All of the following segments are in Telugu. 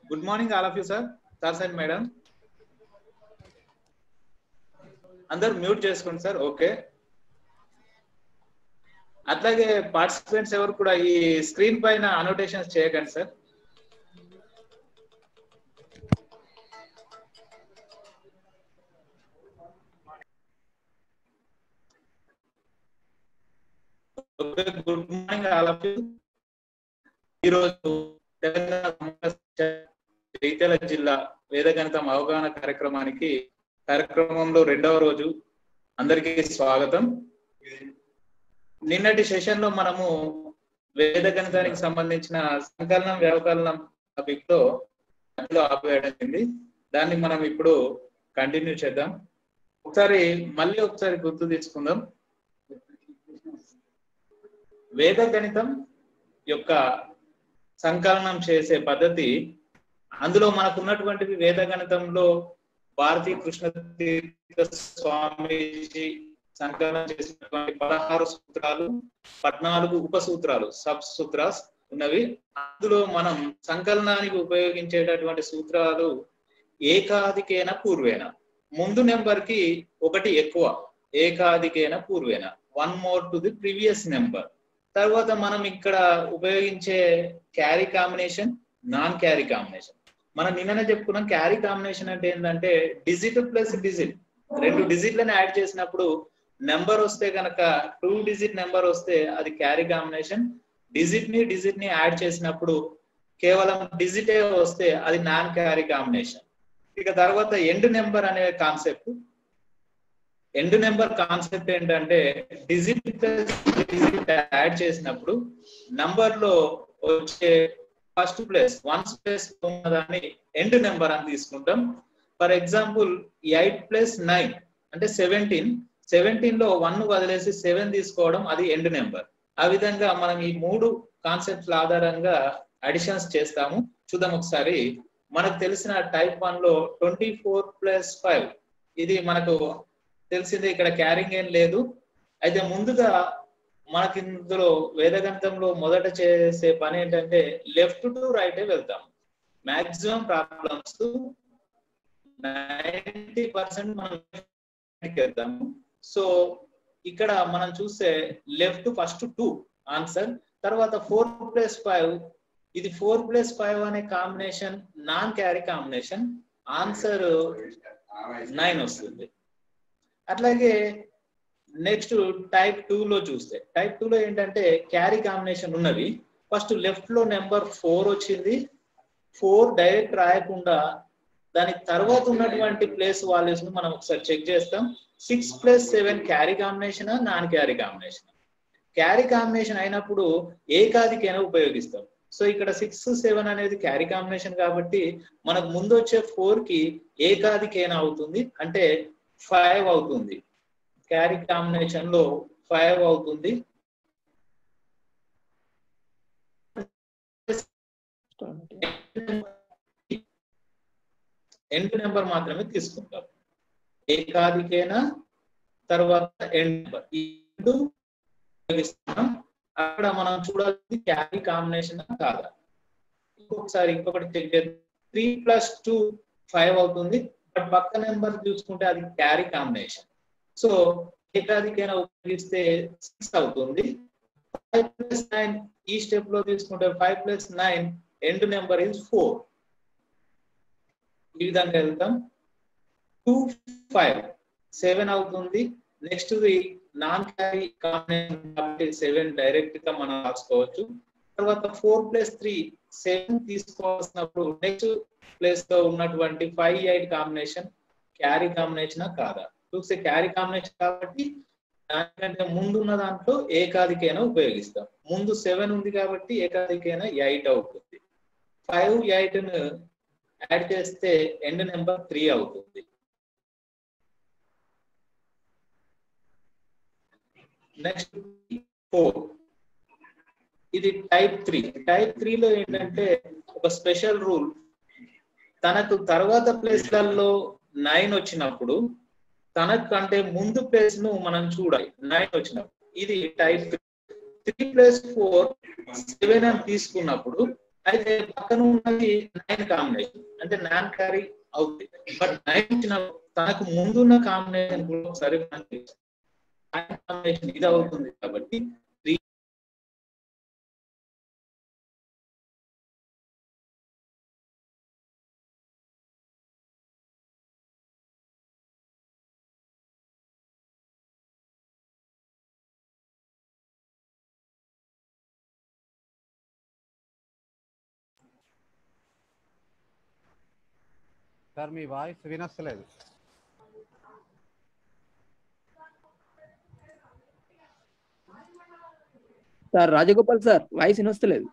Good morning, all of you, sir. Sir and madam. అందరు మ్యూట్ చేసుకోండి సార్. ఓకే, అట్లాగే పార్టిసిపెంట్స్ ఎవరు కూడా ఈ స్క్రీన్ పైన అనోటేషన్స్ చేయకండి sir. Good morning all of you. ఈరోజు జగిత్యాల జిల్లా వేదగణితం అవగాహన కార్యక్రమంలో రెండవ రోజు అందరికీ స్వాగతం. నిన్నటి సెషన్ లో మనము వేదగణితానికి సంబంధించిన సంకలనం వ్యవకలనం టాపిక్ లో ఆపేయడం, దాన్ని మనం ఇప్పుడు కంటిన్యూ చేద్దాం. మళ్ళీ ఒకసారి గుర్తు తెచ్చుకుందాం. వేదగణితం యొక్క సంకలనం చేసే పద్ధతి, అందులో మనకు ఉన్నటువంటివి వేదగణితంలో భారతీ కృష్ణ తీర్థ స్వామీజీ సంకలనం చేసినటువంటి 16 సూత్రాలు, 14 ఉపసూత్రాలు, సబ్ సూత్రాస్ ఉన్నవి. అందులో మనం సంకలనానికి ఉపయోగించేటటువంటి సూత్రాలు ఏకాధికేన పూర్వేన, ముందు నెంబర్ కి ఒకటి ఎక్కువ, ఏకాధికేన పూర్వేన, 1 more to the previous number. తర్వాత మనం ఇక్కడ ఉపయోగించే carry combination, non carry combination. మనం నిన్ననే చెప్పుకున్నాం. క్యారీ కాంబినేషన్ అంటే ఏంటంటే డిజిట్ ప్లస్ డిజిట్, 2 డిజిట్లను యాడ్ చేసినప్పుడు నెంబర్ వస్తే కనుక 2 డిజిట్ నెంబర్ వస్తే అది క్యారీ కాంబినేషన్. డిజిట్ ని యాడ్ చేసినప్పుడు కేవలం డిజిటే వస్తే అది నాన్ క్యారీ కాంబినేషన్. ఇక తర్వాత ఎండ్ నెంబర్ అనే కాన్సెప్ట్. ఎండ్ నెంబర్ కాన్సెప్ట్ ఏంటంటే డిజిట్ ప్లస్ డిజిట్ యాడ్ చేసినప్పుడు నంబర్ లో వచ్చే ఫస్ట్ ప్లేస్, 1's ప్లేస్ ఉన్నదాన్ని ఎండ్ నెంబర్ అని తీసుకుంటాం. ఫర్ ఎగ్జాంపుల్ 8 + 9 అంటే 17. 17 లో 1 వదిలేసి 7 తీసుకోవడం, అది ఎండ్ నెంబర్. ఆ విధంగా మనం ఈ 3 కాన్సెప్ట్ల ఆధారంగా అడిషన్స్ చేస్తాము. చూద్దాం ఒకసారి. మనకు తెలిసిన టైప్ 1 లో 24 + 5, ఇది మనకు తెలిసిందే, ఇక్కడ క్యారింగ్ ఏం లేదు. అయితే ముందుగా మనకి ఇందులో వేదగణితంలో మొదట చేసే పని ఏంటంటే లెఫ్ట్ టు రైట్ వెళ్తాం. మాక్సిమం ప్రాబ్లమ్స్ 90% మనం వెళ్తాము. సో ఇక్కడ మనం చూస్తే లెఫ్ట్ ఫస్ట్ 2 ఆన్సర్, తర్వాత 4 + 5, ఇది 4 + 5 అనే combination non carry combination, answer 9 వస్తుంది. అట్లాగే నెక్స్ట్ టైప్ 2 లో చూస్తే, టైప్ 2 లో ఏంటంటే క్యారీ కాంబినేషన్ ఉన్నవి. ఫస్ట్ లెఫ్ట్ లో నెంబర్ 4 వచ్చింది. 4 డైరెక్ట్ రాయకుండా దాని తర్వాత ఉన్నటువంటి ప్లేస్ వాల్యూస్ ను మనం ఒకసారి చెక్ చేస్తాం. 6 + 7 carry combination, non carry combination. Carry combination అయినప్పుడు ఏకాధికైనా ఉపయోగిస్తాం. సో ఇక్కడ 6, 7 అనేది క్యారీ కాంబినేషన్ కాబట్టి మనకు ముందు వచ్చే 4 కి ఏకాధికైనా అవుతుంది, అంటే 5 అవుతుంది. క్యారీ కాంబినేషన్ లో 5 అవుతుంది. ఎండ్ నెంబర్ మాత్రమే తీసుకుంటాం. ఏకాధికైనా తర్వాత ఎండ్ నెంబర్, ఈ రెండు ఉపయోగిస్తున్నాం. అక్కడ మనం చూడాల్సింది క్యారీ కాంబినేషన్ కాదా. ఇంకొకటి చెక్ చేద్దాం. 3 + 2 5 అవుతుంది, బట్ పక్క నెంబర్ చూసుకుంటే అది క్యారీ కాంబినేషన్. సో ఏకాధికైనా ఉపయోగిస్తే 6 అవుతుంది. 5 + 9 ఈ స్టెప్ లో తీసుకుంటే 5 + 9 ఎండ్ నెంబర్ ఇస్ 4. ఈ విధంగా వెళ్తాం. 2, 5 7 అవుతుంది. నెక్స్ట్ నాన్ క్యారీ కాంబినేషన్ కాబట్టి 7 డైరెక్ట్ గా మనం రాసుకోవచ్చు. తర్వాత 4 + 3 7 తీసుకోవాల్సినప్పుడు నెక్స్ట్ ప్లేస్ లో ఉన్నటువంటి 5, 8 కాంబినేషన్ క్యారీ కాంబినేషన్ కాదా. చూస్తే క్యారీ కాంబినేషన్ కాబట్టి దానికంటే ముందు ఉన్న దాంట్లో ఏకాధికైనా ఉపయోగిస్తాం. ముందు 7 ఉంది కాబట్టి ఏకాధికైనా 8 అవుతుంది. 5, 8 ను యాడ్ చేస్తే ఎండ్ నెంబర్ 3 అవుతుంది. నెక్స్ట్ 4, ఇది టైప్ 3. టైప్ 3 లో ఏంటంటే ఒక స్పెషల్ రూల్. తనకు తర్వాత ప్లేస్లలో 9 వచ్చినప్పుడు తనకంటే ముందు ప్లేస్ ను మనం చూడాలి. 9 వచ్చినప్పుడు ఇది టైప్ 3. 3 + 4 7 అని తీసుకున్నప్పుడు అయితే పక్కన ఉన్నది 9 కాంబినేషన్ అంటే నాన్ క్యారీ అవుతుంది. బట్ 9 ఇచ్చిన తనకు ముందున్న కాంబినేషన్ కూడా ఒకసారి మనకి కాంబినేషన్ ఇది అవుతుంది కాబట్టి సార్ మీ వాయిస్ వినొస్తలేదు. సార్ రాజగోపాల్ సార్ వాయిస్ వినొస్తలేదు.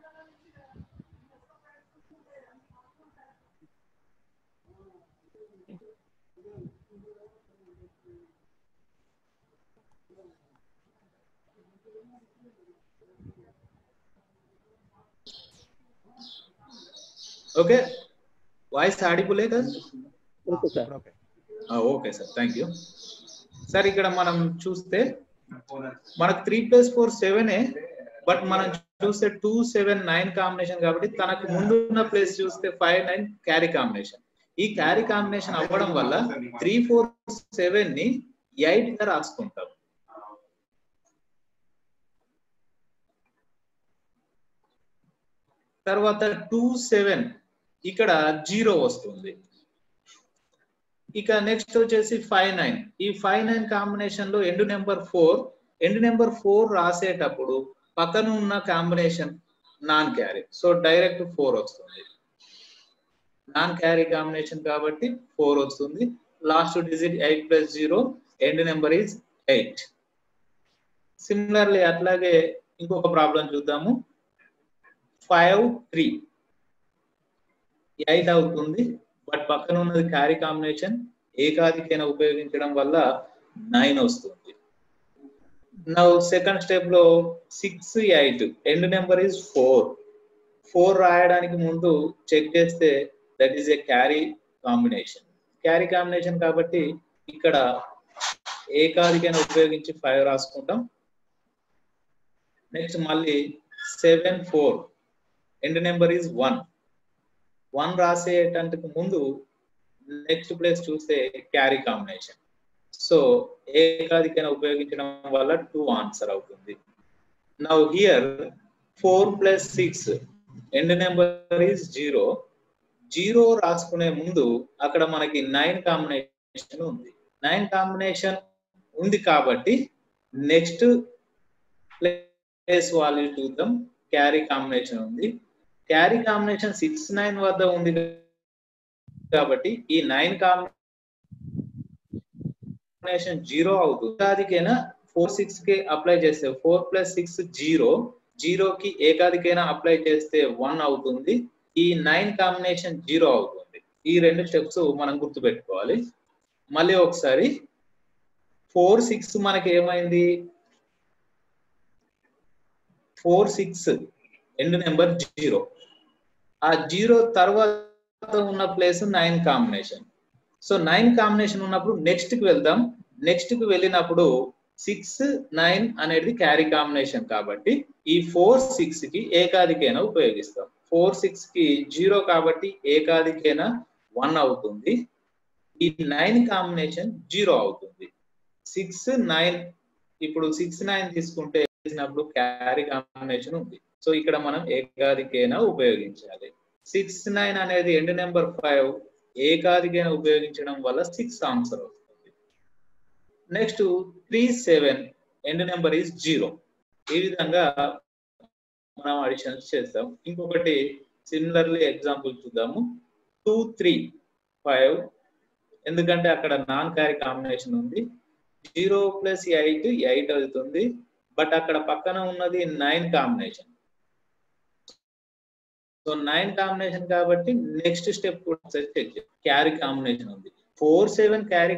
ఓకే వాయిస్ ఆడిబులే కదా? Okay sir. Okay sir, thank you sir. ఇక్కడ మనం చూస్తే మనకు 3+4 7 బట్ మనం చూస్తే 2 7 9 కాంబినేషన్ కాబట్టి తనకు ముందున్న ప్లేస్ చూస్తే 5 9 క్యారీ కాంబినేషన్. ఈ క్యారీ కాంబినేషన్ అవ్వడం వల్ల 3 4 7 ని 8 గా రాసుకుంటాం. తర్వాత 2 7 ఇక్కడ 0 వస్తుంది. ఇక నెక్స్ట్ వచ్చేసి 5 9. ఈ 5 9 కాంబినేషన్ లో ఎండ్ నెంబర్ 4 రాసేటప్పుడు పక్కన ఉన్న combination non carry, so direct 4 వస్తుంది. నాన్ క్యారీ కాంబినేషన్ కాబట్టి 4 వస్తుంది. Last digit 8+0, end number is 8. Similarly అట్లాగే ఇంకొక ప్రాబ్లం చూద్దాము. 5 3 8 అవుతుంది, బట్ పక్కన ఉన్నది క్యారీ కాంబినేషన్ ఏకాధికైన ఉపయోగించడం వల్ల 9 వస్తుంది. నౌ సెకండ్ స్టెప్ లో 6 8 ఎండ్ నెంబర్ ఈజ్ 4 రాయడానికి ముందు చెక్ చేస్తే that is a carry combination. Carry combination కాబట్టి ఇక్కడ ఏకాధికైన ఉపయోగించి 5 రాసుకుంటాం. నెక్స్ట్ మళ్ళీ 7 4 ఎండ్ నెంబర్ ఈజ్ 1 రాసేటందుకు ముందు నెక్స్ట్ ప్లేస్ చూస్తే క్యారీ కాంబినేషన్, సో ఏకాధికైన ఉపయోగించడం వల్ల 2 ఆన్సర్ అవుతుంది. Now here 4+6 end number is 0 రాసుకునే ముందు అక్కడ మనకి 9 కాంబినేషన్ ఉంది. 9 కాంబినేషన్ ఉంది కాబట్టి నెక్స్ట్ ప్లేస్ వాల్యూ చూద్దాం. క్యారీ కాంబినేషన్ ఉంది. క్యారీ కాంబినేషన్ 6 9 వద్ద ఉంది కాబట్టి ఈ 9 కాంబినేషన్ 0 అవుతుంది. ఏకాధికైనా 4 6 కి అప్లై చేస్తే 4+6 0 కి ఏకాధికైనా అప్లై చేస్తే 1 అవుతుంది. ఈ 9 కాంబినేషన్ 0 అవుతుంది. ఈ రెండు స్టెప్స్ మనం గుర్తుపెట్టుకోవాలి. మళ్ళీ ఒకసారి 4 6 మనకి ఏమైంది? 4 6 ఎండ్ నెంబర్ 0. ఆ 0 తర్వాత ఉన్న ప్లేస్ 9 కాంబినేషన్. సో 9 కాంబినేషన్ ఉన్నప్పుడు నెక్స్ట్ కి వెళ్దాం. నెక్స్ట్ కి వెళ్ళినప్పుడు 6 9 అనేది క్యారీ కాంబినేషన్ కాబట్టి ఈ 4 6 కి ఏకాధికైన ఉపయోగిస్తాం. 4 6 కి 0 కాబట్టి ఏకాధికైన 1 అవుతుంది. ఈ 9 కాంబినేషన్ 0 అవుతుంది. 6 9 ఇప్పుడు 6 9 తీసుకుంటే క్యారీ కాంబినేషన్ ఉంది. సో ఇక్కడ మనం ఏకాధికైన ఉపయోగించాలి. 6 9 అనేది ఎండ్ నెంబర్ 5 ఏకాధికైన ఉపయోగించడం వల్ల 6 ఆన్సర్ అవుతుంది. Next 3 7 end number is 0. ఈ విధంగా మనం అడిషన్స్ చేస్తాం. ఇంకొకటి సిమిలర్లీ ఎగ్జాంపుల్ చూద్దాము. 2 3 5 ఎందుకంటే అక్కడ నాన్ క్యారీ కాంబినేషన్ ఉంది. 0+8 8 అవుతుంది, బట్ అక్కడ పక్కన ఉన్నది 9 కాంబినేషన్. సో 9 కాంబినేషన్ కాబట్టి నెక్స్ట్ స్టెప్ కూడా చెక్ చేయాలి. క్యారీ కాంబినేషన్ ఉంది. 4 7 క్యారీ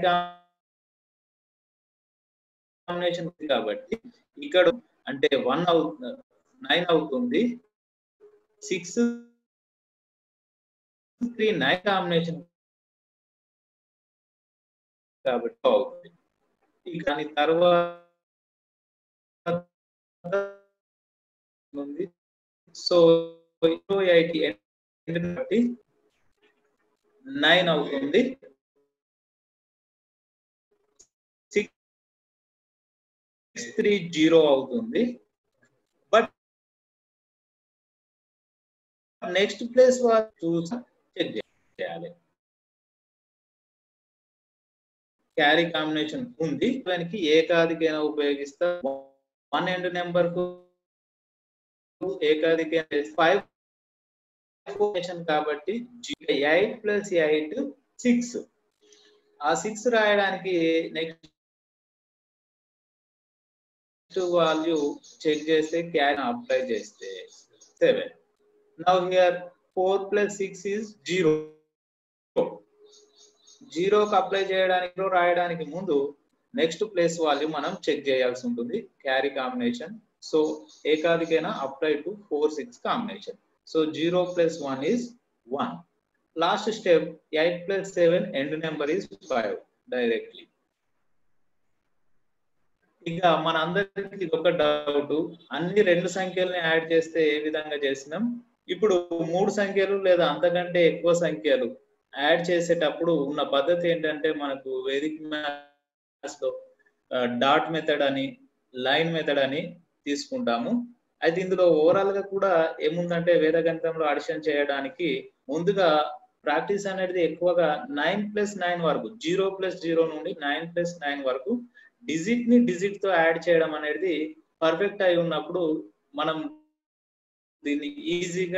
కాంబినేషన్ ఉంది కాబట్టి ఇక్కడ అంటే 1 అవుతుంది, 9 అవుతుంది. 6 3 9 కాంబినేషన్ కాబట్టి అవుతుంది. దాని తర్వాత ఉంది. సో 8 ఎండ్ బట్టి 9 అవుతుంది. 630 అవుతుంది. బట్ నెక్స్ట్ ప్లేస్ చూసి చెక్ చేయాలి. క్యారీ కాంబినేషన్ ఉంది, దానికి ఏకాదికైనా ఉపయోగిస్తా. 1 ఎండ్ నెంబర్ కు ఏకాదికైనా 5 కాబట్టి 8 + 8 6. ఆ 6 రాయడానికి నెక్స్ట్ వాల్యూ చెక్ చేస్తే క్యారీ అప్లై చేస్తే 7. Now here 4 + 6 is 0. 0కి అప్లై చేయడానికి రాయడానికి ముందు నెక్స్ట్ ప్లేస్ వాల్యూ మనం చెక్ చేయాల్సి ఉంటుంది, క్యారీ కాంబినేషన్. సో ఏకాదికైనా apply to 4 6 combination. So 0 + 1 is 1. Last step 8 + 7 end number is 5 directly. ఇక మన అందరికి ఒక డౌట్, అన్ని 2 సంఖ్యల్ని యాడ్ చేస్తే ఏ విధంగా చేసినాం, ఇప్పుడు 3 సంఖ్యలు లేదా అంతకంటే ఎక్కువ సంఖ్యలు యాడ్ చేసేటప్పుడు ఉన్న పద్ధతి ఏంటంటే, మనకు వేదిక మ్యాథ్స్ లో డాట్ మెథడ్ అని, లైన్ మెథడ్ అని తీసుకుంటాము. అయితే ఇందులో ఓవరాల్ గా కూడా ఏముందంటే, వేద గణితంలో అడిషన్ చేయడానికి ముందుగా ప్రాక్టీస్ అనేది ఎక్కువగా 9 + 9 వరకు, 0 + 0 నుండి 9 + 9 వరకు డిజిట్ ని డిజిట్ తో యాడ్ చేయడం అనేది పర్ఫెక్ట్ అయి ఉన్నప్పుడు మనం దీన్ని ఈజీగా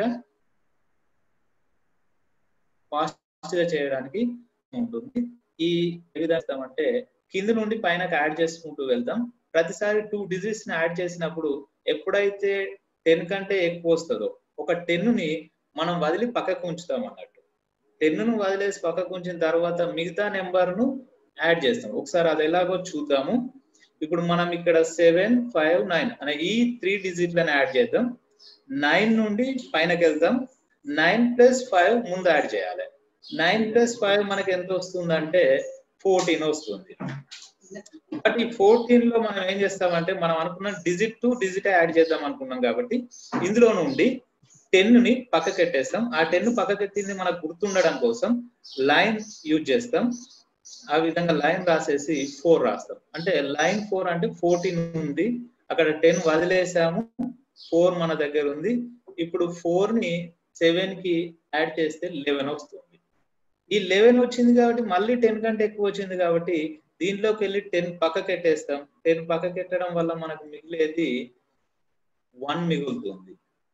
ఫాస్ట్ గా చేయడానికి ఉంటుంది. ఈ విధంగా అంటే కింద నుండి పైనకి యాడ్ చేసుకుంటూ వెళ్తాం. ప్రతిసారి 2 డిజిట్స్ ని యాడ్ చేసినప్పుడు ఎప్పుడైతే 10 కంటే ఎక్కువ వస్తుందో ఒక 10 ని మనం వదిలి పక్కకు ఉంచుతాం అన్నట్టు. 10 ను వదిలేసి పక్కకు ఉంచిన తర్వాత మిగతా నెంబర్ ను యాడ్ చేస్తాం. ఒకసారి అది ఎలాగో చూద్దాము. ఇప్పుడు మనం ఇక్కడ 7 5 9 అనే ఈ 3 డిజిట్లను యాడ్ చేద్దాం. 9 నుండి పైనకి వెళ్తాం. 9 + 5 ముందు యాడ్ చేయాలి. 9 + 5 మనకి ఎంత వస్తుందంటే 14 వస్తుంది. బట్ ఈ 14 లో మనం ఏం చేస్తామంటే, మనం అనుకున్న డిజిట్ టు డిజిట్ యాడ్ చేద్దాం అనుకున్నాం కాబట్టి ఇందులో నుండి 10 ని పక్కకెట్టేస్తాం. ఆ 10 పక్కకెట్టింది మనకు గుర్తుండడం కోసం లైన్ యూజ్ చేస్తాం. ఆ విధంగా లైన్ రాసేసి 4 రాస్తాం. అంటే లైన్ 4 అంటే 14 ఉంది, అక్కడ 10 వదిలేసాము, 4 మన దగ్గర ఉంది. ఇప్పుడు 4 ని 7 కి యాడ్ చేస్తే 11 వస్తుంది. ఈ 11 వచ్చింది కాబట్టి మళ్ళీ 10 కంటే ఎక్కువ వచ్చింది కాబట్టి దీంట్లోకి వెళ్ళి 10 పక్కకెట్టేస్తాం. 10 పక్కకెట్టడం వల్ల మనకు మిగిలేది 1 మిగులుతుంది.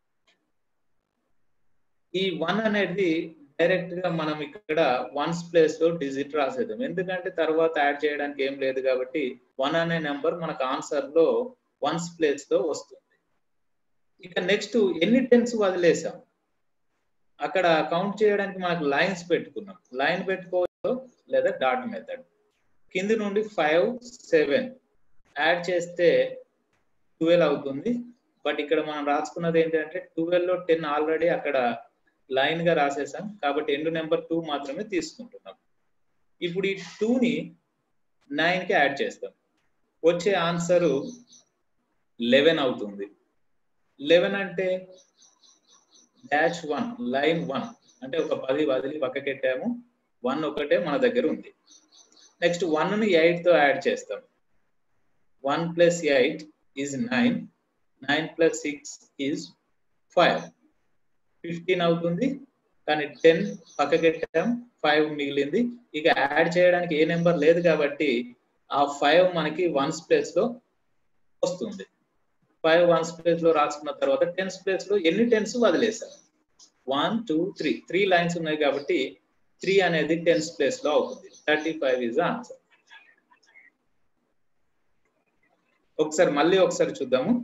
ఈ 1 అనేది డైరెక్ట్ గా మనం ఇక్కడ 1's ప్లేస్ లో డిజిట్ రాసేద్దాం. ఎందుకంటే తర్వాత యాడ్ చేయడానికి ఏం లేదు కాబట్టి 1 అనే నెంబర్ మనకు ఆన్సర్ లో 1's ప్లేస్ లో వస్తుంది. ఇక నెక్స్ట్ ఎన్ని 10s వదిలేసాం, అక్కడ కౌంట్ చేయడానికి మనకు లైన్స్ పెట్టుకున్నాం. లైన్ పెట్టుకోవచ్చు లేదా డాట్ మెథడ్. కింది నుండి 5 7 యాడ్ చేస్తే 12 అవుతుంది. బట్ ఇక్కడ మనం రాసుకున్నది ఏంటంటే 12 లో 10 ఆల్రెడీ అక్కడ లైన్ గా రాసేసాం కాబట్టి ఎండ్ నెంబర్ 2 మాత్రమే తీసుకుంటున్నాం. ఇప్పుడు ఈ 2 ని 9 కి యాడ్ చేస్తాం. వచ్చే ఆన్సర్ 11 అవుతుంది. 11 అంటే -1 లైన్ 1 అంటే ఒక 10 వదిలి పక్కకెట్టాము, 1 ఒకటే మన దగ్గర ఉంది. నెక్స్ట్ 1 ని 8 తో యాడ్ చేస్తాం. 1 + 8 is 9. 9 + 6 is 5. 15 అవుతుంది. కానీ 10 పక్కకెట్టాం, 5 మిగిలింది. ఇక యాడ్ చేయడానికి ఏ నెంబర్ లేదు కాబట్టి ఆ 5 మనకి 1's ప్లేస్ లో వస్తుంది. 5 1's ప్లేస్ లో రాసుకున్న తర్వాత 10's ప్లేస్ లో ఎన్ని 10s వదిలేసాం, 1 2 3 3 లైన్స్ ఉన్నాయి కాబట్టి 3 అనేది 10's ప్లేస్ లో అవుతుంది. 35 is the answer. ఒకసారి చూద్దాము.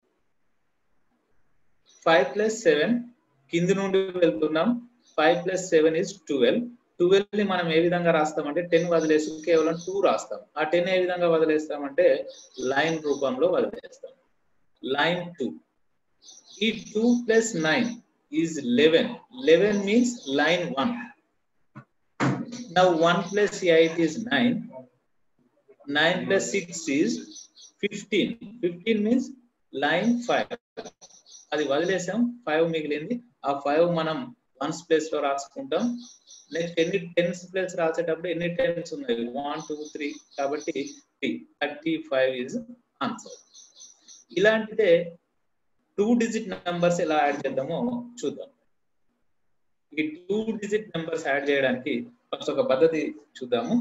5 + 7 కింది నుండి వెళ్తున్నాం. 5 + 7 is 12. 12 ని మనం ఏ విధంగా రాస్తామంటే 10 వదిలేసి కేవలం 2 రాస్తాం. ఆ 10 ఏ విధంగా వదిలేస్తామంటే లైన్ రూపంలో వదిలేస్తాం. లైన్ 2. ఈ 2 + 9 is 11. 11 means line 1. Now 1 + 8 is 9. 9 + 6 is 15. 15 means line 5. అది వదిలేసాం, 5 మిగిలింది. ఆ 5 మనం వన్స్ ప్లేస్ లో రాసుకుంటాం. నెక్స్ట్ ఎన్ని టెన్స్ ప్లేస్ రాసేటప్పుడు ఎన్ని టెన్స్ ఉన్నాయి? 1 2 3 కాబట్టి 35 ఇస్ ఆన్సర్. ఇలాంటిదే 2 డిజిట్ నెంబర్స్ ఎలా యాడ్ చేద్దామో చూద్దాం. ఈ 2 డిజిట్ నెంబర్స్ యాడ్ చేయడానికి ఫస్ట్ ఒక పద్ధతి చూద్దాము.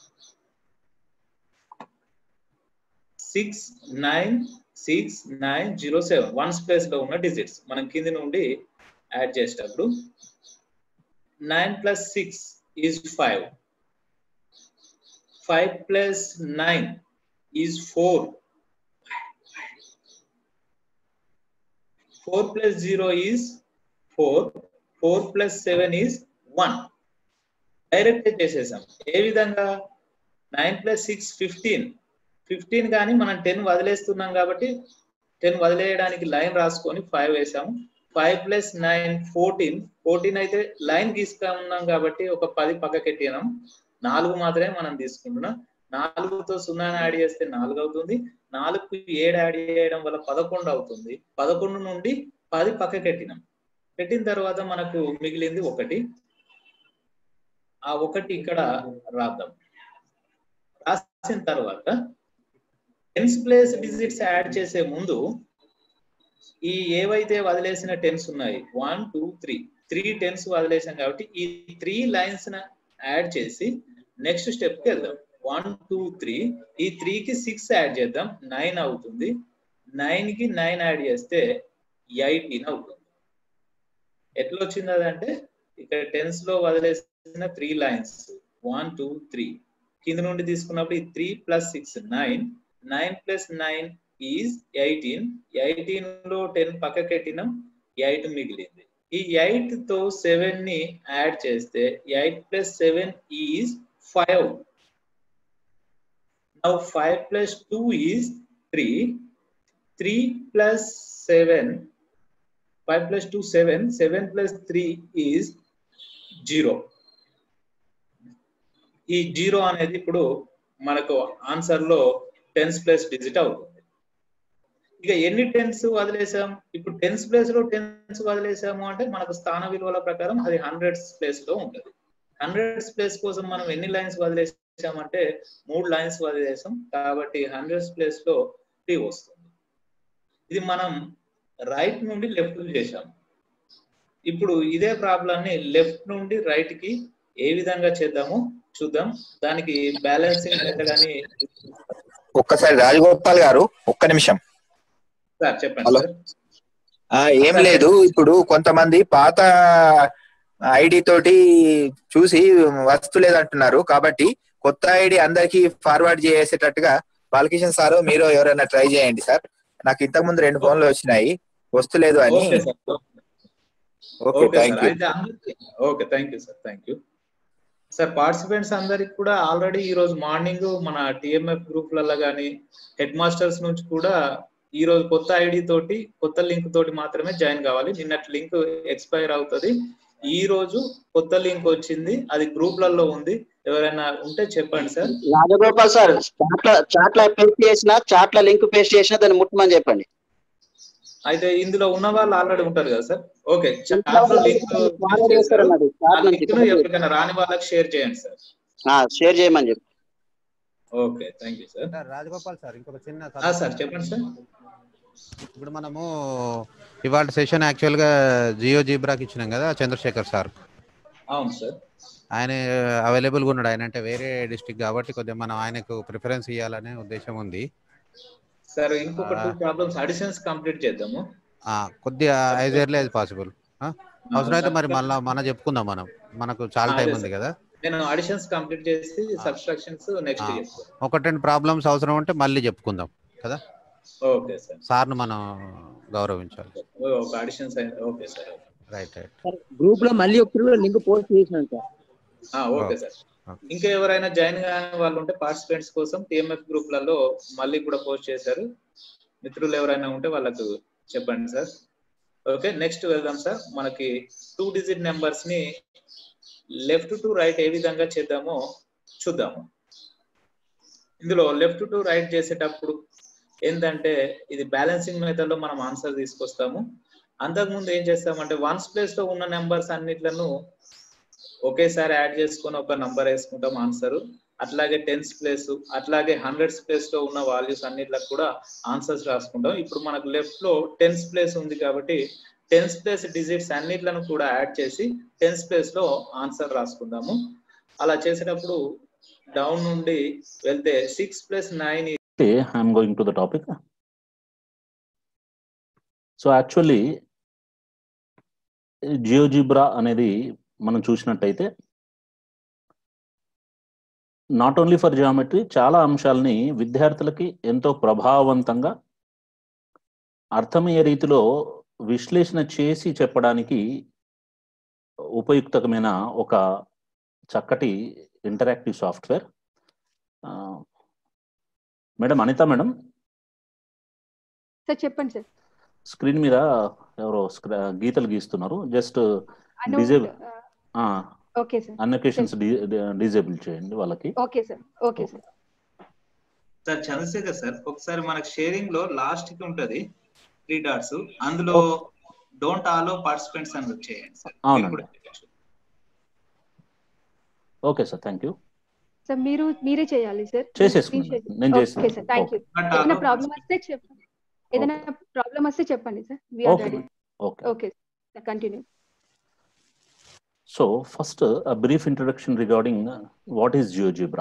69690 వన్స్ ప్లేస్ లో ఉన్న డిజిట్స్ మనం కింది నుండి యాడ్ చేసేటప్పుడు 9 + 6 is 5. 5 + 9 is 4. 4 + 0 is 4. 4 + 7 is 1. Direct చేసేసాం. ఏ విధంగా? 9 + 6 15. 15 కానీ మనం 10 వదిలేస్తున్నాం కాబట్టి 10 వదిలేయడానికి లైన్ రాసుకొని 5 వేసాము. 5 + 9 14. 14 అయితే లైన్ గీసుకున్నాం కాబట్టి ఒక 10 పక్కకెట్టినాం. 4 మాత్రమే మనం తీసుకుంటున్నాం. 4తో 0 యాడ్ చేస్తే 4 అవుతుంది. 4కు 7 యాడ్ చేయడం వల్ల 11 అవుతుంది. 11 నుండి 10 పక్కకెట్టినాం. పెట్టిన తర్వాత మనకు మిగిలింది 1. ఆ 1 ఇక్కడ రాద్దాం. రాసిన తర్వాత టెన్స్ ప్లేస్ డిజిట్స్ యాడ్ చేసే ముందు ఈ ఏవైతే వదిలేసిన టెన్స్ ఉన్నాయి 1 2 3 టెన్స్ వదిలేసాం కాబట్టి ఈ 3 లైన్స్ యాడ్ చేసి నెక్స్ట్ స్టెప్ కి వెళ్దాం. 1 2 3 ఈ 3 కి 6 యాడ్ చేద్దాం, 9 అవుతుంది. 9 కి 9 యాడ్ చేస్తే 18 అవుతుంది. ఎట్లా వచ్చింది అదంటే ఇక్కడ టెన్స్ లో వదిలేసిన 3 లైన్స్ 1 2 3 కింద నుండి తీసుకున్నప్పుడు ఈ 3 + 6 9. 9 + 9 is 18. 18 లో 10 పక్కకెట్టినాం, 8 మిగిలింది. ఈ 8 తో 7 ని యాడ్ చేస్తే 8 + 7 is 5. Now 5 + 2 is 3. 3 + 7 5 + 2 7. 7 + 3 is 0. ఈ 0 అనేది ఇప్పుడు మనకు ఆన్సర్ లో టెన్స్ ప్లేస్ డిజిట్ అవుతుంది. ఇక ఎన్ని టెన్స్ వదిలేసాం? ఇప్పుడు టెన్స్ ప్లేస్ లో టెన్స్ వదిలేసాము అంటే మనకు స్థాన విలువల ప్రకారం అది హండ్రెడ్స్ ప్లేస్ లో ఉంటుంది. హండ్రెడ్స్ ప్లేస్ కోసం మనం ఎన్ని లైన్స్ వదిలేసామంటే 3 లైన్స్ వదిలేసాం కాబట్టి హండ్రెడ్స్ ప్లేస్ లో 3 వస్తుంది. ఇది మనం రైట్ నుండి లెఫ్ట్ చేసాం. ఇప్పుడు ఇదే ప్రాబ్లం ని లెఫ్ట్ నుండి రైట్ కి ఏ విధంగా చేద్దామో చూద్దాం. దానికి బ్యాలెన్సింగ్ మెథడ్ అని. ఒక్కసారి రాజగోపాల్ గారు ఒక్క నిమిషం. సార్ చెప్పండి. హలో. ఏం లేదు, ఇప్పుడు కొంతమంది పాత ఐడి తోటి చూసి వస్తలేదంటున్నారు కాబట్టి కొత్త ఐడి అందరికి ఫార్వర్డ్ చేసేటట్టుగా బాలకిషన్ సార్ మీరు ఎవరైనా ట్రై చేయండి సార్. నాకు ఇంతకు ముందు 2 ఫోన్లు వచ్చినాయి, వస్తలేదు అని. Okay, thank you. Okay, thank you sir. Thank you sir. Participants అందరికి కూడా ఆల్రెడీ ఈ రోజు మార్నింగ్ మన టిఎంఎఫ్ గ్రూప్లలో కానీ హెడ్ మాస్టర్స్ నుంచి కూడా ఈ రోజు కొత్త ఐడి తోటి కొత్త లింక్ తోటి మాత్రమే జాయిన్ కావాలి. నిన్నటి లింక్ ఎక్స్పైర్ అవుతుంది. ఈ రోజు కొత్త లింక్ వచ్చింది, అది గ్రూప్లలో ఉంది. ఎవరైనా ఉంటే చెప్పండి సార్. రాజగోపాల్ సార్, చాట్ల పేస్ట్ చేసిన చాట్ల లింక్ పేస్ట్ చేసిన దాన్ని ముట్టమని చెప్పండి. అయితే ఇందులో ఉన్న వాళ్ళు ఆల్రెడీ ఉంటారు కదా సార్. ఓకే, ఎవరికైనా రాని వాళ్ళకి షేర్ చేయండి సార్. షేర్ చేయమని చెప్పి. Okay, thank you sir. Rajagopal sir, ఇంకొక చిన్న సార్ చెప్పండి సార్. ఇప్పుడు మనము ఇవాళ సెషన్ యాక్చువల్ గా జియో జీబ్రాకి ఇచ్చినాం కదా చంద్రశేఖర్ సార్. అవును సార్. ఆయన అవైలబుల్ గా ఉన్నాడు. ఆయన అంటే వేరే డిస్ట్రిక్ట్ కాబట్టి కొద్దిగా మనం ఆయనకు ప్రిఫరెన్స్ ఇవ్వాలనే ఉద్దేశం ఉంది సార్. ఇంకొక 2 ప్రాబ్లమ్స్ అడిషన్స్ కంప్లీట్ చేద్దాము. కొద్దిగా యాజ్ ఎర్లీ యాజ్ పాసిబుల్. అవసరమైతే మరి మళ్ళీ చెప్పుకుందాం. మనకు చాలా టైం ఉంది కదా. నేను అడిషన్స్ కంప్లీట్ చేసి సబ్స్ట్రాక్షన్స్ నెక్స్ట్ చేస్తాను. 1-2 ప్రాబ్లమ్స్ అవసరం ఉంటే మళ్ళీ చెప్పుకుందాం కదా. Okay sir. సార్ను మనం గౌరవించాలి. Okay, additions okay sir. Right right. Group లో మళ్ళీ ఒకసారి లింక్ పోస్ట్ చేసినాను సార్. Okay sir. ఇంకా ఎవరైనా జాయిన్ కాని వాళ్ళు ఉంటే పార్టిసిపెంట్స్ కోసం టిఎంఎఫ్ గ్రూప్లలో మళ్ళీ కూడా పోస్ట్ చేశారు. మిత్రులు ఎవరైనా ఉంటే వాళ్ళకు చెప్పండి సార్. ఓకే, నెక్స్ట్ వెళ్దాం సార్. మనకి 2 డిజిట్ నెంబర్స్ ని లెఫ్ట్ టు రైట్ ఏ విధంగా చేద్దామో చూద్దాము. ఇందులో లెఫ్ట్ టు రైట్ చేసేటప్పుడు ఏంటంటే ఇది బ్యాలెన్సింగ్ మెథడ్ లో మనం ఆన్సర్ తీసుకొస్తాము. అంతకుముందు ఏం చేస్తామంటే వన్స్ ప్లేస్ లో ఉన్న నెంబర్స్ అన్నిట్లను ఒకేసారి యాడ్ చేసుకొని ఒక నంబర్ వేసుకుంటాం ఆన్సర్. అట్లాగే టెన్స్ ప్లేస్, అట్లాగే హండ్రెడ్స్ ప్లేస్ లో ఉన్న వాల్యూస్ అన్నిట్లకు కూడా ఆన్సర్స్ రాసుకుంటాం. ఇప్పుడు మనకు లెఫ్ట్ లో టెన్స్ ప్లేస్ ఉంది కాబట్టి టెన్స్ ప్లేస్ డిజిట్స్ అన్నిట్లను కూడా యాడ్ చేసి టెన్స్ ప్లేస్ లో ఆన్సర్ రాసుకుందాము. అలా చేసేటప్పుడు డౌన్ నుండి వెళ్తే 6 + 9. I'm going to the topic. So actually GeoGebra అనేది మనం చూసినట్టయితే నాట్ ఓన్లీ ఫర్ జియోమెట్రీ, చాలా అంశాలని విద్యార్థులకి ఎంతో ప్రభావవంతంగా అర్థమయ్యే రీతిలో విశ్లేషణ చేసి చెప్పడానికి ఉపయుక్తమైన ఒక చక్కటి interactive software. Madam Anitha madam sir చెప్పండి సార్. స్క్రీన్ మీద ఎవరో గీతలు గీస్తున్నారు, just disable okay sir, annotations disable చేయండి వాళ్ళకి. Okay sir, okay sir. Sir Chandrashekar sir, ఒకసారి మనకు షేరింగ్ లో లాస్ట్ కి ఉంటది 3 డాట్స్, అందులో డోంట్ అలో పార్టిసిపెంట్స్ అని వచ్చేయండి సార్. అవునండి, okay sir, thank you sir. మీరే చేయాలి సార్. చేసేసుకుంటాను నేను చేసి. Okay sir, thank you. ఏదైనా ప్రాబ్లం వస్తే చెప్పండి, ఏదైనా ప్రాబ్లం వస్తే చెప్పండి sir. We are ready. Okay sir, continue. So first a brief introduction regarding what is GeoGebra.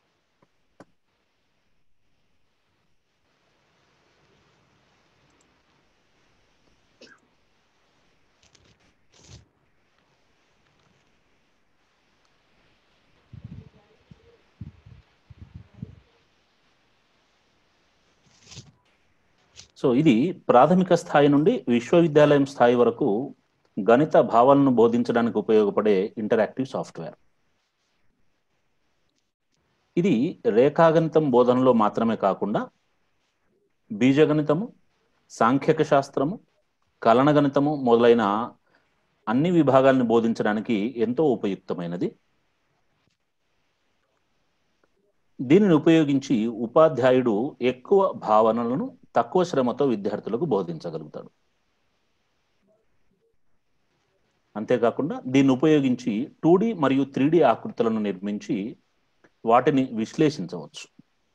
So ఇది ప్రాథమిక స్థాయి నుండి విశ్వవిద్యాలయం స్థాయి వరకు గణిత భావాలను బోధించడానికి ఉపయోగపడే ఇంటరాక్టివ్ సాఫ్ట్వేర్. ఇది రేఖాగణితం బోధనలో మాత్రమే కాకుండా బీజగణితము, సాంఖ్యక శాస్త్రము, కలన గణితము మొదలైన అన్ని విభాగాలను బోధించడానికి ఎంతో ఉపయుక్తమైనది. దీనిని ఉపయోగించి ఉపాధ్యాయుడు ఎక్కువ భావనలను తక్కువ శ్రమతో విద్యార్థులకు బోధించగలుగుతాడు. అంతేకాకుండా దీన్ని ఉపయోగించి 2D మరియు 3D ఆకృతులను నిర్మించి వాటిని విశ్లేషించవచ్చు.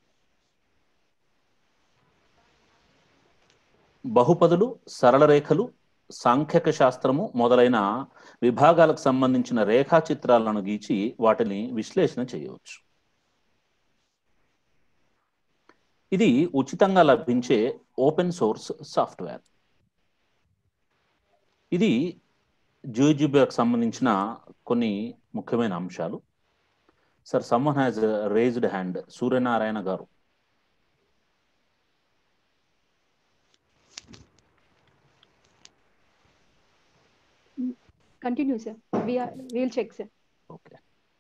బహుపదులు, సరళ రేఖలు, సాంఖ్యక శాస్త్రము మొదలైన విభాగాలకు సంబంధించిన రేఖాచిత్రాలను గీచి వాటిని విశ్లేషణ చేయవచ్చు. ఇది ఉచితంగా లభించే ఓపెన్ సోర్స్ సాఫ్ట్వేర్. ఇది జియోజిబ్రాకు సంబంధించిన కొన్ని ముఖ్యమైన అంశాలు. Sir, someone has raised hand. Suryanarayana గారు. Continue sir, will check sir. Okay.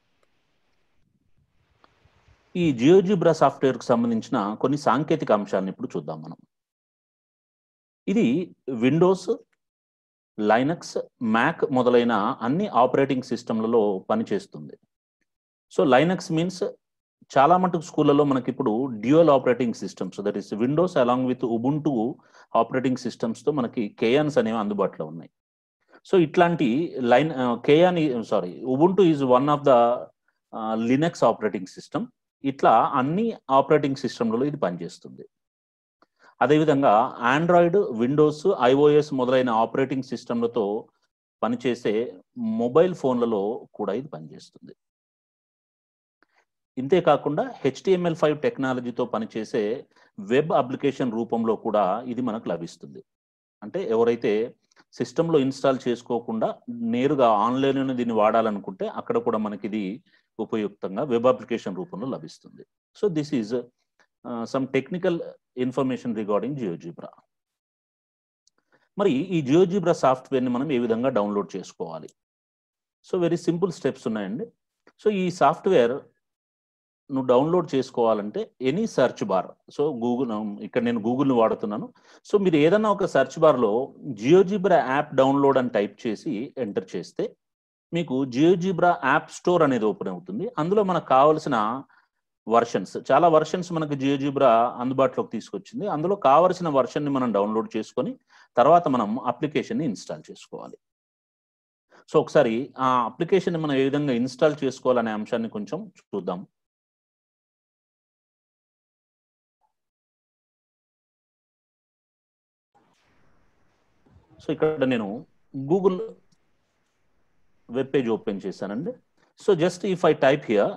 ఈ జియోజిబ్రా సాఫ్ట్వేర్కు సంబంధించిన కొన్ని సాంకేతిక అంశాలను ఇప్పుడు చూద్దాం మనం. ఇది విండోస్, లైనక్స్, మ్యాక్ మొదలైన అన్ని ఆపరేటింగ్ సిస్టమ్లలో పనిచేస్తుంది. సో లైనక్స్ మీన్స్ చాలా మటుకు స్కూళ్ళలో మనకి ఇప్పుడు dual operating systems, that is Windows along with Ubuntu operating సిస్టమ్స్తో మనకి కేయాన్స్ అనేవి అందుబాటులో ఉన్నాయి. సో ఇట్లాంటి Ubuntu is one of the Linux operating system. ఇట్లా అన్ని ఆపరేటింగ్ సిస్టమ్లలో ఇది పనిచేస్తుంది. అదేవిధంగా ఆండ్రాయిడ్, విండోస్, ఐఓఎస్ మొదలైన ఆపరేటింగ్ సిస్టమ్లతో పనిచేసే మొబైల్ ఫోన్లలో కూడా ఇది పనిచేస్తుంది. ఇంతేకాకుండా HTML5 టెక్నాలజీతో పనిచేసే వెబ్ అప్లికేషన్ రూపంలో కూడా ఇది మనకు లభిస్తుంది. అంటే ఎవరైతే సిస్టంలో ఇన్స్టాల్ చేసుకోకుండా నేరుగా ఆన్లైన్లోనే దీన్ని వాడాలనుకుంటే అక్కడ కూడా మనకి ఇది ఉపయుక్తంగా వెబ్ అప్లికేషన్ రూపంలో లభిస్తుంది. So this is some technical information regarding GeoGebra. మరి ఈ జియోజిబ్రా సాఫ్ట్వేర్ని మనం ఏ విధంగా డౌన్లోడ్ చేసుకోవాలి? సో వెరీ సింపుల్ స్టెప్స్ ఉన్నాయండి. సో ఈ సాఫ్ట్వేర్ నువ్వు డౌన్లోడ్ చేసుకోవాలంటే any search bar, so Google, ఇక్కడ నేను గూగుల్ని వాడుతున్నాను. సో మీరు ఏదన్నా ఒక సెర్చ్ బార్లో జియోజిబ్రా యాప్ డౌన్లోడ్ అని టైప్ చేసి ఎంటర్ చేస్తే మీకు జియోజిబ్రా యాప్ స్టోర్ అనేది ఓపెన్ అవుతుంది. అందులో మనకు కావాల్సిన వర్షన్స్, చాలా వర్షన్స్ మనకు జియోజిబ్రా అందుబాటులోకి తీసుకొచ్చింది. అందులో కావలసిన వర్షన్ని మనం డౌన్లోడ్ చేసుకొని తర్వాత మనం అప్లికేషన్ని ఇన్స్టాల్ చేసుకోవాలి. సో ఒకసారి ఆ అప్లికేషన్ మనం ఏ విధంగా ఇన్స్టాల్ చేసుకోవాలనే అంశాన్ని కొంచెం చూద్దాం. సో ఇక్కడ నేను గూగుల్ వెబ్ పేజ్ ఓపెన్ చేశానండి. So just if I type here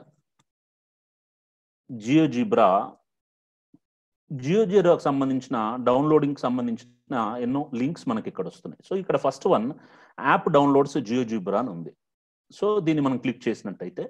జియోజిబ్రాకి సంబంధించిన డౌన్లోడింగ్ సంబంధించిన ఎన్నో లింక్స్ మనకి ఇక్కడ వస్తున్నాయి. సో ఇక్కడ first one app downloads GeoGebra అని ఉంది. సో దీన్ని మనం క్లిక్ చేసినట్టయితే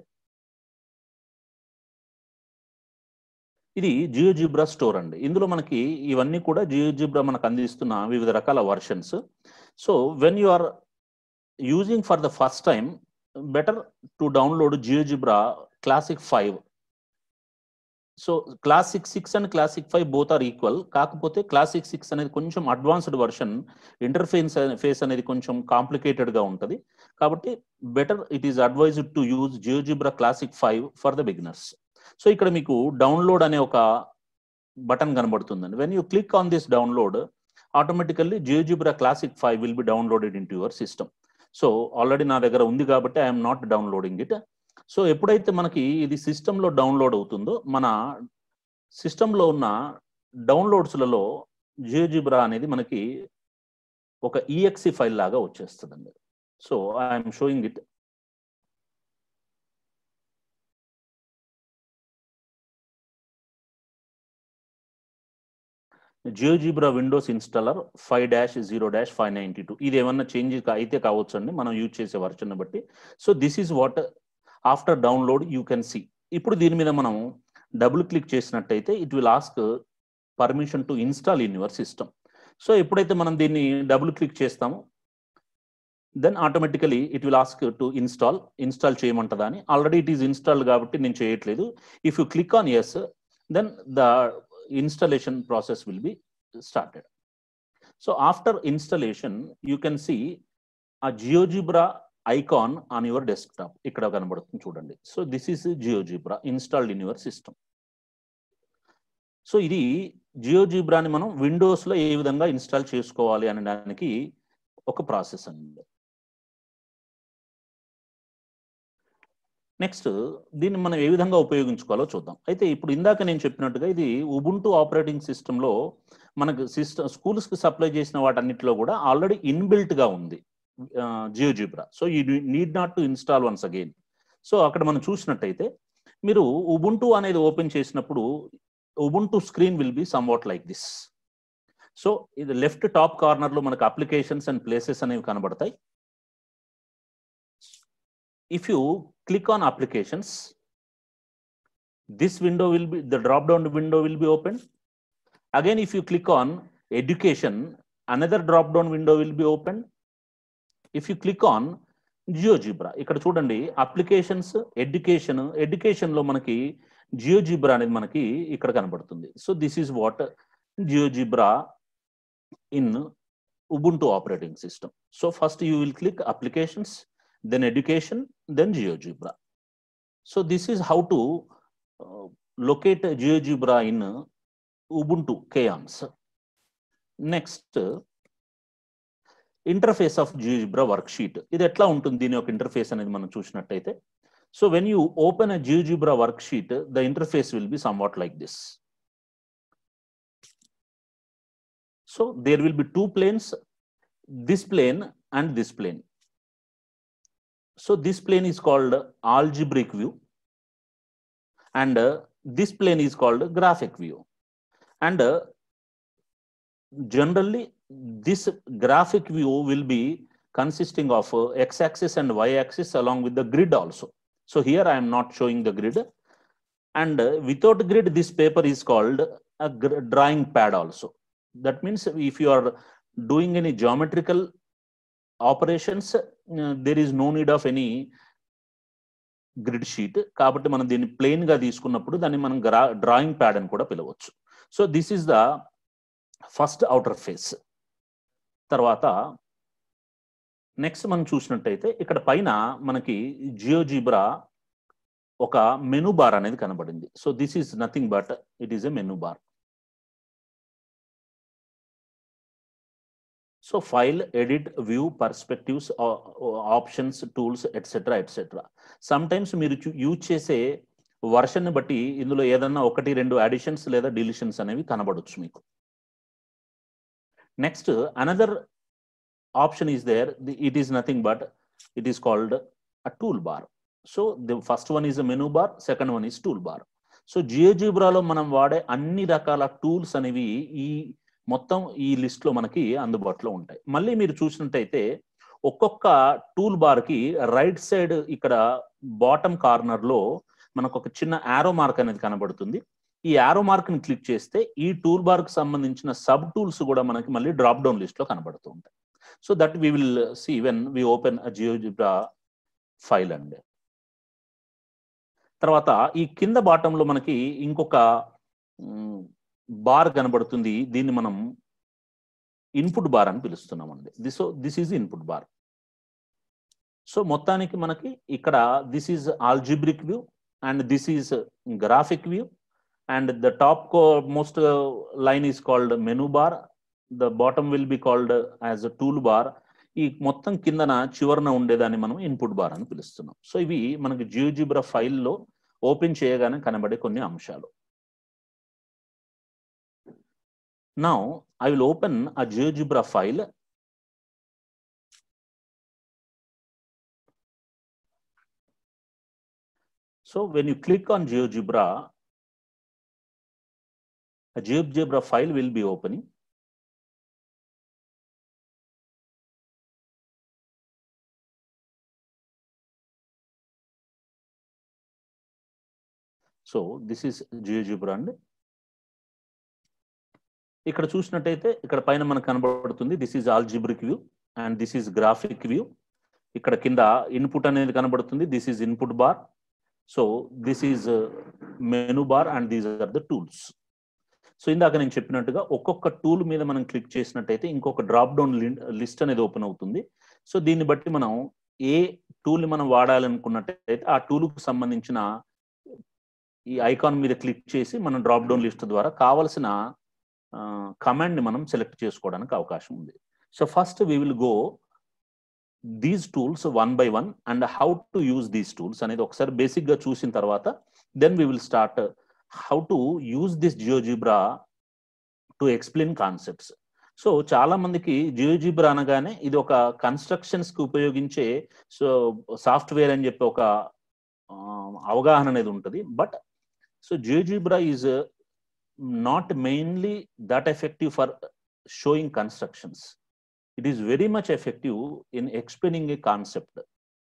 ఇది జియోజిబ్రా స్టోర్ అండి. ఇందులో మనకి ఇవన్నీ కూడా జియోజిబ్రా మనకు అందిస్తున్న వివిధ రకాల versions. So when you are using for the first time, better to download GeoGebra classic 5. So classic 6 and classic 5 both are equal. కాకపోతే క్లాసిక్ 6 అనేది కొంచెం అడ్వాన్స్డ్ వర్షన్, ఇంటర్ఫేస్ అనేది కొంచెం కాంప్లికేటెడ్గా ఉంటుంది. కాబట్టి better it is advised to use GeoGebra classic 5 for the beginners. So ఇక్కడ మీకు డౌన్లోడ్ అనే ఒక బటన్ కనబడుతుందండి. When you click on this download, automatically GeoGebra classic 5 will be downloaded in to your system. So already నా దగ్గర ఉంది కాబట్టి I'm not downloading it. So ఎప్పుడైతే మనకి ఇది సిస్టంలో డౌన్లోడ్ అవుతుందో, మన సిస్టంలో ఉన్న డౌన్లోడ్స్లలో జియోజిబ్రా అనేది మనకి ఒక EXE ఫైల్ లాగా వచ్చేస్తుందండి. So I'm showing it. GeoGebra Windows installer 5-0-592. ఇది ఏమన్నా చేంజ్ అయితే కావచ్చు అండి మనం యూజ్ చేసే వర్షన్ బట్టి. So this is what after download you can see. ఇప్పుడు దీని మీద మనం డబుల్ క్లిక్ చేసినట్టయితే it will ask permission to install in your system. So ఎప్పుడైతే మనం దీన్ని డబుల్ క్లిక్ చేస్తామో then automatically it will ask to install చేయమంటదా అని. ఆల్రెడీ ఇట్ ఈస్ ఇన్స్టాల్డ్ కాబట్టి నేను చేయట్లేదు. If you click on yes, then the installation process will be started. So after installation, you can see a GeoGebra icon on your desktop. ikkada kanabadutundi chudandi. So this is GeoGebra installed in your system. So idi GeoGebra ni manam Windows lo ee vidhanga install chesukovali anadaniki oka process andi. Next దీన్ని మనం ఏ విధంగా ఉపయోగించుకోవాలో చూద్దాం. అయితే ఇప్పుడు ఇందాక నేను చెప్పినట్టుగా ఇది ఉబుంటు ఆపరేటింగ్ సిస్టంలో మనకు స్కూల్స్కి సప్లై చేసిన వాటన్నిటిలో కూడా ఆల్రెడీ ఇన్బిల్ట్గా ఉంది GeoGebra. So you need not to install once again. So అక్కడ మనం చూసినట్టయితే మీరు ఉబుంటు అనేది ఓపెన్ చేసినప్పుడు Ubuntu screen will be somewhat like this. So ఇది లెఫ్ట్ టాప్ కార్నర్లో మనకు అప్లికేషన్స్ అండ్ ప్లేసెస్ అనేవి కనబడతాయి. If you click on applications, this window will be, the drop down window will be opened. Again, if you click on education, another drop down window will be opened. If you click on GeoGebra, ikkada chudandi applications, education lo manaki GeoGebra anedi manaki ikkada kanabadutundi. So this is what GeoGebra in Ubuntu operating system. So first you will click applications, then education, then GeoGebra. So this is how to locate GeoGebra in Ubuntu KAMS. Next, interface of GeoGebra worksheet. ఇది ఎట్లా ఉంటుంది దీని యొక్క ఇంటర్ఫేస్ అనేది మనం చూసినట్టయితే, so when you open a GeoGebra worksheet, the interface will be somewhat like this. So there will be two planes, this plane and this plane. So this plane is called algebraic view and this plane is called graphic view. And generally this graphic view will be consisting of x-axis and y-axis along with the grid also. So here I am not showing the grid, and without grid this paper is called a drawing pad also. That means if you are doing any geometrical operations, there is no need of any grid sheet. కాబట్టి మనం దీన్ని ప్లెయిన్ గా తీసుకున్నప్పుడు దాన్ని మనం డ్రాయింగ్ ప్యాడ్ అని కూడా పిలవచ్చు. So this is the first outer face. తర్వాత నెక్స్ట్ మనం చూసినట్టయితే ఇక్కడ పైన మనకి జియోజిబ్రా ఒక మెనూ బార్ అనేది కనబడింది. So this is nothing but it is a menu bar. So file, edit, view, perspectives, options, tools, etcetera etcetera. Some times మీరు యూజ్ చేసే వర్షన్ బట్టి ఇందులో ఏదన్నా 1-2 అడిషన్స్ లేదా డిలీషన్స్ అనేవి కనబడొచ్చు మీకు. Next another option is there. It is nothing but it is called a tool bar. So the first one is a menu bar, second one is tool bar. So జియోజిబ్రాలో మనం వాడే అన్ని రకాల టూల్స్ అనేవి ఈ మొత్తం ఈ లిస్ట్ లో మనకి అందుబాటులో ఉంటాయి. మళ్ళీ మీరు చూసినట్టయితే ఒక్కొక్క టూల్ బార్ కి రైట్ సైడ్ ఇక్కడ బాటమ్ కార్నర్ లో మనకు ఒక చిన్న యారో మార్క్ అనేది కనబడుతుంది. ఈ యారో మార్క్ ని క్లిక్ చేస్తే ఈ టూల్ బార్ కి సంబంధించిన సబ్ టూల్స్ కూడా మనకి మళ్ళీ డ్రాప్ డౌన్ లిస్ట్ లో కనబడుతూ ఉంటాయి. So that we will see when we open a GeoGebra file అండి. తర్వాత ఈ కింద బాటమ్ లో మనకి ఇంకొక బార్ కనబడుతుంది. దీన్ని మనం ఇన్పుట్ బార్ అని పిలుస్తున్నామండి. This is input bar. So మొత్తానికి మనకి ఇక్కడ this is algebraic view and this is graphic view, and the top most line is called menu bar. The bottom will be called as a tool bar. ఈ మొత్తం కిందన చివరన ఉండేదాన్ని మనం ఇన్పుట్ బార్ అని పిలుస్తున్నాం. సో ఇవి మనకి జియోజిబ్రా ఫైల్లో ఓపెన్ చేయగానే కనబడే కొన్ని అంశాలు. Now I will open a GeoGebra file. So when you click on GeoGebra, a GeoGebra file will be opening. So this is GeoGebra and ఇక్కడ చూసినట్టయితే ఇక్కడ పైన మనకు కనబడుతుంది this is algebraic view and this is graphic view. ఇక్కడ కింద ఇన్పుట్ అనేది కనబడుతుంది. This is input bar. So this is menu bar and these are the tools. So ఇందాక నేను చెప్పినట్టుగా ఒక్కొక్క టూల్ మీద మనం క్లిక్ చేసినట్టయితే ఇంకొక డ్రాప్ డౌన్ లిస్ట్ అనేది ఓపెన్ అవుతుంది. సో దీన్ని బట్టి మనం ఏ టూల్ మనం వాడాలనుకున్నట్టయితే ఆ టూల్కు సంబంధించిన ఈ ఐకాన్ మీద క్లిక్ చేసి మనం డ్రాప్ డౌన్ లిస్ట్ ద్వారా కావలసిన కమాండ్ ని మనం సెలెక్ట్ చేసుకోవడానికి అవకాశం ఉంది. So first we will go these tools one by one and how to use these tools అనేది ఒకసారి బేసిక్ గా చూసిన తర్వాత then we will start how to use this GeoGebra to explain concepts. So చాలా మందికి జియోజిబ్రా అనగానే ఇది ఒక కన్స్ట్రక్షన్స్ కి ఉపయోగించే సో సాఫ్ట్వేర్ అని చెప్పి ఒక అవగాహన అనేది ఉంటుంది. But so GeoGebra is not mainly that effective for showing constructions. It is very much effective in explaining a concept.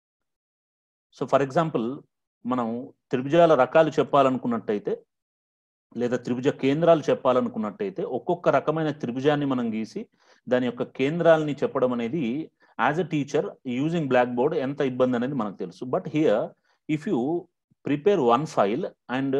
So for example, మనం త్రిభుజాల రకాలు చెప్పాలనుకున్నట్టయితే లేదా త్రిభుజ కేంద్రాలు చెప్పాలనుకున్నట్టయితే ఒక్కొక్క రకమైన త్రిభుజాన్ని మనం గీసి దాని యొక్క కేంద్రాలని చెప్పడం అనేది as a teacher using black board ఎంత ఇబ్బంది అనేది మనకు తెలుసు. But here if you prepare one file and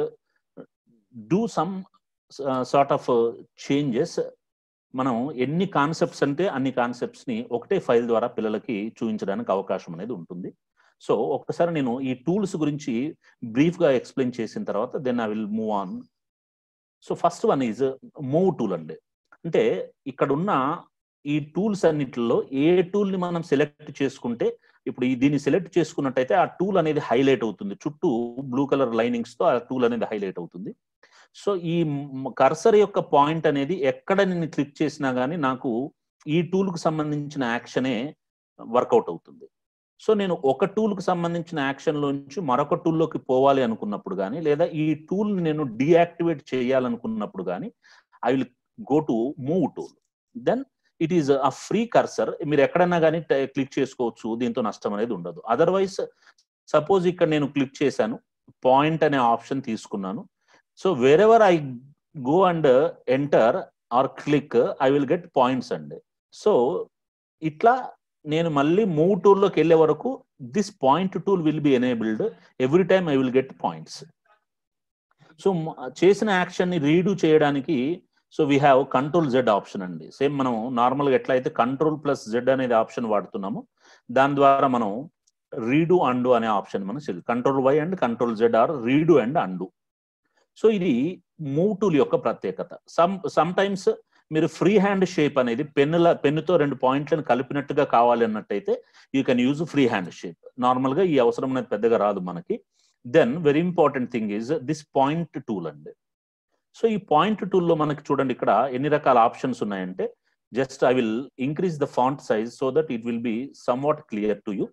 do some sort of changes, మనం ఎన్ని కాన్సెప్ట్స్ అంటే అన్ని కాన్సెప్ట్స్ ని ఒకటే ఫైల్ ద్వారా పిల్లలకి చూపించడానికి అవకాశం అనేది ఉంటుంది. సో ఒక్కసారి నేను ఈ టూల్స్ గురించి బ్రీఫ్ గా ఎక్స్ప్లెయిన్ చేసిన తర్వాత then I will move on. So first one is move tool అండి. అంటే ఇక్కడ ఉన్న ఈ టూల్స్ అన్నిటిలో ఏ టూల్ ని మనం సెలెక్ట్ చేసుకుంటే ఇప్పుడు దీన్ని సెలెక్ట్ చేసుకున్నట్టయితే ఆ టూల్ అనేది హైలైట్ అవుతుంది. చుట్టూ బ్లూ కలర్ లైనింగ్స్ తో ఆ టూల్ అనేది హైలైట్ అవుతుంది. సో ఈ కర్సర్ యొక్క పాయింట్ అనేది ఎక్కడ నేను క్లిక్ చేసినా కానీ నాకు ఈ టూల్కు సంబంధించిన యాక్షనే వర్కౌట్ అవుతుంది. సో నేను ఒక టూల్కు సంబంధించిన యాక్షన్లోంచి మరొక టూల్లోకి పోవాలి అనుకున్నప్పుడు కానీ లేదా ఈ టూల్ని నేను డీయాక్టివేట్ చేయాలనుకున్నప్పుడు కానీ I will go to move tool. Then it is a free cursor. మీరు ఎక్కడన్నా కానీ క్లిక్ చేసుకోవచ్చు, దీంతో నష్టం అనేది ఉండదు. అదర్వైజ్ సపోజ్ ఇక్కడ నేను క్లిక్ చేశాను, పాయింట్ అనే ఆప్షన్ తీసుకున్నాను. So wherever I go and enter or click I will get points అండి. సో ఇట్లా నేను మళ్ళీ మూవ్ టూల్లోకి వెళ్ళే వరకు this point tool will be enabled every time I will get points. So చేసిన యాక్షన్ ని రీడూ చేయడానికి so we have control Z option అండి. సేమ్ మనం నార్మల్గా ఎట్లయితే కంట్రోల్ ప్లస్ జెడ్ అనేది ఆప్షన్ వాడుతున్నామో దాని ద్వారా మనం రీడు అండు అనే ఆప్షన్ మనం control why and control Z or redo and undo. So ఇది మూవ్ టూల్ యొక్క ప్రత్యేకత. సమ్ టైమ్స్ మీరు ఫ్రీ హ్యాండ్ షేప్ అనేది పెన్నుతో 2 పాయింట్లను కలిపినట్టుగా కావాలి అన్నట్టయితే you can use free hand shape. నార్మల్గా ఈ అవసరం అనేది పెద్దగా రాదు మనకి. Then very important thing is this point tool అండి. సో ఈ పాయింట్ టూల్లో మనకి చూడండి ఇక్కడ ఎన్ని రకాల ఆప్షన్స్ ఉన్నాయంటే, just I will increase the font size so that it will be somewhat clear to you.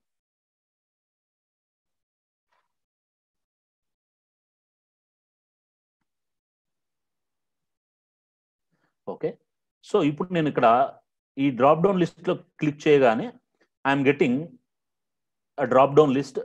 Okay, so ఇప్పుడు నేను ఇక్కడ ఈ డ్రాప్ డౌన్ లిస్ట్ లో క్లిక్ చేయగానే I'm getting drop down list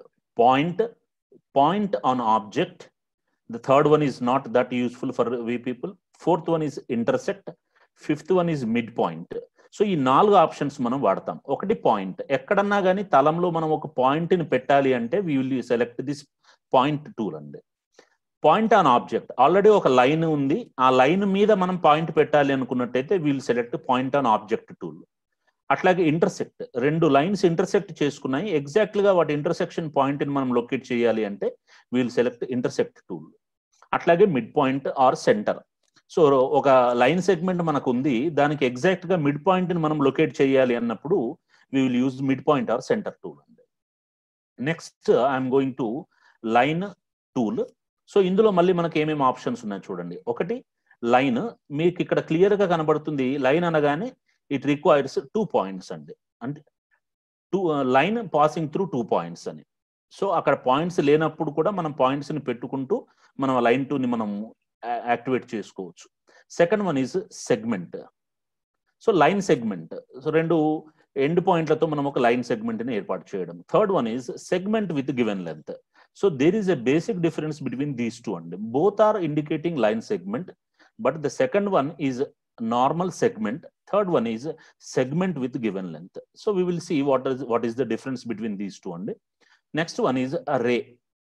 point on object. The third one is not that useful for we people. Fourth one is intersect. Fifth one is mid point. So ఈ 4 ఆప్షన్స్ మనం వాడతాం. ఒకటి పాయింట్, ఎక్కడన్నా కానీ తలంలో మనం ఒక పాయింట్ ని పెట్టాలి అంటే we will select this point tool అండి. పాయింట్ ఆన్ ఆబ్జెక్ట్, ఆల్రెడీ ఒక లైన్ ఉంది, ఆ లైన్ మీద మనం పాయింట్ పెట్టాలి అనుకున్నట్టయితే we'll select point on object tool. అట్లాగే ఇంటర్సెక్ట్, 2 లైన్స్ ఇంటర్సెక్ట్ చేసుకున్నాయి, ఎగ్జాక్ట్గా వాటి ఇంటర్సెక్షన్ పాయింట్ ని మనం లొకేట్ చేయాలి అంటే వీల్ సెలెక్ట్ ఇంటర్సెక్ట్ టూల్. అట్లాగే mid point or center. So ఒక లైన్ సెగ్మెంట్ మనకు ఉంది, దానికి ఎగ్జాక్ట్ గా మిడ్ పాయింట్ ని మనం లొకేట్ చేయాలి అన్నప్పుడు we will use mid point or center tool అండి. Next I'm going to line tool. So ఇందులో మళ్ళీ మనకి ఏమేమి ఆప్షన్స్ ఉన్నాయి చూడండి. ఒకటి లైన్, మీకు ఇక్కడ క్లియర్ గా కనబడుతుంది. లైన్ అనగానే ఇట్ రిక్వైర్స్ 2 పాయింట్స్ అండి, అంటే లైన్ పాసింగ్ త్రూ 2 పాయింట్స్ అని. సో అక్కడ పాయింట్స్ లేనప్పుడు కూడా మనం పాయింట్స్ ని పెట్టుకుంటూ మనం లైన్ 2ని మనం యాక్టివేట్ చేసుకోవచ్చు. Second one is segment. So line segment, so 2 end పాయింట్లతో మనం ఒక లైన్ సెగ్మెంట్ ని ఏర్పాటు చేయడం. Third one is segment with given length. So there is a basic difference between these two, and both are indicating line segment, but the second one is normal segment, third one is segment with given length. So we will see what is the difference between these two. And next one is array.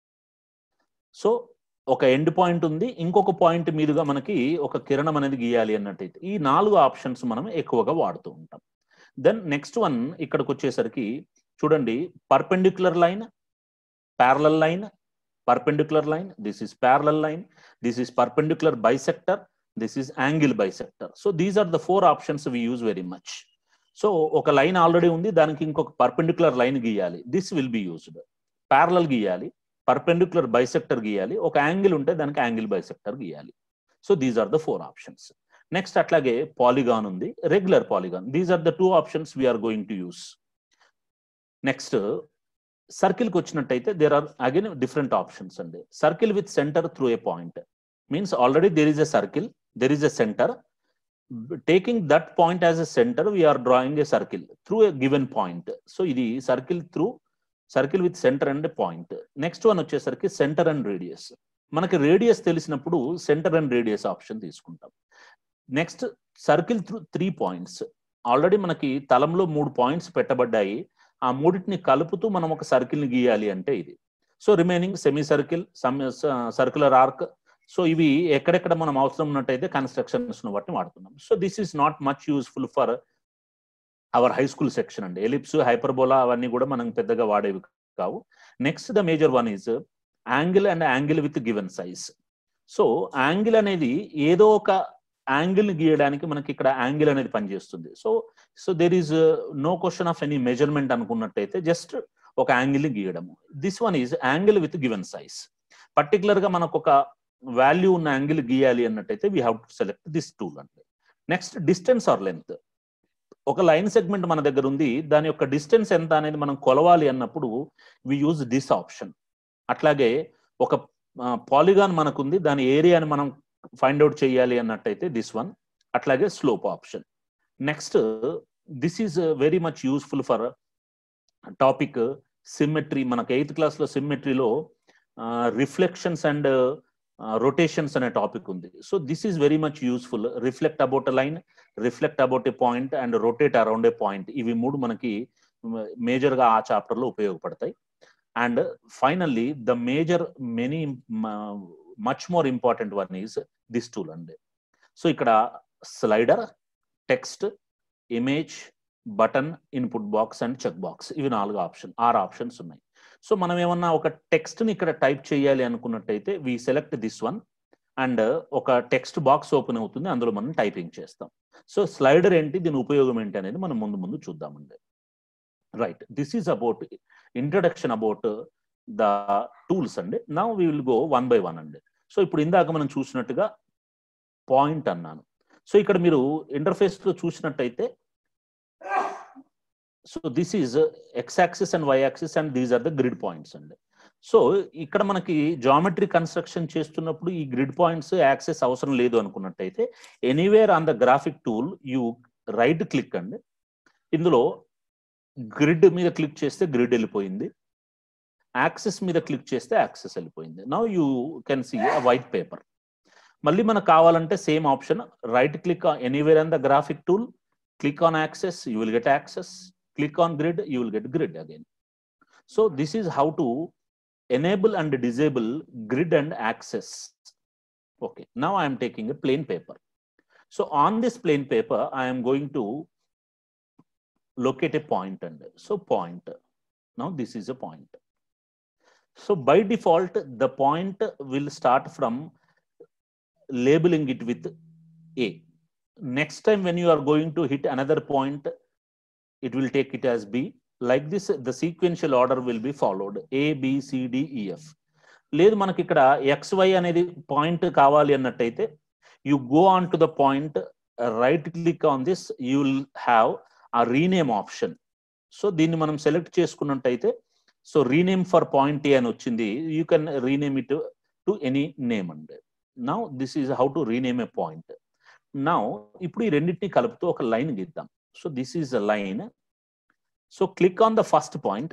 So ఒక ఎండ్ పాయింట్ ఉంది, ఇంకొక పాయింట్ మీదుగా మనకి ఒక కిరణం అనేది గీయాలి అన్నట్టయితే ఈ 4 ఆప్షన్స్ మనం ఎక్కువగా వాడుతూ ఉంటాం. దెన్ నెక్స్ట్ వన్ ఇక్కడికి వచ్చేసరికి చూడండి, perpendicular line, parallel line, perpendicular line, this is parallel line, this is perpendicular bisector, this is angle bisector. So these are the 4 options we use very much. So ఒక లైన్ ఆల్రెడీ ఉంది, దానికి ఇంకొక పర్పెండిక్యులర్ లైన్ గీయాలి, this will be used. Parallel గీయాలి, పర్పెండిక్యులర్ బైసెక్టర్ గీయాలి, ఒక యాంగిల్ ఉంటే దానికి యాంగిల్ బైసెక్టర్ గీయాలి. So these are the 4 options. Next అట్లాగే పాలిగాన్ ఉంది, regular polygon. These are the 2 options we're going to use. Next సర్కిల్కి వచ్చినట్టయితే there are again different options అండి. Circle with centre through a point means already there is a circle, there is a center. Taking that point as a center we're drawing a circle through a given point. So ఇది circle with centre and point. Next one వచ్చేసరికి సెంటర్ అండ్ రేడియస్. మనకి రేడియస్ తెలిసినప్పుడు సెంటర్ అండ్ రేడియస్ ఆప్షన్ తీసుకుంటాం. Next circle through 3 points. Already మనకి తలంలో 3 పాయింట్స్ పెట్టబడ్డాయి, ఆ 3టిని కలుపుతూ మనం ఒక సర్కిల్ ని గీయాలి అంటే ఇది. So remaining semi circle, circular arc. So ఇవి ఎక్కడెక్కడ మనం అవసరం ఉన్నట్టయితే కన్స్ట్రక్షన్స్ బట్టి వాడుతున్నాం. So this is not much useful for our high school section అండి. ఎలిప్స్, హైపర్బోలా అవన్నీ కూడా మనం పెద్దగా వాడేవి కావు. Next the major one is angle and angle with given size. So angle అనేది ఏదో ఒక యాంగిల్ ని గీయడానికి మనకి ఇక్కడ యాంగిల్ అనేది పనిచేస్తుంది. So there is no question of any measurement అనుకున్నట్టయితే జస్ట్ ఒక యాంగిల్ ని గీయడము. This one is angle with given size. Particular గా మనకు ఒక వాల్యూ ఉన్న యాంగిల్ గీయాలి అన్నట్టయితే we have to select this tool అండి. Next distance or length. ఒక లైన్ సెగ్మెంట్ మన దగ్గర ఉంది, దాని యొక్క డిస్టెన్స్ ఎంత అనేది మనం కొలవాలి అన్నప్పుడు వి యూజ్ దిస్ ఆప్షన్. అట్లాగే ఒక పాలిగాన్ మనకుంది, దాని ఏరియాని మనం ఫైండ్ అవుట్ చేయాలి అన్నట్టయితే దిస్ వన్. అట్లాగే slope option. Next this is very much useful for topic symmetry. మనకు 8th క్లాస్లో సిమ్మెట్రీలో రిఫ్లెక్షన్స్ అండ్ రొటేషన్స్ అనే టాపిక్ ఉంది. So this is very much useful. Reflect about a line, reflect about a point and rotate around a point. ఇవి 3 మనకి మేజర్గా ఆ చాప్టర్లో ఉపయోగపడతాయి. And finally the major much more important one is this tool అండి. సో ఇక్కడ slider, text, image, button, input box and check box, ఇవి 6 ఆప్షన్స్ ఉన్నాయి. సో మనం ఏమన్నా ఒక టెక్స్ట్ని ఇక్కడ టైప్ చేయాలి అనుకున్నట్టయితే we select this one and ఒక టెక్స్ట్ బాక్స్ ఓపెన్ అవుతుంది, అందులో మనం టైపింగ్ చేస్తాం. సో స్లైడర్ ఏంటి, దీని ఉపయోగం ఏంటి అనేది మనం ముందు చూద్దామండి. Right, this is about introduction about the tools అండి. Now we will go one by one అండి. సో ఇప్పుడు ఇందాక మనం చూసినట్టుగా పాయింట్ అన్నాను. సో ఇక్కడ మీరు ఇంటర్ఫేస్లో చూసినట్టయితే so this is X axis and Y axis and these are the grid points అండి. సో ఇక్కడ మనకి జామెట్రీ కన్స్ట్రక్షన్ చేస్తున్నప్పుడు ఈ గ్రిడ్ పాయింట్స్ యాక్సెస్ అవసరం లేదు అనుకున్నట్టయితే anywhere on the graphic tool you right click అండి. ఇందులో గ్రిడ్ మీద క్లిక్ చేస్తే గ్రిడ్ వెళ్ళిపోయింది, యాక్సెస్ మీద క్లిక్ చేస్తే యాక్సెస్ వెళ్ళిపోయింది. Now you can see a white paper. మళ్ళీ మనకు కావాలంటే same option, right click anywhere on the graphic tool, click on access, you will get access. Click on grid, you will get grid again. So this is how to enable and disable grid and access. Okay, now I am taking a plain paper. So on this plain paper, I am going to locate a point and so point. Now this is a point. So by default, the point will start from labeling it with A. Next time when you are going to hit another point, it will take it as B. Like this, the sequential order will be followed. A, B, C, D, E, F. లేదు మనకి ఇక్కడ XY అనేది పాయింట్ కావాలి అన్నట్టయితే you go on to the point, right click on this, you will have a rename option. So దీన్ని మనం సెలెక్ట్ చేసుకున్నట్టయితే so rename for point A అని వచ్చింది. You can rename it to any name అండి. Now this is how to rename a point. Now ఇప్పుడు ఈ రెండింటిని కలుపుతూ ఒక లైన్ గీద్దాం. So this is a line. So click on the first point.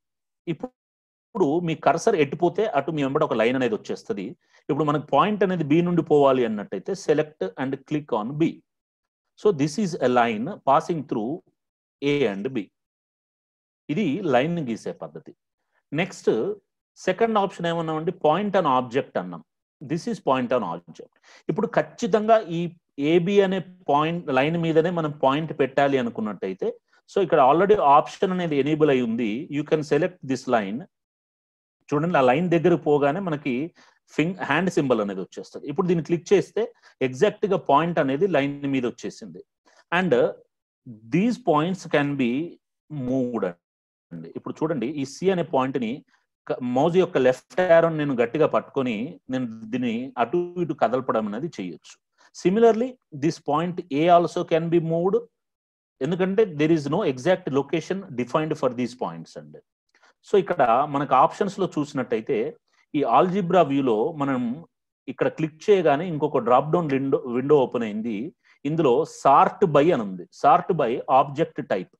ఇప్పుడు మీ కర్సర్ ఎట్టిపోతే అటు మీ వెంబడి ఒక లైన్ అనేది వచ్చేస్తుంది. ఇప్పుడు మనకు పాయింట్ అనేది బి నుండి పోవాలి అన్నట్టయితే select and click on B. So this is a line passing through A and B. ఇది లైన్ గీసే పద్ధతి. నెక్స్ట్ సెకండ్ ఆప్షన్ ఏమన్నామండి, పాయింట్ ఆన్ ఆబ్జెక్ట్ అన్నాం. This is point on object. ఇప్పుడు ఖచ్చితంగా ఈ ఏబి అనే పాయింట్ లైన్ మీదనే మనం పాయింట్ పెట్టాలి అనుకున్నట్టయితే సో ఇక్కడ ఆల్రెడీ ఆప్షన్ అనేది ఎనేబుల్ అయి ఉంది. You can select this line. చూడండి, ఆ లైన్ దగ్గరకు పోగానే మనకి హ్యాండ్ సింబల్ అనేది వచ్చేస్తుంది. ఇప్పుడు దీన్ని క్లిక్ చేస్తే ఎగ్జాక్ట్ గా పాయింట్ అనేది లైన్ మీద వచ్చేసింది. And these points can be moved అండి. ఇప్పుడు చూడండి, ఈ సి అనే పాయింట్ ని మౌజ్ యొక్క లెఫ్ట్ యారో నేను గట్టిగా పట్టుకొని నేను దీన్ని అటు ఇటు కదలపడం అనేది చేయొచ్చు. Similarly this point A also can be moved, ఎందుకంటే there is no exact location defined for these points అండి. సో ఇక్కడ మనకు ఆప్షన్స్ లో చూసినట్టయితే ఈ ఆల్జిబ్రా వ్యూలో మనం ఇక్కడ క్లిక్ చేయగానే ఇంకొక డ్రాప్ డౌన్ విండో ఓపెన్ అయింది. ఇందులో సార్ట్ బై అని ఉంది. Sort by object type.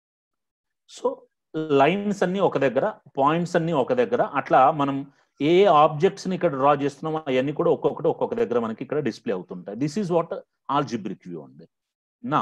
So lines అన్ని ఒక దగ్గర, పాయింట్స్ అన్ని ఒక దగ్గర, అట్లా మనం ఏ ఆబ్జెక్ట్స్ ని ఇక్కడ డ్రా చేస్తున్నామో అవన్నీ కూడా ఒక్కొక్కటి ఒక్కొక్క దగ్గర మనకి ఇక్కడ డిస్ప్లే అవుతుంటాయి. This is what algebraic view అండి. Now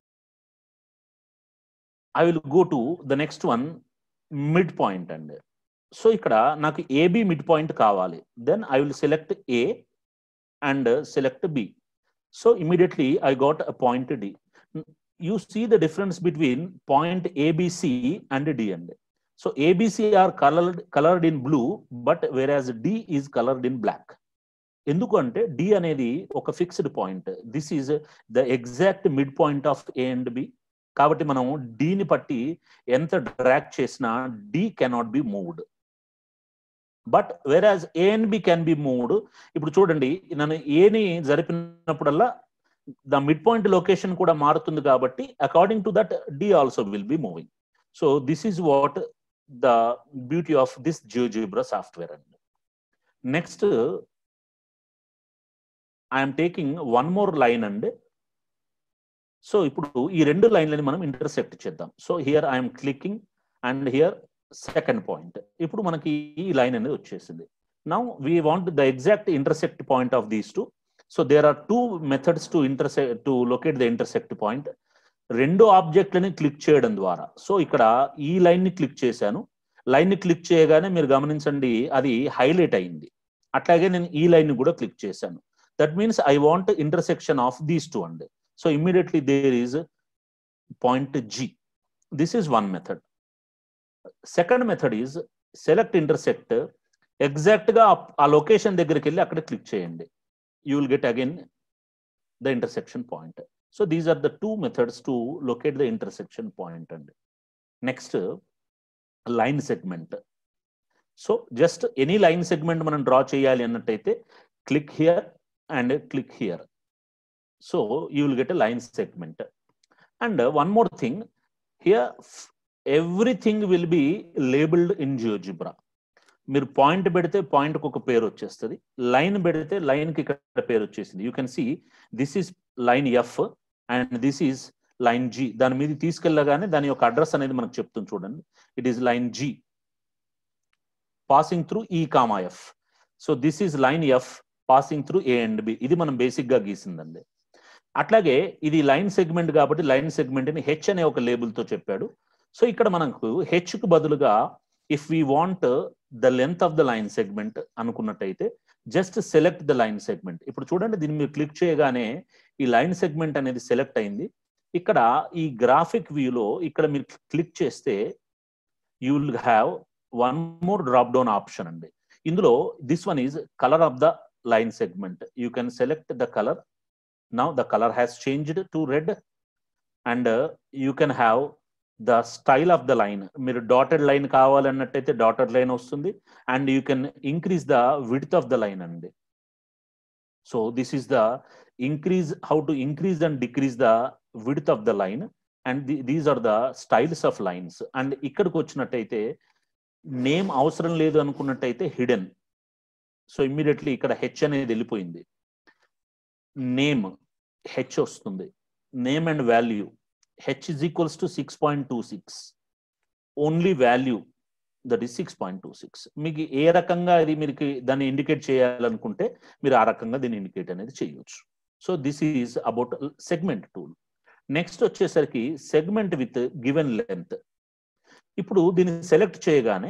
I will go to the next one, mid point అండి. సో ఇక్కడ నాకు ఏబి మిడ్ పాయింట్ కావాలి. Then I will select A and select B. So immediately I got a point D. You see the difference between point ABC and D and so ABC are colored in blue, but whereas D is colored in black. ఎందుకు అంటే D అనేది ఒక fixed point. This is the exact mid point of A and B. కాబట్టి మనం D ని పట్టి ఎంత డ్రాగ్ చేసినా D cannot be moved. But whereas A and B can be moved. ఇప్పుడు చూడండి, నేను A ని జరిపినప్పుడల్లా the midpoint location kuda marutundi kabatti according to that D also will be moving. So this is what the beauty of this GeoGebra software. Next I am taking one more line and so ippudu ee rendu line lani manam intersect cheddam. So here I am clicking and here second point. Ippudu manaki ee line anedi vachesindi. Now we want the exact intersect point of these two. So there are two methods to locate the intersect point. రెండు ఆబ్జెక్ట్లని క్లిక్ చేయడం ద్వారా. సో ఇక్కడ ఈ లైన్ ని క్లిక్ చేశాను. లైన్ ని క్లిక్ చేయగానే మీరు గమనించండి, అది హైలైట్ అయింది. అట్లాగే నేను ఈ లైన్ ని కూడా క్లిక్ చేశాను. That means I want intersection of these two అండి. So immediately there is point G. This is one method. Second method is select intersect, exact గా ఆ లొకేషన్ దగ్గరికి వెళ్ళి అక్కడ క్లిక్ చేయండి. You will get again the intersection point. So these are the 2 methods to locate the intersection point అండి. Next line segment. So just any line segment మనం డ్రా చేయాలి అన్నట్టయితే click here and click here. So you will get a line segment. And one more thing, here everything will be labeled in GeoGebra. మీరు పాయింట్ పెడితే పాయింట్కి ఒక పేరు వచ్చేస్తుంది, లైన్ పెడితే లైన్కి ఇక్కడ పేరు వచ్చేసింది. You can see this is line F and this is line G. దాని మీద తీసుకెళ్ళగానే దాని యొక్క అడ్రస్ అనేది మనకు చెప్తుంది చూడండి. It is line G passing through E comma F. So this is line F passing through A and B. ఇది మనం బేసిక్ గా గీసిందండి. అట్లాగే ఇది లైన్ సెగ్మెంట్ కాబట్టి లైన్ సెగ్మెంట్ ని హెచ్ అనే ఒక లేబుల్ తో చెప్పాడు. సో ఇక్కడ మనకు హెచ్ కు బదులుగా if we want the length of the line segment అనుకున్నట్టయితే just select the line segment. ఇప్పుడు చూడండి, దీన్ని మీరు క్లిక్ చేయగానే ఈ లైన్ సెగ్మెంట్ అనేది సెలెక్ట్ అయింది. ఇక్కడ ఈ గ్రాఫిక్ వ్యూలో ఇక్కడ మీరు క్లిక్ చేస్తే you will have one more drop down option అండి. ఇందులో this one is colour of the line segment. You can select the colour. Now the colour has changed to red and you can have the style of the line. మీరు డాటెడ్ లైన్ కావాలన్నట్టయితే డాటెడ్ లైన్ వస్తుంది and you can increase the width of the line అండి. So this is the increase, how to increase and decrease the width of the line, and these are the styles of lines. And ఇక్కడికి వచ్చినట్టయితే నేమ్ అవసరం లేదు అనుకున్నట్టయితే హిడెన్. సో ఇమ్మీడియట్లీ ఇక్కడ హెచ్ అనేది వెళ్ళిపోయింది. నేమ్ హెచ్ వస్తుంది. Name and value H is equals to 6.26. Only value that is 6.26. మీకు ఏ రకంగా ఇది మీరు దాన్ని ఇండికేట్ చేయాలనుకుంటే మీరు ఆ రకంగా దీన్ని ఇండికేట్ అనేది చేయొచ్చు. So this is about segment tool. Next వచ్చేసరికి సెగ్మెంట్ విత్ గివెన్ లెంత్. ఇప్పుడు దీన్ని సెలెక్ట్ చేయగానే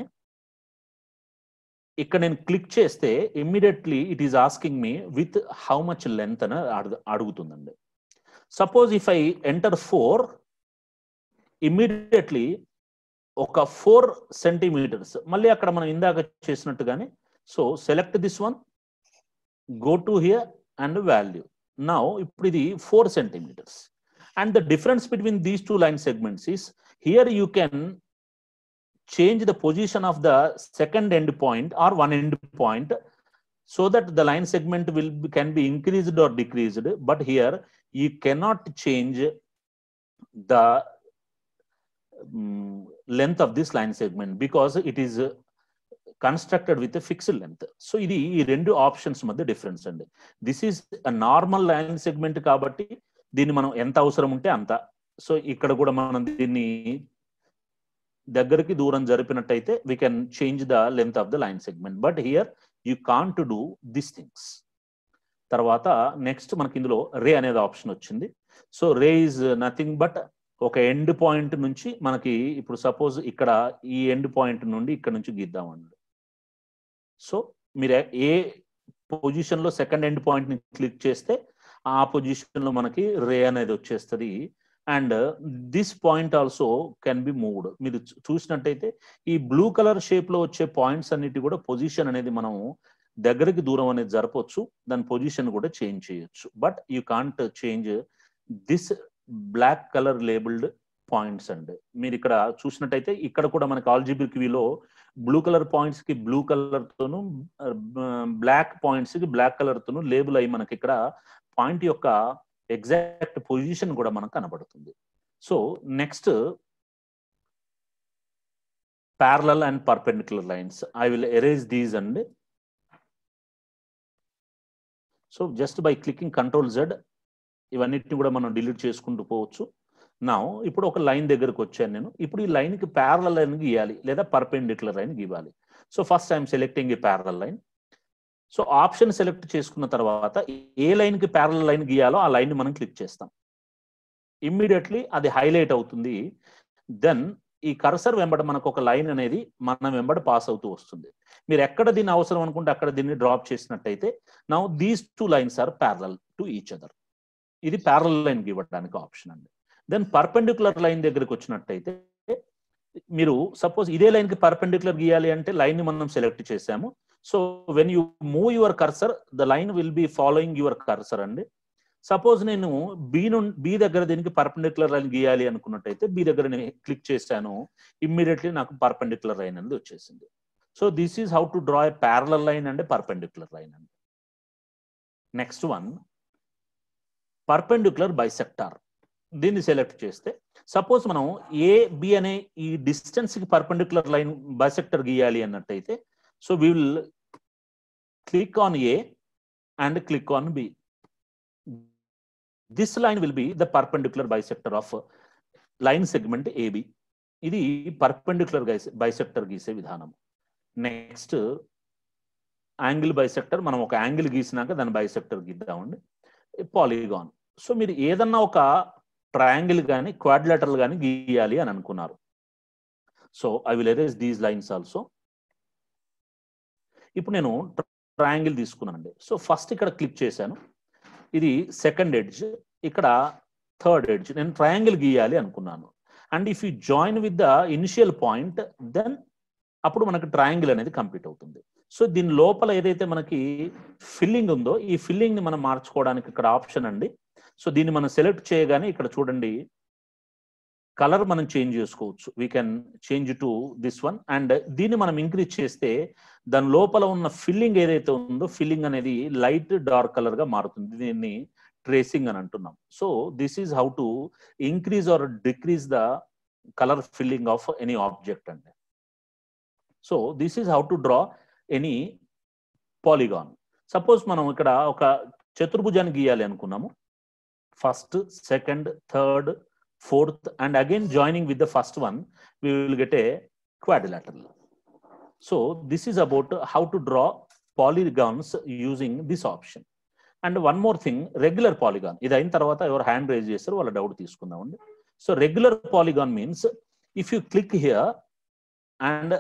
ఇక్కడ నేను క్లిక్ చేస్తే immediately it is asking me with how much length అని అడుగుతుందండి. Suppose if I enter 4, immediately ఒక 4 సెంటీమీటర్స్ మళ్ళీ అక్కడ మనం ఇందాక చేసినట్టుగానే. So select this one, go to here and value. Now ఇప్పుడు ఇది 4 centimeters, and the difference between these two line segments is here you can change the position of the second end point or one end point so that the line segment can be increased or decreased, but here you cannot change the length of this line segment because it is constructed with a fixed length. So ఇది ఈ 2 ఆప్షన్స్ మధ్య డిఫరెన్స్ అండి. This is normal line segment కాబట్టి దీన్ని మనం ఎంత అవసరం ఉంటే అంత. సో ఇక్కడ కూడా మనం దీన్ని దగ్గరికి దూరం జరిపినట్టయితే we can change the length of the line segment, but here you can't do this things. తర్వాత నెక్స్ట్ మనకి ఇందులో రే అనేది ఆప్షన్ వచ్చింది. So ray is nothing but ఒక ఎండ్ పాయింట్ నుంచి మనకి ఇప్పుడు సపోజ్ ఇక్కడ ఈ ఎండ్ పాయింట్ నుండి ఇక్కడ నుంచి గీద్దామండి. సో మీరు ఏ పొజిషన్లో సెకండ్ ఎండ్ పాయింట్ని క్లిక్ చేస్తే ఆ పొజిషన్లో మనకి రే అనేది వచ్చేస్తుంది. And this point also can be moved. మీరు చూసినట్టయితే ఈ బ్లూ కలర్ షేప్లో వచ్చే పాయింట్స్ అన్నిటి కూడా పొజిషన్ అనేది మనం దగ్గరికి దూరం అనేది జరపవచ్చు, దాని పొజిషన్ కూడా చేంజ్ చేయొచ్చు. But you can't change this black colour labelled points అండి. మీరు ఇక్కడ చూసినట్టయితే ఇక్కడ కూడా మనకి ఆల్జీబ్రిక్ వ్యూలో బ్లూ కలర్ పాయింట్స్ కి బ్లూ కలర్ తోను, బ్లాక్ పాయింట్స్ కి బ్లాక్ కలర్ తోను లేబుల్ అయ్యి మనకి ఇక్కడ పాయింట్ యొక్క ఎగ్జాక్ట్ పొజిషన్ కూడా మనకు కనబడుతుంది. So next parallel and perpendicular lines. I will erase these అండి. So just by clicking Ctrl+Z ఇవన్నిటిని కూడా మనం డిలీట్ చేసుకుంటూ పోవచ్చు. నా ఇప్పుడు ఒక లైన్ దగ్గరకు వచ్చాను నేను. ఇప్పుడు ఈ లైన్కి ప్యారలల్ లైన్ గీయాలి లేదా పర్పెండిక్యులర్ లైన్ గీయాలి. So first I'm selecting a parallel line. So option select చేసుకున్న తర్వాత ఏ లైన్కి ప్యారలల్ లైన్ గీయాలో ఆ లైన్ మనం క్లిక్ చేస్తాం. ఇమ్మీడియట్లీ అది హైలైట్ అవుతుంది. దెన్ ఈ కర్సర్ వెంబడ మనకు ఒక లైన్ అనేది మన వెంబడ పాస్ అవుతూ వస్తుంది. మీరు ఎక్కడ దీన్ని అవసరం అనుకుంటే అక్కడ దీన్ని డ్రాప్ చేసినట్టయితే now these 2 lines are parallel to each other. ఇది ప్యారలల్ లైన్ ఇవ్వడానికి ఆప్షన్ అండి. దెన్ పర్పెండిక్యులర్ లైన్ దగ్గరికి వచ్చినట్టయితే మీరు సపోజ్ ఇదే లైన్ కి పర్పెండిక్యులర్ గీయాలి అంటే లైన్ ని మనం సెలెక్ట్ చేసాము. So when you move your cursor the line will be following your cursor అండి. సపోజ్ నేను బి దగ్గర దీనికి పర్పెండిక్యులర్ లైన్ గీయాలి అనుకున్నట్టయితే బి దగ్గర నేను క్లిక్ చేశాను, ఇమ్మీడియట్లీ నాకు పర్పెండిక్యులర్ లైన్ అనేది వచ్చేసింది. So this is how to draw a parallel line and perpendicular line అండి. Next one perpendicular bisector. దీన్ని సెలెక్ట్ చేస్తే సపోజ్ మనం ఏ బి అనే ఈ డిస్టెన్స్ కి పర్పెండిక్యులర్ లైన్ బైసెక్టర్ గీయాలి అన్నట్టయితే so we will click on A and click on B. This line will be the perpendicular bisector of line segment AB. ఇది పర్పెండిక్యులర్ బైసెక్టర్ గీసే విధానం. Next angle bisector. మనం ఒక యాంగిల్ గీసినాక దాని బైసెక్టర్ గీద్దామండి. పాలిగాన్. సో మీరు ఏదన్నా ఒక ట్రయాంగిల్ కానీ క్వాడ్రిలేటరల్ కానీ గీయాలి అని అనుకున్నారు. So I will erase these lines also. ఇప్పుడు నేను ట్రయాంగిల్ తీసుకున్నానండి. సో ఫస్ట్ ఇక్కడ క్లిక్ చేశాను, ఇది సెకండ్ ఎడ్జ్, ఇక్కడ థర్డ్ ఎడ్జ్. నేను ట్రయాంగిల్ గీయాలి అనుకున్నాను. And if you join with the initial point then అప్పుడు మనకి ట్రయాంగిల్ అనేది కంప్లీట్ అవుతుంది. సో దీని లోపల ఏదైతే మనకి ఫిల్లింగ్ ఉందో ఈ ఫిల్లింగ్ ని మనం మార్చుకోవడానికి ఇక్కడ ఆప్షన్ అండి. సో దీన్ని మనం సెలెక్ట్ చేయగానే ఇక్కడ చూడండి కలర్ మనం చేంజ్ చేసుకోవచ్చు. We can change to this one. And దీన్ని మనం ఇంక్రీజ్ చేస్తే దాని లోపల ఉన్న ఫిల్లింగ్ ఏదైతే ఉందో ఫిల్లింగ్ అనేది లైట్ డార్క్ కలర్ గా మారుతుంది. దీన్ని ట్రేసింగ్ అని అంటున్నాం. So this is how to increase or decrease the colour filling of any object అండి. So this is how to draw any polygon. Suppose మనం ఇక్కడ ఒక చతుర్భుజాన్ని గీయాలి అనుకున్నాము. First, second, third, fourth, and again joining with the first one we will get a quadrilateral. So this is about how to draw polygons using this option. And one more thing, regular polygon. ఇది అయిన తర్వాత ఎవరు హ్యాండ్ రైజ్ చేస్తారు వాళ్ళ డౌట్ తీసుకుందామండి. So regular polygon means if you click here and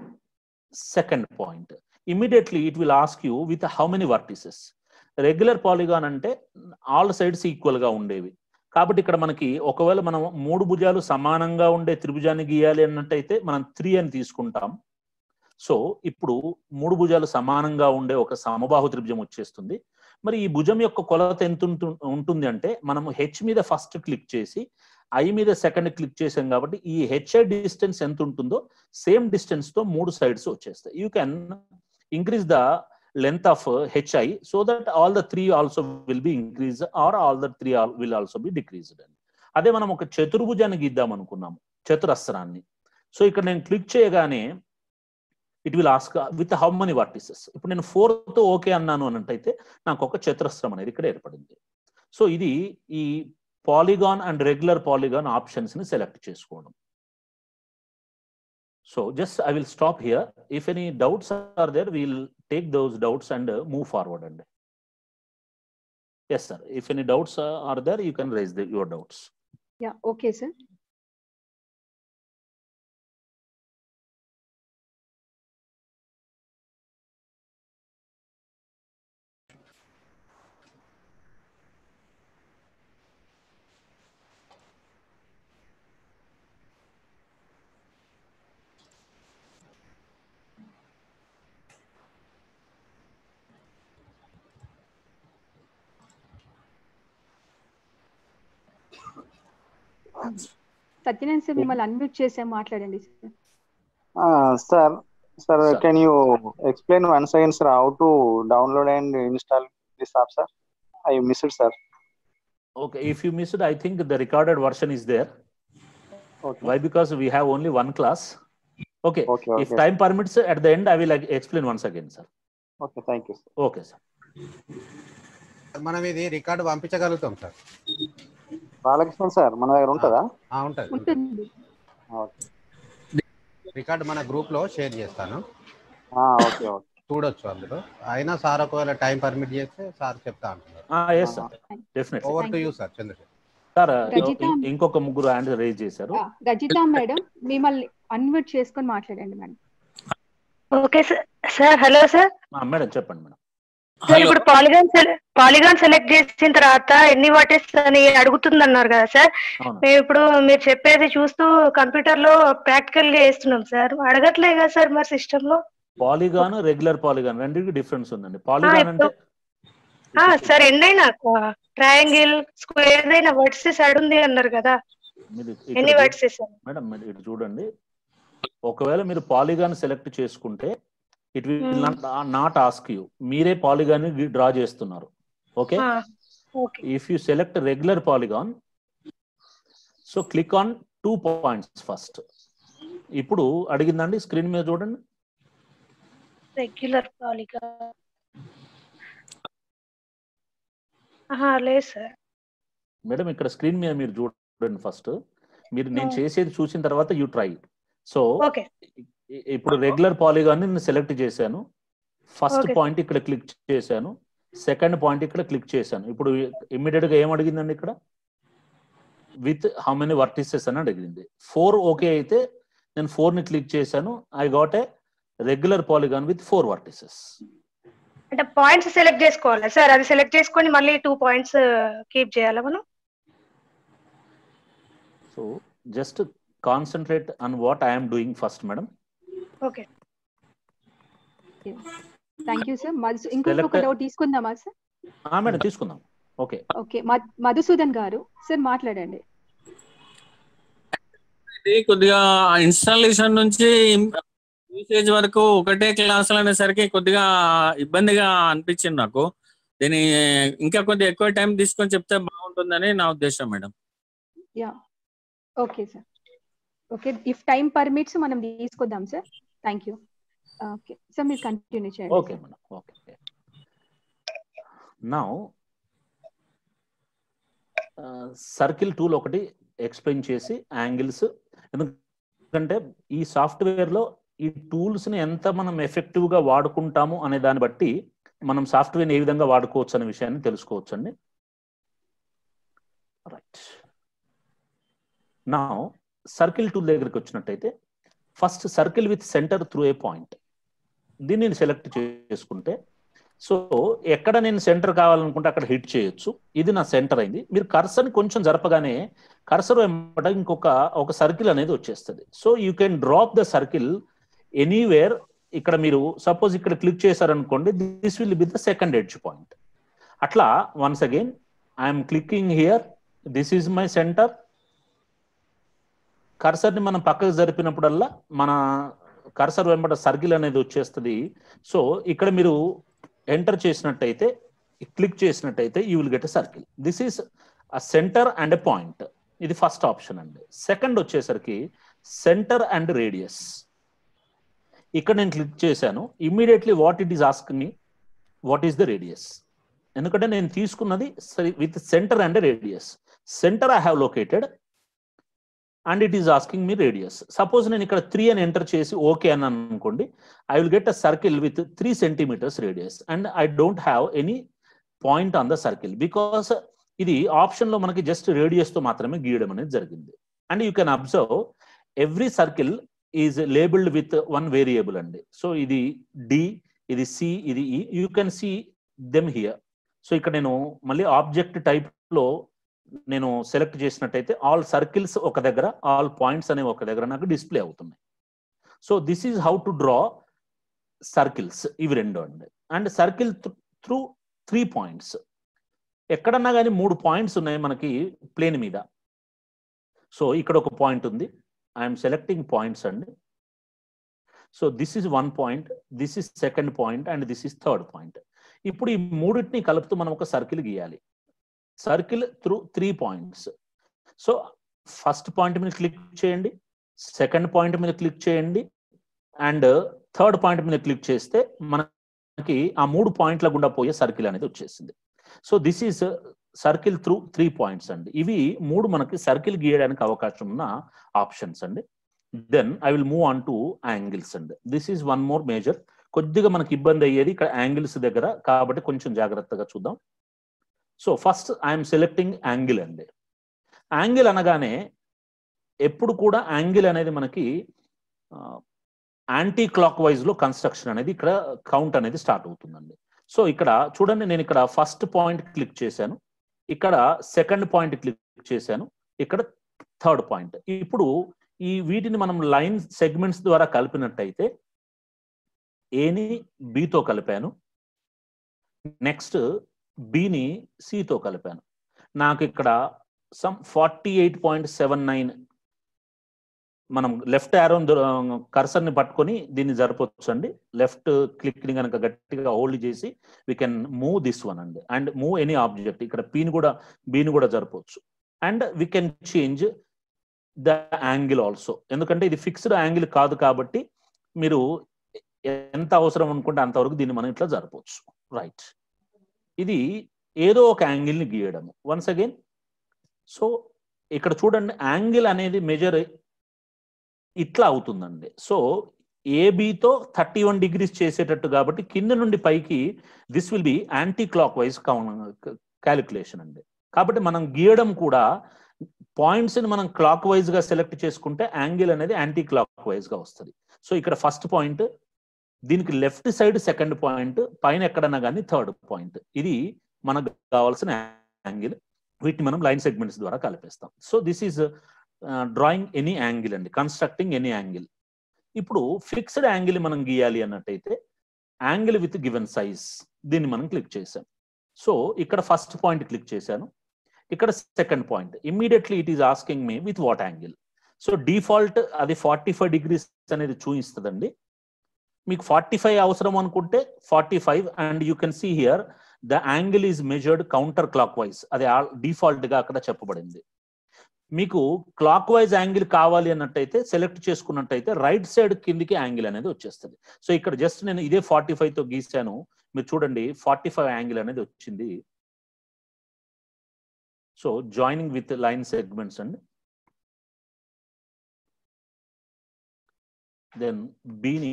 second point immediately it will ask you with how many vertices. Regular polygon అంటే ఆల్ సైడ్స్ ఈక్వల్ గా ఉండేవి. కాబట్టి ఇక్కడ మనకి ఒకవేళ మనం 3 భుజాలు సమానంగా ఉండే త్రిభుజాన్ని గీయాలి అన్నట్టయితే మనం 3 అని తీసుకుంటాం. సో ఇప్పుడు 3 భుజాలు సమానంగా ఉండే ఒక సమబాహు త్రిభుజం వచ్చేస్తుంది. మరి ఈ భుజం యొక్క కొలత ఎంత ఉంటుంది అంటే మనము హెచ్ మీద ఫస్ట్ క్లిక్ చేసి ఐ మీద సెకండ్ క్లిక్ చేసాం కాబట్టి ఈ హెచ్ఐ డిస్టెన్స్ ఎంత ఉంటుందో సేమ్ డిస్టెన్స్ తో 3 సైడ్స్ వచ్చేస్తాయి. You can increase the length of hi so that all the 3 also will be increased or all the 3 will also be decreased. అదే మనం ఒక చతుర్భుజాన్ని గీద్దాం అనుకున్నాము, చతురస్రాన్ని. సో ఇక్కడ నేను క్లిక్ చేయగానే it will ask with how many vertices. ఇప్పుడు నేను 4తో ఓకే అన్నాను అన్నట్టయితే నాకు ఒక చతురస్రం అనేది ఇక్కడ ఏర్పడింది. సో ఇది ఈ polygon and regular polygon options ని సెలెక్ట్ చేసుకోవడం. So just I will stop here. If any doubts are there, we will take those doubts and move forward. And yes, sir. If any doubts are there, you can raise your doubts. Yeah. Okay, sir. Satyanarayana sir మిమ్మల్ని అన్మ్యూట్ చేసి మాట్లాడండి sir. Sir, can you explain once again, sir, how to download and install this app, sir? I missed it, sir. Okay, if you missed it, I think the recorded version is there. Okay. Why? Because we have only one class. Okay. Okay. If time permits, at the end, I will explain once again, sir. Okay, thank you, sir. Okay, sir. మనం ఇది రికార్డు పంపించగలుగుతాం సార్. బాలకృష్ణ సార్ మన దగ్గర ఉంటుందా? ఉంటుంది. రికార్డు మన గ్రూప్ లో షేర్ చేస్తాను. ఓకే ఓకే, చూడొచ్చు అందులో. అయినా సార్ ఒకవేళ టైం పర్మిట్ చేస్తే సార్ చెప్తా అంటున్నారు. Yes, sir. Definitely. Over to you sir Chandrashekar. Sir ఇంకొక ముగ్గురు హ్యాండ్ రైజ్ చేశారు. గజిత మేడం మిమ్మల్ని అన్మ్యూట్ చేసుకొని మాట్లాడండి madam. Okay sir. Hello sir. Madam చెప్పండి మేడం. సార్ ఇప్పుడు పాలిగాన్ సెలెక్ట్ చేసిన తర్వాత ఎన్ని వాటెస్ అని అడుగుతుంది అన్నారు కదా సార్. మేము ఇప్పుడు మీరు చెప్పేది చూస్తూ కంప్యూటర్ లో ప్రాక్టికల్ గా చేస్తున్నాం సార్, అడగట్లే కదా సార్ మరి సిస్టమ్ లో. పాలిగాన్ రెగ్యులర్ పాలిగాన్ రెండింటికి డిఫరెన్స్ ఉందండి. పాలిగాన్ అంటే సార్ ఎన్నైనా ట్రయాంగిల్ స్క్వేర్ అయినా వర్టిసెస్ అడుంది అన్నారు కదా, ఎన్ని వర్టిసెస్? మేడం ఇటు చూడండి, ఒకవేళ మీరు పాలిగాన్ సెలెక్ట్ చేసుకుంటే it will not ask you, మీరే పాలిగాన్ డ్రా చేస్తున్నారు. Okay, if you select regular polygon, so click on 2 points first. ఇప్పుడు అడిగిందండి స్క్రీన్ మీద చూడండి, రెగ్యులర్ పాలిగాన్. లేదు సార్ మేడం, ఇక్కడ స్క్రీన్ మీద మీరు చూడండి ఫస్ట్. మీరు నేను చేసేది చూసిన తర్వాత యూ ట్రై. సో ఇప్పుడు రెగ్యులర్ పాలిగాన్ నేను సెలెక్ట్ చేశాను, ఫస్ట్ పాయింట్ ఇక్కడ క్లిక్ చేశాను, సెకండ్ పాయింట్ ఇక్కడ క్లిక్ చేశాను. ఇప్పుడు ఇమ్మీడియట్ గా ఏం అడిగిందండి ఇక్కడ, విత్ హౌ మెనీ వర్టిసెస్ అని అడిగింది. 4 ఓకే అయితే నేను 4 ని క్లిక్ చేశాను, I got a regular polygon with 4 vertices. అంటే పాయింట్స్ సెలెక్ట్ చేసుకోవాలి సార్, అది సెలెక్ట్ చేసుకొని మళ్ళీ 2 points కీప్ చేయాలా మనం? So just concentrate on what I am doing first madam. Okay, thank you sir. ఇంకొక డౌట్ తీసుకుందామా సార్? మేడం తీసుకుందాం. ఓకే ఓకే, మధుసూదన్ గారు సార్ మాట్లాడండి. కొద్దిగా ఇన్స్టాలేషన్ నుంచి యూసేజ్ వరకు ఒకటే క్లాసులు అనేసరికి కొద్దిగా ఇబ్బందిగా అనిపించింది నాకు. దీన్ని ఇంకా కొద్దిగా ఎక్కువ టైం తీసుకొని చెప్తే బాగుంటుందని నా ఉద్దేశం madam. Yeah okay sir, okay if time permits మనం తీసుకుందాం sir. Thank you. Okay sir, మీరు కంటిన్యూ చేయండి. Okay madam. Okay, now circle tool ఒకటి ఎక్స్ప్లెయిన్ చేసి యాంగిల్స్, ఎందుకంటే ఈ సాఫ్ట్వేర్ లో ఈ టూల్స్ ని ఎంత మనం ఎఫెక్టివ్ గా వాడుకుంటాము అనే దాన్ని బట్టి మనం సాఫ్ట్వేర్ ఏ విధంగా వాడుకోవచ్చు అనే విషయాన్ని తెలుసుకోవచ్చు అండి. రైట్, నా సర్కిల్ టూల్ దగ్గరికి వచ్చినట్టయితే first circle with centre through a point, దీన్ని నేను సెలెక్ట్ చేసుకుంటే, సో ఎక్కడ నేను సెంటర్ కావాలనుకుంటే అక్కడ హిట్ చేయొచ్చు. ఇది నా సెంటర్ అయింది. మీరు కర్సర్ని కొంచెం జరపగానే కర్సర్ వెంబట ఒక సర్కిల్ అనేది వచ్చేస్తుంది. So you can drop the circle anywhere. ఇక్కడ మీరు సపోజ్ ఇక్కడ క్లిక్ చేశారనుకోండి, this will be the second edge point. అట్లా once again I'm clicking here, this is my centre. కర్సర్ని మనం పక్కకు జరిపినప్పుడల్లా మన కర్సర్ వెంబట సర్కిల్ అనేది వచ్చేస్తుంది. సో ఇక్కడ మీరు ఎంటర్ చేసినట్టయితే, క్లిక్ చేసినట్టయితే you will get a circle. This is a centre and a point. ఇది ఫస్ట్ ఆప్షన్ అండి. సెకండ్ వచ్చేసరికి సెంటర్ అండ్ రేడియస్. ఇక్కడ నేను క్లిక్ చేశాను, immediately what it is asking me, what is the radius. ఎందుకంటే నేను తీసుకున్నది with centre and radius. Centre I have located and it is asking me radius. Suppose నేను ఇక్కడ 3 అని ఎంటర్ చేసి ఓకే అని అనుకోండి, I will get a circle with 3 centimeters radius and I don't have any point on the circle, because ఇది ఆప్షన్ లో మనకి జస్ట్ రేడియస్ తో మాత్రమే గీయడం అనేది జరిగింది. And you can observe every circle is labelled with 1 variable అండి. సో ఇది డి, ఇది సి, ఇది E, you can see them here. So ఇక్కడ నేను మళ్ళీ ఆబ్జెక్ట్ టైప్ లో నేను సెలెక్ట్ చేసినట్టయితే ఆల్ సర్కిల్స్ ఒక దగ్గర, ఆల్ పాయింట్స్ అనేవి ఒక దగ్గర నాకు డిస్ప్లే అవుతున్నాయి. So this is how to draw circles, ఇవి రెండు అండి. And circle through 3 points. ఎక్కడన్నా కానీ 3 points ఉన్నాయి మనకి ప్లేన్ మీద. సో ఇక్కడ ఒక పాయింట్ ఉంది, ఐఎమ్ సెలెక్టింగ్ పాయింట్స్ అండి. So this is 1 point, this is second point and this is third point. ఇప్పుడు ఈ మూడింటిని కలుపుతూ మనం ఒక సర్కిల్ గీయాలి. Circle through 3 points. So first point మీద క్లిక్ చేయండి, సెకండ్ పాయింట్ మీద క్లిక్ చేయండి అండ్ థర్డ్ పాయింట్ మీద క్లిక్ చేస్తే మనకి ఆ 3 పాయింట్ల గుండా పోయే సర్కిల్ అనేది వచ్చేసింది. So this is circle through 3 points అండి. ఇవి 3 మనకి సర్కిల్ గీయడానికి అవకాశం ఉన్న ఆప్షన్స్ అండి. Then I will move on to angles అండి. This is 1 more major. కొద్దిగా మనకి ఇబ్బంది అయ్యేది ఇక్కడ యాంగిల్స్ దగ్గర, కాబట్టి కొంచెం జాగ్రత్తగా చూద్దాం. So first I'm selecting angle అండి. యాంగిల్ అనగానే ఎప్పుడు కూడా యాంగిల్ అనేది మనకి యాంటీ క్లాక్ వైజ్ లో కన్స్ట్రక్షన్ అనేది ఇక్కడ కౌంట్ అనేది స్టార్ట్ అవుతుందండి. సో ఇక్కడ చూడండి, నేను ఇక్కడ ఫస్ట్ పాయింట్ క్లిక్ చేశాను, ఇక్కడ సెకండ్ పాయింట్ క్లిక్ చేశాను, ఇక్కడ థర్డ్ పాయింట్. ఇప్పుడు ఈ వీటిని మనం లైన్ సెగ్మెంట్స్ ద్వారా కలిపినట్టయితే ఏని బితో కలిపాను, నెక్స్ట్ బిని సితో కలిపాను. నాకు ఇక్కడ సమ్ 48.79 మనం లెఫ్ట్ యారో కర్సర్ని పట్టుకొని దీన్ని జరపవచ్చు అండి. లెఫ్ట్ క్లిక్ని కనుక గట్టిగా హోల్డ్ చేసి we can move this one అండి, అండ్ మూవ్ ఎనీ ఆబ్జెక్ట్. ఇక్కడ బీని కూడా జరపవచ్చు. And we can change the angle also, ఎందుకంటే ఇది ఫిక్స్డ్ యాంగిల్ కాదు కాబట్టి మీరు ఎంత అవసరం అనుకుంటే అంతవరకు దీన్ని మనం ఇట్లా జరపవచ్చు. రైట్, ఇది ఏదో ఒక యాంగిల్ని గీయడము. వన్స్ అగైన్, సో ఇక్కడ చూడండి, యాంగిల్ అనేది మెజర్ ఇట్లా అవుతుందండి. సో ఏబితో 31 degrees చేసేటట్టు కాబట్టి కింద నుండి పైకి this will be anticlockwise calculation అండి. కాబట్టి మనం గీయడం కూడా పాయింట్స్ని మనం క్లాక్ వైజ్ గా సెలెక్ట్ చేసుకుంటే యాంగిల్ అనేది యాంటీ క్లాక్ వైజ్ గా వస్తుంది. సో ఇక్కడ ఫస్ట్ పాయింట్, దీనికి లెఫ్ట్ సైడ్ సెకండ్ పాయింట్, పైన ఎక్కడన్నా కానీ థర్డ్ పాయింట్. ఇది మనకు కావాల్సిన యాంగిల్. వీటిని మనం లైన్ సెగ్మెంట్స్ ద్వారా కలిపేస్తాం. So this is drawing any angle అండి, కన్స్ట్రక్టింగ్ ఎనీ యాంగిల్. ఇప్పుడు ఫిక్స్డ్ యాంగిల్ మనం గీయాలి అన్నట్టయితే యాంగిల్ విత్ గివెన్ సైజ్, దీన్ని మనం క్లిక్ చేసాం. సో ఇక్కడ ఫస్ట్ పాయింట్ క్లిక్ చేశాను, ఇక్కడ second point. Immediately it is asking me with what angle. So default అది 45 degrees అనేది చూపిస్తుందండి. మీకు 45 అవసరం అనుకుంటే 45, and you can see here the angle is measured counter clockwise. అది డిఫాల్ట్ గా అక్కడ చెప్పబడింది. మీకు క్లాక్ వైజ్ యాంగిల్ కావాలి అన్నట్టయితే సెలెక్ట్ చేసుకున్నట్టయితే రైట్ సైడ్ కిందికి యాంగిల్ అనేది వచ్చేస్తుంది. సో ఇక్కడ జస్ట్ నేను ఇదే 45తో గీసాను, మీరు చూడండి 45 యాంగిల్ అనేది వచ్చింది. So joining with line segments అండి. దెన్ బిని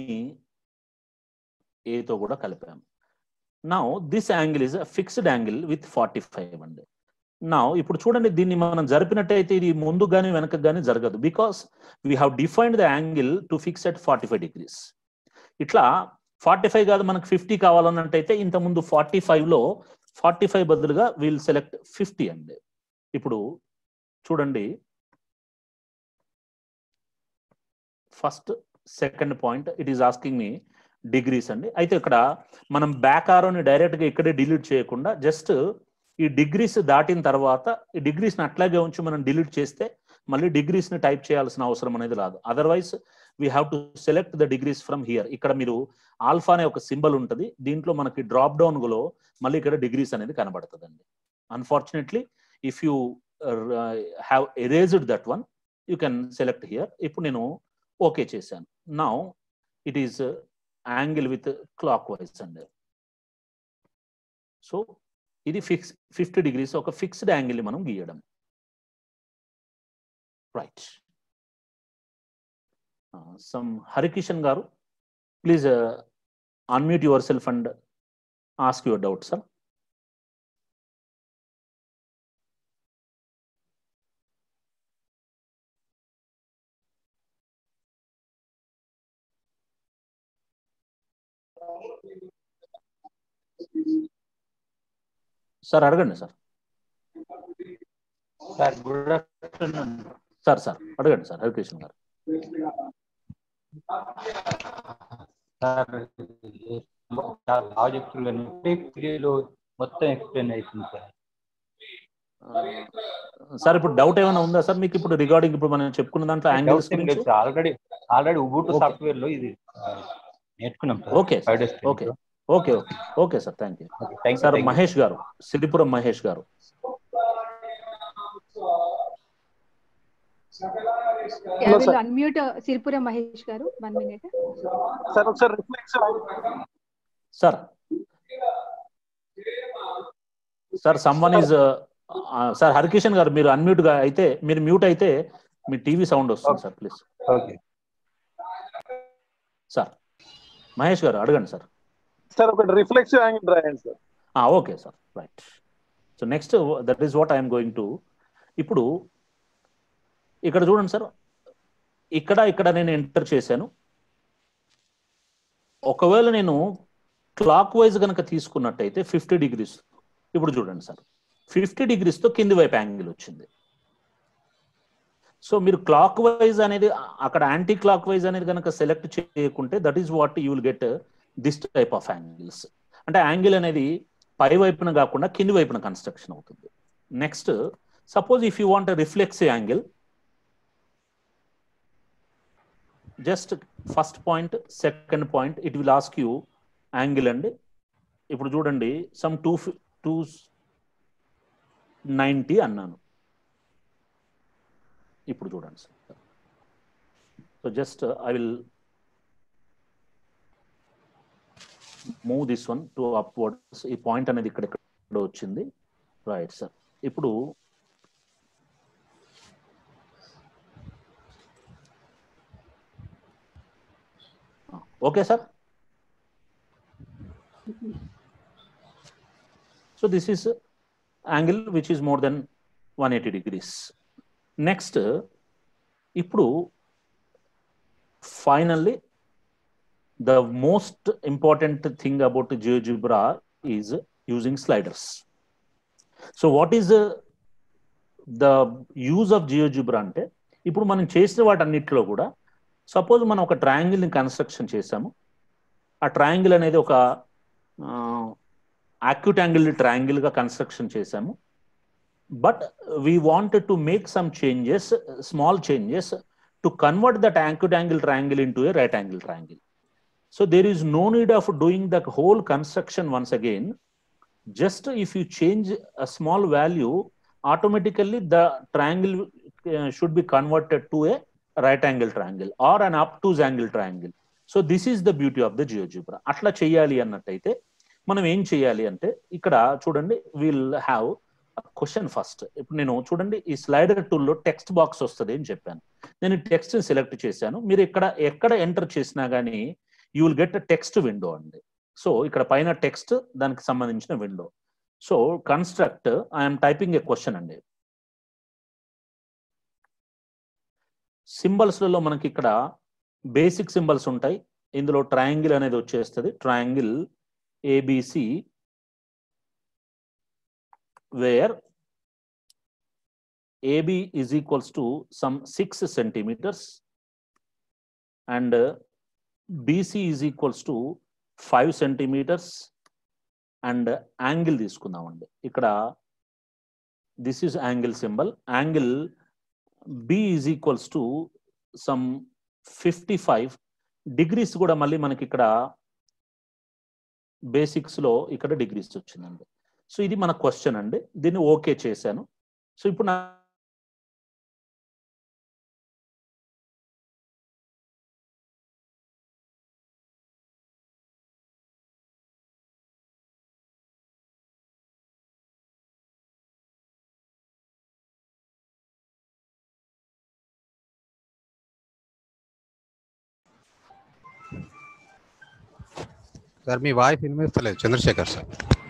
ఏతో కూడా కలిపాము. Now this angle is fixed angle with 45 అండి. నా ఇప్పుడు చూడండి, దీన్ని మనం జరిపినట్టయితే ఇది ముందు కానీ వెనక కానీ జరగదు, because we have defined the angle to fix at 45 degrees. ఇట్లా 45 కాదు, మనకు 50 కావాలన్నట్టయితే ఇంతకుముందు 45లో 45 బదులుగా వీల్ సెలెక్ట్ 50 అండి. ఇప్పుడు చూడండి, first second point it is asking me degrees అండి. అయితే ఇక్కడ మనం బ్యాక్ ఆరోని డైరెక్ట్గా ఇక్కడే డిలీట్ చేయకుండా జస్ట్ ఈ డిగ్రీస్ దాటిన తర్వాత ఈ డిగ్రీస్ని అట్లాగే ఉంచి మనం డిలీట్ చేస్తే మళ్ళీ డిగ్రీస్ని టైప్ చేయాల్సిన అవసరం అనేది రాదు. Otherwise we have to select the degrees from here. ఇక్కడ మీరు ఆల్ఫా అనే ఒక సింబల్ ఉంటుంది, దీంట్లో మనకి డ్రాప్ డౌన్లో మళ్ళీ ఇక్కడ డిగ్రీస్ అనేది కనబడుతుందండి. Unfortunately if you have erased that one you can select here. ఇప్పుడు నేను ఓకే చేశాను. Now it is angle with clockwise అండి. సో ఇది 50 degrees ఒక ఫిక్స్డ్ యాంగిల్ మనం గీయడం. Right, some Harikishan garu please unmute yourself and ask your doubt sir. Sir అడగండి sir. Sir good afternoon sir. అడగండి సార్ హరికృష్ణ గారు. సార్ ప్రాజెక్టులు మొత్తం ఎక్స్ప్లెయిన్ అవుతుంది సార్. సార్ ఇప్పుడు డౌట్ ఏమైనా ఉందా సార్ మీకు ఇప్పుడు రిగార్డింగ్ ఇప్పుడు మనం చెప్పుకున్న దాంట్లో యాంగిల్స్ గురించి? ఆల్రెడీ ఉబుంటు సాఫ్ట్వేర్ లో ఇది నేర్చుకున్నాం sir. Okay okay okay okay okay sir, thank you sir. Mahesh garu, Siripuram Mahesh గారు. Unmute Siripuram Mahesh garu, 1 minute. Sir ఒకసారి reflex sir someone is sir Harikishan garu, మీరు అన్మ్యూట్ గా అయితే మీరు మ్యూట్ అయితే మీ టీవీ సౌండ్ వస్తుంది sir please. Sir Mahesh garu అడగండి సార్. సార్ ఒకటి రిఫ్లెక్సివ్ యాంగిల్ రాయండి sir. Okay sir, right. So next that is what I'm going to. ఇప్పుడు ఇక్కడ చూడండి సార్, ఇక్కడ నేను ఎంటర్ చేశాను. ఒకవేళ నేను క్లాక్ వైజ్ కనుక తీసుకున్నట్టయితే 50 degrees. ఇప్పుడు చూడండి సార్, 50 degrees తో కింది వైపు యాంగిల్ వచ్చింది. సో మీరు క్లాక్ వైజ్ అనేది అక్కడ యాంటీ క్లాక్ వైజ్ అనేది కనుక సెలెక్ట్ చేయకుంటే that is what you will get this type of angles. అంటే యాంగిల్ అనేది పై వైపున కాకుండా కింది వైపున కన్స్ట్రక్షన్ అవుతుంది. Next, suppose if you want reflexive angle, just first point second point it will ask you angle అండి. ఇప్పుడు చూడండి, సమ్ 290 అన్నాను. ఇప్పుడు చూడండి sir, so just I will move this one to upwards. ఈ పాయింట్ అనేది ఇక్కడ వచ్చింది, రైట్ సార్. ఇప్పుడు okay sir. So this is angle which is more than 180 degrees. Next, ఇప్పుడు finally the most important thing about GeoGebra is using sliders. So what is the use of GeoGebra అంటే, ఇప్పుడు మనం చేసిన వాటన్నిటిలో కూడా సపోజ్ మనం ఒక ట్రయాంగిల్ని కన్స్ట్రక్షన్ చేసాము. ఆ ట్రయాంగిల్ అనేది ఒక acute angle triangle గా కన్స్ట్రక్షన్ చేసాము. But we wanted to make some changes, small changes to convert that acute angle triangle into a right angle triangle. So there is no need of doing the whole construction once again. Just if you change a small value, automatically the triangle should be converted to a right angle triangle or an obtuse angle triangle. So this is the beauty of the GeoGebra. అట్లా చేయాలి అన్నట్టయితే మనం ఏం చేయాలి అంటే, ఇక్కడ చూడండి, విల్ హ్యావ్ క్వశ్చన్ ఫస్ట్. ఇప్పుడు నేను చూడండి, ఈ స్లైడర్ టూల్లో టెక్స్ట్ బాక్స్ వస్తుంది అని చెప్పాను. నేను టెక్స్ట్ సెలెక్ట్ చేశాను. మీరు ఎక్కడ ఎంటర్ చేసినా కానీ you will get text window అండి. సో ఇక్కడ పైన టెక్స్ట్, దానికి సంబంధించిన window. So construct, I'm typing a question అండి. సింబల్స్లలో మనకి ఇక్కడ బేసిక్ సింబల్స్ ఉంటాయి. ఇందులో ట్రయాంగిల్ అనేది వచ్చేస్తుంది. Triangle ABC where AB is equals to some 6 centimeters and BC is equals to 5 centimeters and angle తీసుకుందామండి. ఇక్కడ this is angle symbol. Angle B is equals to some 55 degrees కూడా మళ్ళీ మనకి ఇక్కడ బేసిక్స్ లో ఇక్కడ డిగ్రీస్ వచ్చిందండి. సో ఇది మన క్వశ్చన్ అండి. దీన్ని ఓకే చేశాను. సో ఇప్పుడు సార్ మీ వాయిస్ వినిపిస్తలేదు Chandrashekar sir.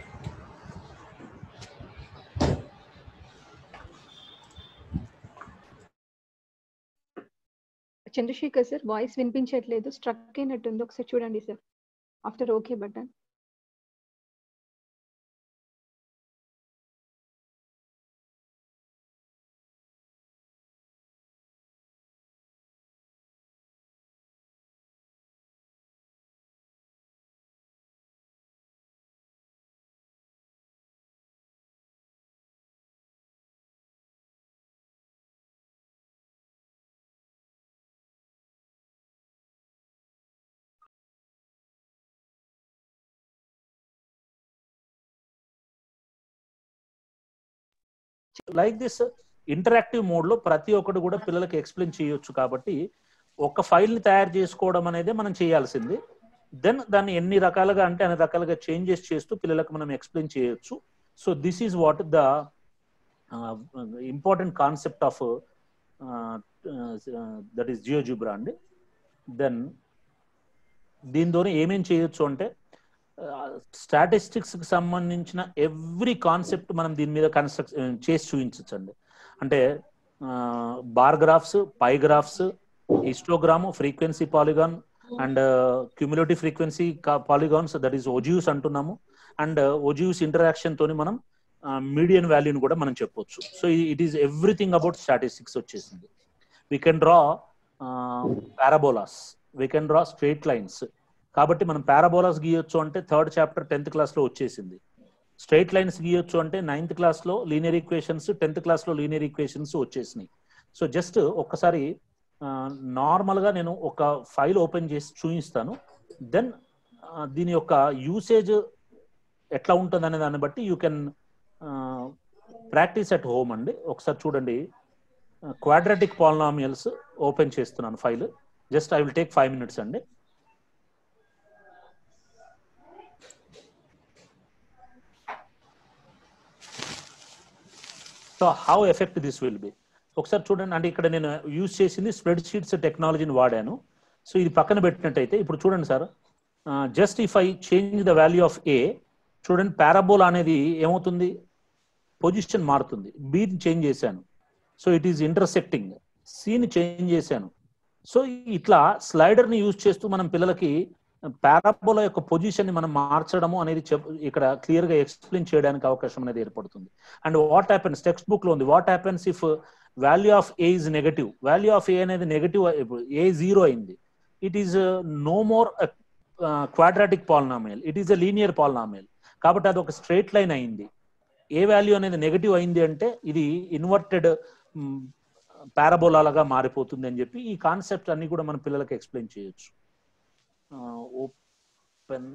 Chandrashekar sir voice వినిపించట్లేదు, స్ట్రక్ అయినట్టుంది. ఒకసారి చూడండి sir, after okay button. Like this interactive mode లో ప్రతి ఒక్కటి కూడా పిల్లలకి ఎక్స్ప్లెయిన్ చేయొచ్చు. కాబట్టి ఒక ఫైల్ ని తయారు చేసుకోవడం అనేది మనం చేయాల్సింది. దెన్ దాన్ని ఎన్ని రకాలుగా అంటే అన్ని రకాలుగా చేంజెస్ చేస్తూ పిల్లలకు మనం ఎక్స్ప్లెయిన్ చేయొచ్చు. So this is what the important concept of that is GeoGebra అండి. దెన్ దీనితోనే ఏమేం చేయొచ్చు అంటే, స్టాటిస్టిక్స్ కి సంబంధించిన ఎవ్రీ కాన్సెప్ట్ మనం దీని మీద చేసి చూపించచ్చు అండి. అంటే bar graphs, pie graphs, histogram, frequency polygon, and cumulative frequency polygons, that is ogives అంటున్నాము. అండ్ ఓజియూస్ ఇంటరాక్షన్ తోని మనం మీడియన్ వాల్యూని కూడా మనం చెప్పొచ్చు. So it is everything about statistics వచ్చేసింది. We can draw parabolas, we can draw straight lines. కాబట్టి మనం పారాబోలాస్ గీయొచ్చు అంటే 3rd చాప్టర్ 10th క్లాస్లో వచ్చేసింది. స్ట్రైట్ లైన్స్ గీయొచ్చు అంటే 9th క్లాస్లో లీనియర్ ఈక్వేషన్స్, 10th క్లాస్లో లీనియర్ ఈక్వేషన్స్ వచ్చేసినాయి. సో జస్ట్ ఒక్కసారి నార్మల్గా నేను ఒక ఫైల్ ఓపెన్ చేసి చూపిస్తాను. దెన్ దీని యొక్క యూసేజ్ ఎట్లా ఉంటుంది అనే దాన్ని బట్టి you can practice at home అండి. ఒకసారి చూడండి, క్వాడ్రాటిక్ పాలినామియల్స్ ఓపెన్ చేస్తున్నాను file. Just I will take 5 minutes అండి. So how effect this will be ఒకసారి చూడండి. అంటే ఇక్కడ నేను యూజ్ చేసింది స్ప్రెడ్ షీట్స్ టెక్నాలజీని వాడాను. సో ఇది పక్కన పెట్టినట్టయితే ఇప్పుడు చూడండి sir, just if I change the value of A, చూడండి పారాబోలా అనేది ఏమవుతుంది, పొజిషన్ మారుతుంది. బీని చేంజ్ చేశాను, సో ఇట్ ఈస్ ఇంటర్సెక్టింగ్. సిని చేంజ్ చేశాను. సో ఇట్లా స్లైడర్ని యూజ్ చేస్తూ మనం పిల్లలకి పారాబోలా యొక్క పొజిషన్ ని మనం మార్చడము అనేది ఇక్కడ క్లియర్ గా ఎక్స్ప్లెయిన్ చేయడానికి అవకాశం అనేది ఏర్పడుతుంది. And what happens, textbook లో ఉంది, what happens if value of A is negative. Value of A అనేది నెగటివ్, ఏ 0 అయింది, it is no more quadratic polynomial, it is a linear polynomial. కాబట్టి అది ఒక స్ట్రైట్ లైన్ అయింది. ఏ వాల్యూ అనేది నెగటివ్ అయింది అంటే ఇది ఇన్వర్టెడ్ పారాబోలాగా మారిపోతుంది అని చెప్పి ఈ కాన్సెప్ట్ అన్ని కూడా మన పిల్లలకి ఎక్స్ప్లెయిన్ చేయొచ్చు. Open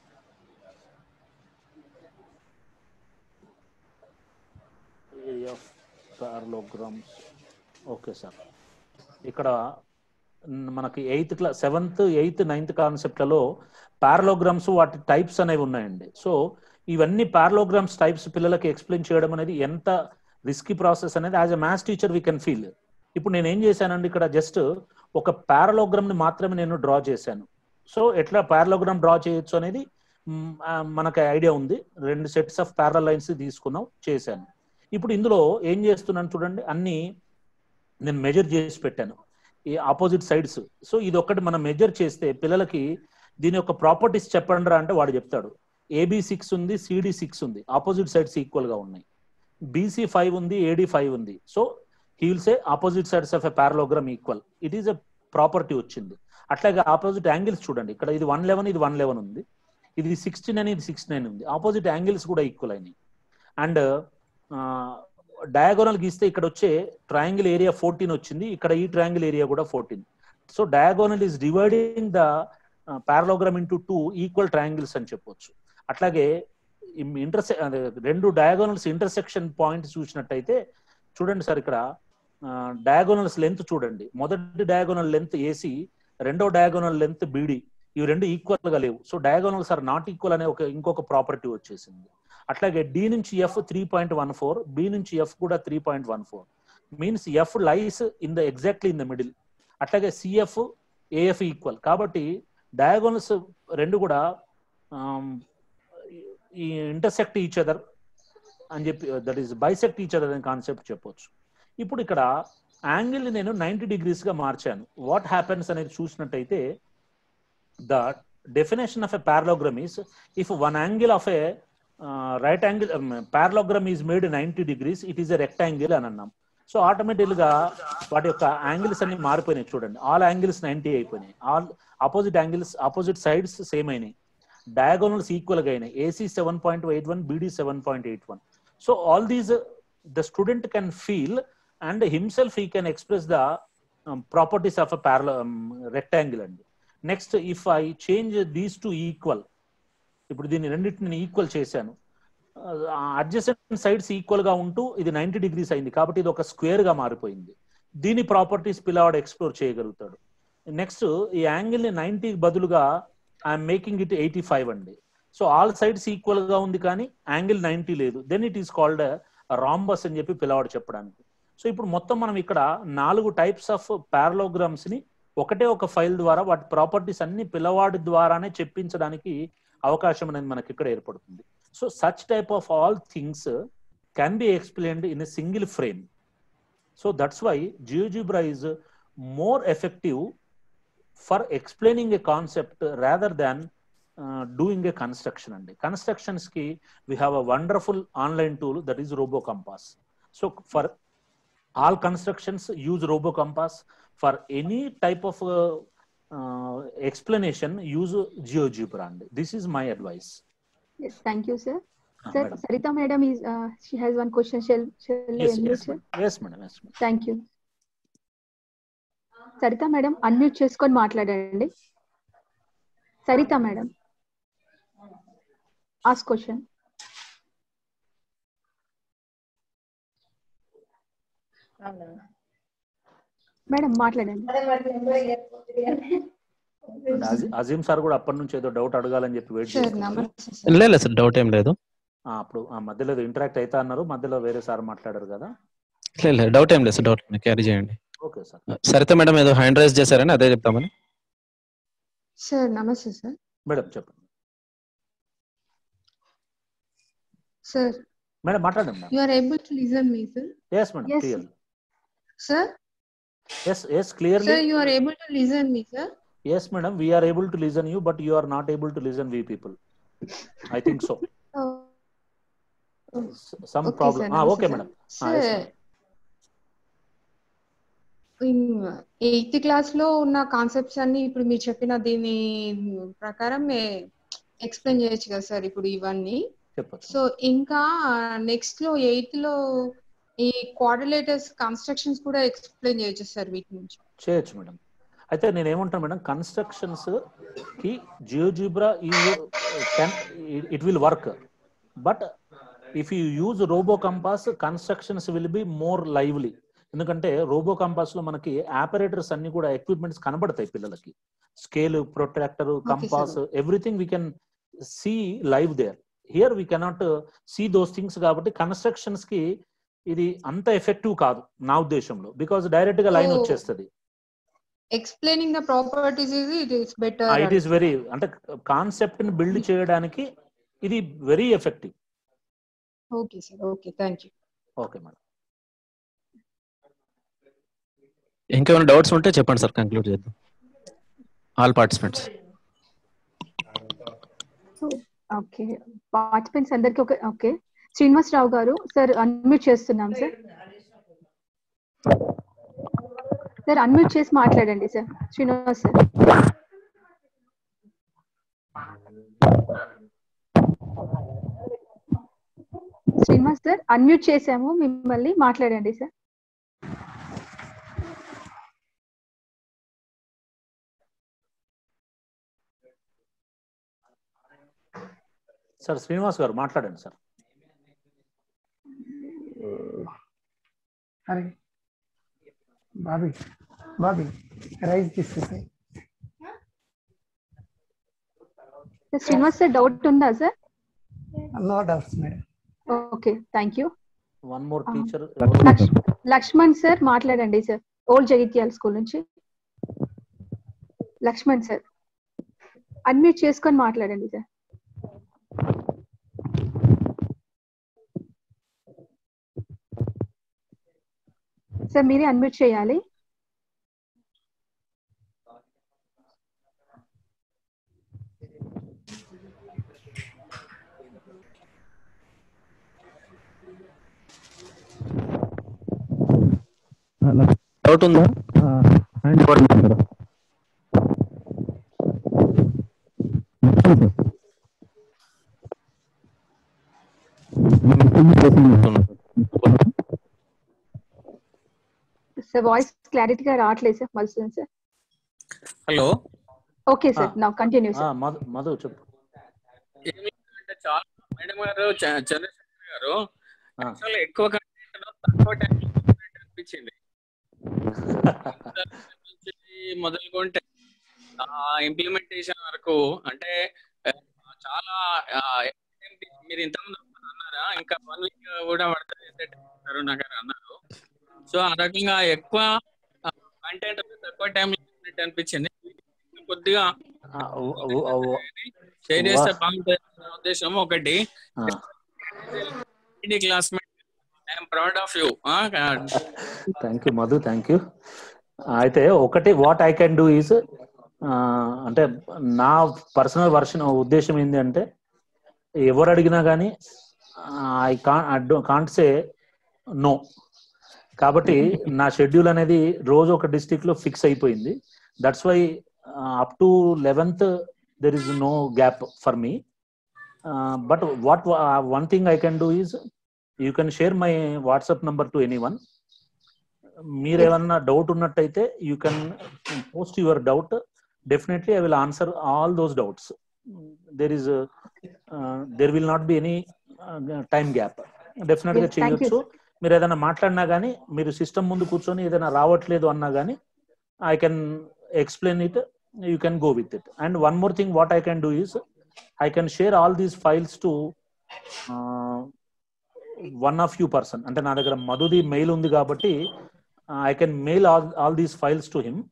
area of parallelograms. Okay sir, ఇక్కడ మనకి 8th class 7th, 8th, 9th కాన్సెప్ట్లలో పారలోగ్రామ్స్ వాటి టైప్స్ అనేవి ఉన్నాయండి. సో ఇవన్నీ పారలోగ్రామ్స్ టైప్స్ పిల్లలకి ఎక్స్ప్లెయిన్ చేయడం అనేది ఎంత రిస్కీ ప్రాసెస్ అనేది as a maths teacher we can feel. ఇప్పుడు నేను ఏం చేశానండి, ఇక్కడ జస్ట్ ఒక పారలోగ్రామ్ ని మాత్రమే నేను డ్రా చేశాను. సో ఎట్లా పారలోగ్రామ్ డ్రా చేయొచ్చు అనేది మనకి ఐడియా ఉంది. 2 సెట్స్ ఆఫ్ ప్యారలల్ లైన్స్ తీసుకున్నాం, చేశాను. ఇప్పుడు ఇందులో ఏం చేస్తున్నాను చూడండి, అన్ని నేను మెజర్ చేసి పెట్టాను ఈ ఆపోజిట్ సైడ్స్. సో ఇది ఒక్కటి మనం మెజర్ చేస్తే పిల్లలకి దీని యొక్క ప్రాపర్టీస్ చెప్పండి రా అంటే వాడు చెప్తాడు. AB 6 ఉంది, CD 6 ఉంది, ఆపోజిట్ సైడ్స్ ఈక్వల్ గా ఉన్నాయి. BC 5 ఉంది, AD 5 ఉంది. So he will say opposite sides of a parallelogram equal. It is a property వచ్చింది. అట్లాగే ఆపోజిట్ యాంగిల్స్ చూడండి, ఇక్కడ ఇది 111, ఇది 111 ఉంది, ఇది 69, ఇది 69 ఉంది, ఆపోజిట్ యాంగిల్స్ కూడా ఈక్వల్ అయినాయి. అండ్ డయాగోనల్ గీస్తే ఇక్కడ వచ్చే ట్రయాంగిల్ ఏరియా 14 వచ్చింది, ఇక్కడ ఈ ట్రయాంగిల్ ఏరియా కూడా 14. So diagonal is dividing the parallelogram into 2 equal triangles అని చెప్పొచ్చు. అట్లాగే రెండు డయాగోనల్స్ ఇంటర్సెక్షన్ పాయింట్ చూసినట్టయితే చూడండి సార్, ఇక్కడ డయాగోనల్స్ లెంత్ చూడండి, మొదటి డయాగోనల్ లెంత్ AC, రెండో డయాగోనల్ లెంత్ BD, ఇవి రెండు ఈక్వల్ గా లేవు. So diagonals are not equal అనే ఇంకొక ప్రాపర్టీ వచ్చేసింది. అట్లాగే D నుంచి F 3.14, B నుంచి F కూడా 3.14, means F lies exactly in the middle. అట్లాగే CF AF ఈక్వల్. కాబట్టి డయాగోనల్స్ రెండు కూడా ఈ ఇంటర్సెక్ట్ ఈచ్ అదర్ అని చెప్పి, that is bisect each other అనే కాన్సెప్ట్ చెప్పొచ్చు. ఇప్పుడు ఇక్కడ యాంగిల్ ని నేను 90 degrees గా మార్చాను. వాట్ హ్యాపెన్స్ అనేది చూసినట్టయితే the definition of a parallelogram is if one angle of a right angle parallelogram is made 90 degrees, it is a rectangle అని అన్నాం. సో ఆటోమేటిక్ గా వాటి యొక్క యాంగిల్స్ అన్ని మారిపోయినాయి. చూడండి, ఆల్ యాంగిల్స్ 90 అయిపోయినాయి, all opposite angles opposite sides same అయినాయి, డయాగోనల్స్ ఈక్వల్ గా అయినాయి. AC 7.81, BD 7.81. So all these the student can feel and himself he can express the properties of a parallel rectangle. And next, if I change these two equal, ఇప్పుడు దీన్ని రెండింటిని ఈక్వల్ చేశాను, అడ్జసెంట్ సైడ్స్ ఈక్వల్ గా ఉంటూ ఇది 90 degrees అయింది, కాబట్టి ఇది ఒక స్క్వేర్ గా మారిపోయింది. దీని ప్రాపర్టీస్ పిల్లవాడు ఎక్స్ప్లోర్ చేయగలుగుతాడు. నెక్స్ట్, ఈ యాంగిల్ ని 90 బదులుగా ఐఎమ్ మేకింగ్ ఇట్ 85 అండి. సో ఆల్ సైడ్స్ ఈక్వల్ గా ఉంది కానీ యాంగిల్ 90 లేదు, then it is called rhombus అని చెప్పి పిల్లవాడు చెప్పడానికి. సో ఇప్పుడు మొత్తం మనం ఇక్కడ 4 టైప్స్ ఆఫ్ పారలోగ్రామ్స్ ని ఒకటే ఒక ఫైల్ ద్వారా వాటి ప్రాపర్టీస్ అన్ని పిల్లవాడి ద్వారానే చెప్పించడానికి అవకాశం అనేది మనకి ఇక్కడ ఏర్పడుతుంది. So such type of all things can be explained in a single frame. So that's why GeoGebra is more effective for explaining a concept rather than doing a construction. And constructions ki we have a wonderful online tool that is RoboCompass. So for all constructions use RoboCompass. For any type of explanation use GeoGebra. This is my advice. Yes, thank you, sir. Sir, madam. Sarita madam is she has one question. Shall yes, unmute, yes, sir? Yes, madam. Yes, madam. Thank you. Sarita madam, unmute చేసుకొని మాట్లాడండి. Sarita madam, ask question. Madam మాట్లాడండి. అజీం సార్ కూడా అప్పటి నుంచి ఏదో డౌట్ అడగాలని చెప్పి వెయిట్ చేస్తున్నారు. లేదు సార్, డౌట్ ఏం లేదు. అప్పుడు ఆ మధ్యలో ఇంటరాక్ట్ అవుతా అన్నారు, మధ్యలో వేరే సార్ మాట్లాడారు కదా. లేదు, డౌట్ ఏం లేదు సార్, డౌట్ క్యారీ చేయండి. Okay sir. సరిత మేడం ఏదో హ్యాండ్ రైజ్ చేశారని అదే చెప్తామని. సార్ నమస్తే సార్. మేడం చెప్పండి. సార్ మేడం మాట్లాడండి. You are able to listen me sir? yes madam, clearly. Sir? Yes, clearly. Sir, you are able to listen me, sir? Yes madam, we are able to listen you, but you are not able to listen we people. I think so. Some okay, problem. Sir, Okay madam. Sir, yes, in 8th class లో ఉన్న కాన్సెప్ట్స్ అన్ని ఇప్పుడు మీరు చెప్పిన దీని ప్రకారం ఎక్స్ప్లెయిన్ చేయొచ్చు కదా సార్ ఇప్పుడు ఇవన్నీ? సో ఇంకా నెక్స్ట్ లో 8th లో ఈ క్వాడ్రిలేటర్స్ కన్స్ట్రక్షన్స్ కూడా ఎక్స్ప్లెయిన్ చేయొచ్చు సార్ వీటి నుంచి? చేయొచ్చు మేడం. అయితే నేను ఏమంటాను మేడం, కన్స్ట్రక్షన్స్ కి GeoGebra it will work, but if you use RoboCompass constructions will be more lively. ఎందుకంటే RoboCompass లో మనకి ఆపరేటర్స్ అన్ని కూడా ఎక్విప్మెంట్స్ కనబడతాయి పిల్లలకి. Scale, protractor, compass, everything we can see live there. Here we cannot see those things. కాబట్టి కన్స్ట్రక్షన్స్ కి ఇది అంత ఎఫెక్టివ్ కాదు నా ఉద్దేశంలో, బికాజ్ డైరెక్ట్ గా లైన్ వచ్చేస్తుంది. Explaining the properties it is better. It is very, అంటే కాన్సెప్ట్ ని బిల్డ్ చేయడానికి ఇది very effective. Okay sir, okay, thank you. Okay madam. ఇంకేమైనా డౌట్స్ ఉంటే చెప్పండి సార్, కంక్లూడ్ చేద్దాం. All participants. ఓకే, పార్టిసిపెంట్స్ అందరికి ఓకే. శ్రీనివాసరావు గారు సార్ అన్మ్యూట్ చేస్తున్నాం సార్. సార్ అన్మ్యూట్ చేసి మాట్లాడండి sir. Srinivas sir. Srinivas sir unmute చేసాము మిమ్మల్ని, మాట్లాడండి సార్. సార్ శ్రీనివాస్ గారు మాట్లాడండి సార్. అరే బాబీ రైస్ తీసేసాయి. శ్రీనివాస్ సార్ డౌట్ ఉందా sir? No doubts madam. Okay, thank you. One more teacher Lakshman sir మాట్లాడండి సార్, ఓల్డ్ జగిత్యాల స్కూల్ నుంచి. లక్ష్మణ్ సార్ అన్మ్యూట్ చేసుకొని మాట్లాడండి సార్. సార్ మీరే అన్మ్యూట్ చేయాలి. డౌట్ ఉందా? హ్యాండ్ ఇవ్వండి. సార్ వాయిస్ క్లారిటీగా రావట్లేదు sir. Madhu sir. Hello. Okay sir, now continue sir. Madhu చెప్పు. అంటే చాలా మేడం గారు, చంద్రశేఖర్ గారు యాక్చువల్లీ ఎక్కువ కంటెంట్ తక్కువ టైం అనిపించింది. మొదలుకుంటే ఇంప్లిమెంటేషన్ వరకు అంటే చాలా మీరు ఇంతకుముందు అన్నారా, ఇంకా 1 week కూడా పడుతుంది నాకు అన్నారు. సో ఆ రకంగా ఎక్కువ కంటెంట్ తక్కువ టైం అనిపించింది. కొద్దిగా షేర్ చేస్తే బాగుంటుంది ఉద్దేశం. ఒకటి classmate, I'm proud of you. Thank you Madhu, thank you. అయితే ఒకటి what I can do is అంటే నా పర్సనల్ ఉద్దేశం ఏంటి అంటే ఎవరు అడిగినా కానీ ఐ కాంట్ సే నో. కాబట్టి నా షెడ్యూల్ అనేది రోజు ఒక డిస్ట్రిక్ట్ లో ఫిక్స్ అయిపోయింది. That's why up to 11th there is no gap for me. But what one thing I can do is you can share my WhatsApp number to anyone. మీరు ఏమన్నా డౌట్ ఉన్నట్టయితే you can post your doubt. Definitely I will answer all those doubts. There will not be any time gap. Definite గా చేయొచ్చు. మీరు ఏదైనా మాట్లాడినా కానీ, మీరు సిస్టమ్ ముందు కూర్చొని ఏదైనా రావట్లేదు అన్నా కానీ I can explain it. You can go with it. And one more thing what I can do is I can share all these files to one of you person. అంటే నా దగ్గర మధుది మెయిల్ ఉంది కాబట్టి I can mail all these files to him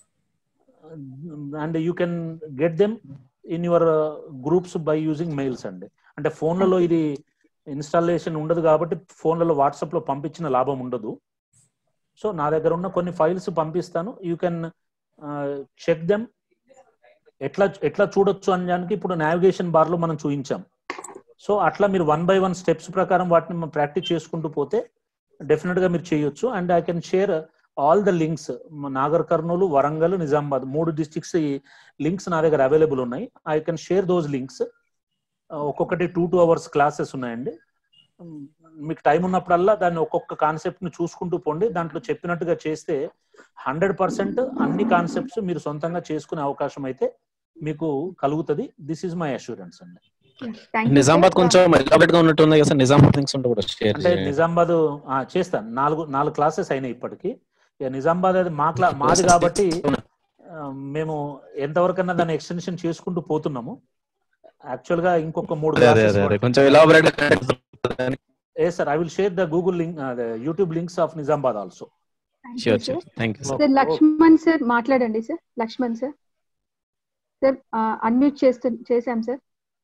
and you can get them in your groups by using mails అండి. అంటే ఫోన్లలో ఇది ఇన్స్టాలేషన్ ఉండదు కాబట్టి ఫోన్లలో వాట్సాప్లో పంపించిన లాభం ఉండదు. సో నా దగ్గర ఉన్న కొన్ని ఫైల్స్ పంపిస్తాను. You can check them. ఎట్లా చూడొచ్చు అనడానికి ఇప్పుడు నావిగేషన్ బార్ లో మనం చూపించాం. సో అట్లా మీరు 1 by 1 స్టెప్స్ ప్రకారం వాటిని ప్రాక్టీస్ చేసుకుంటూ పోతే డెఫినెట్ గా మీరు చేయొచ్చు. And I can share all the links. Nagar Kurnool, Warangal, Nizamabad 3 districts ఈ లింక్స్ నా దగ్గర అవైలబుల్ ఉన్నాయి. I can share those links. ఒక్కొక్కటి 2 hours క్లాసెస్ ఉన్నాయండి. మీకు టైం ఉన్నప్పుడల్లా దాన్ని ఒక్కొక్క కాన్సెప్ట్ ని చూసుకుంటూ పోండి. దాంట్లో చెప్పినట్టుగా చేస్తే 100% అన్ని కాన్సెప్ట్స్ మీరు సొంతంగా చేసుకునే అవకాశం అయితే మీకు కలుగుతుంది. దిస్ ఈజ్ మై అష్యూరెన్స్ అండి. నిజామాబాద్ కొంచెం ఎలాబరేట్ గా ఉన్నట్టుంది కదా సార్. నిజామాబాద్ లింక్స్ ఉంటే కూడా షేర్ అంటే నిజామాబాద్ చేస్తాను. 4 క్లాసెస్ అయినాయి ఇప్పటికి. నిజామాబాద్ అది మాది కాబట్టి మేము ఎంతవరకన్నా దాన్ని ఎక్స్టెన్షన్ చేసుకుంటూ పోతున్నాము. యాక్చువల్ గా ఇంకొక 3 కొంచెం elaborate. Yes sir, I will share the Google link, the YouTube links of Nizamabad also. Sure. Thank you sir. Sir Lakshman sir మాట్లాడండి sir. Lakshman sir. Sir unmute చేసాం sir.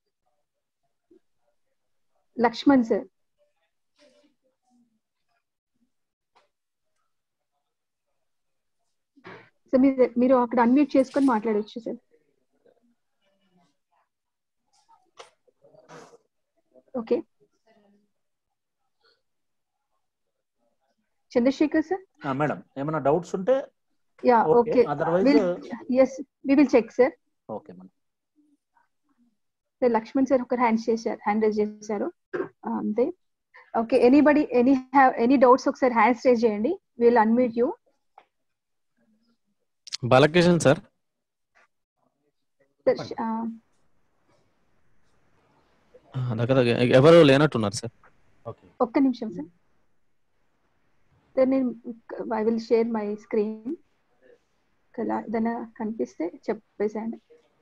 Lakshman sir. Sir మీరు అక్కడ అన్మ్యూట్ చేసుకొని మాట్లాడొచ్చు sir. Okay. Chandrashekar sir. Madam ఏమైనా డౌట్స్ ఉంటే yeah okay. Otherwise yes we will check sir. Okay madam. Sir Laxman sir ఒక హ్యాండ్ రైజ్ చేశారు అంతే. ఓకే ఎనీ డౌట్స్ ఒకసారి హ్యాండ్స్ రైజ్ చేయండి. we will unmute you. Balakrishna sir. ఎవరు లేనట్టున్నారు సార్. ఒక్క నిమిషం సార్. నేను I will share my screen. ఏదైనా కనిపిస్తే చెప్పేసేయండి.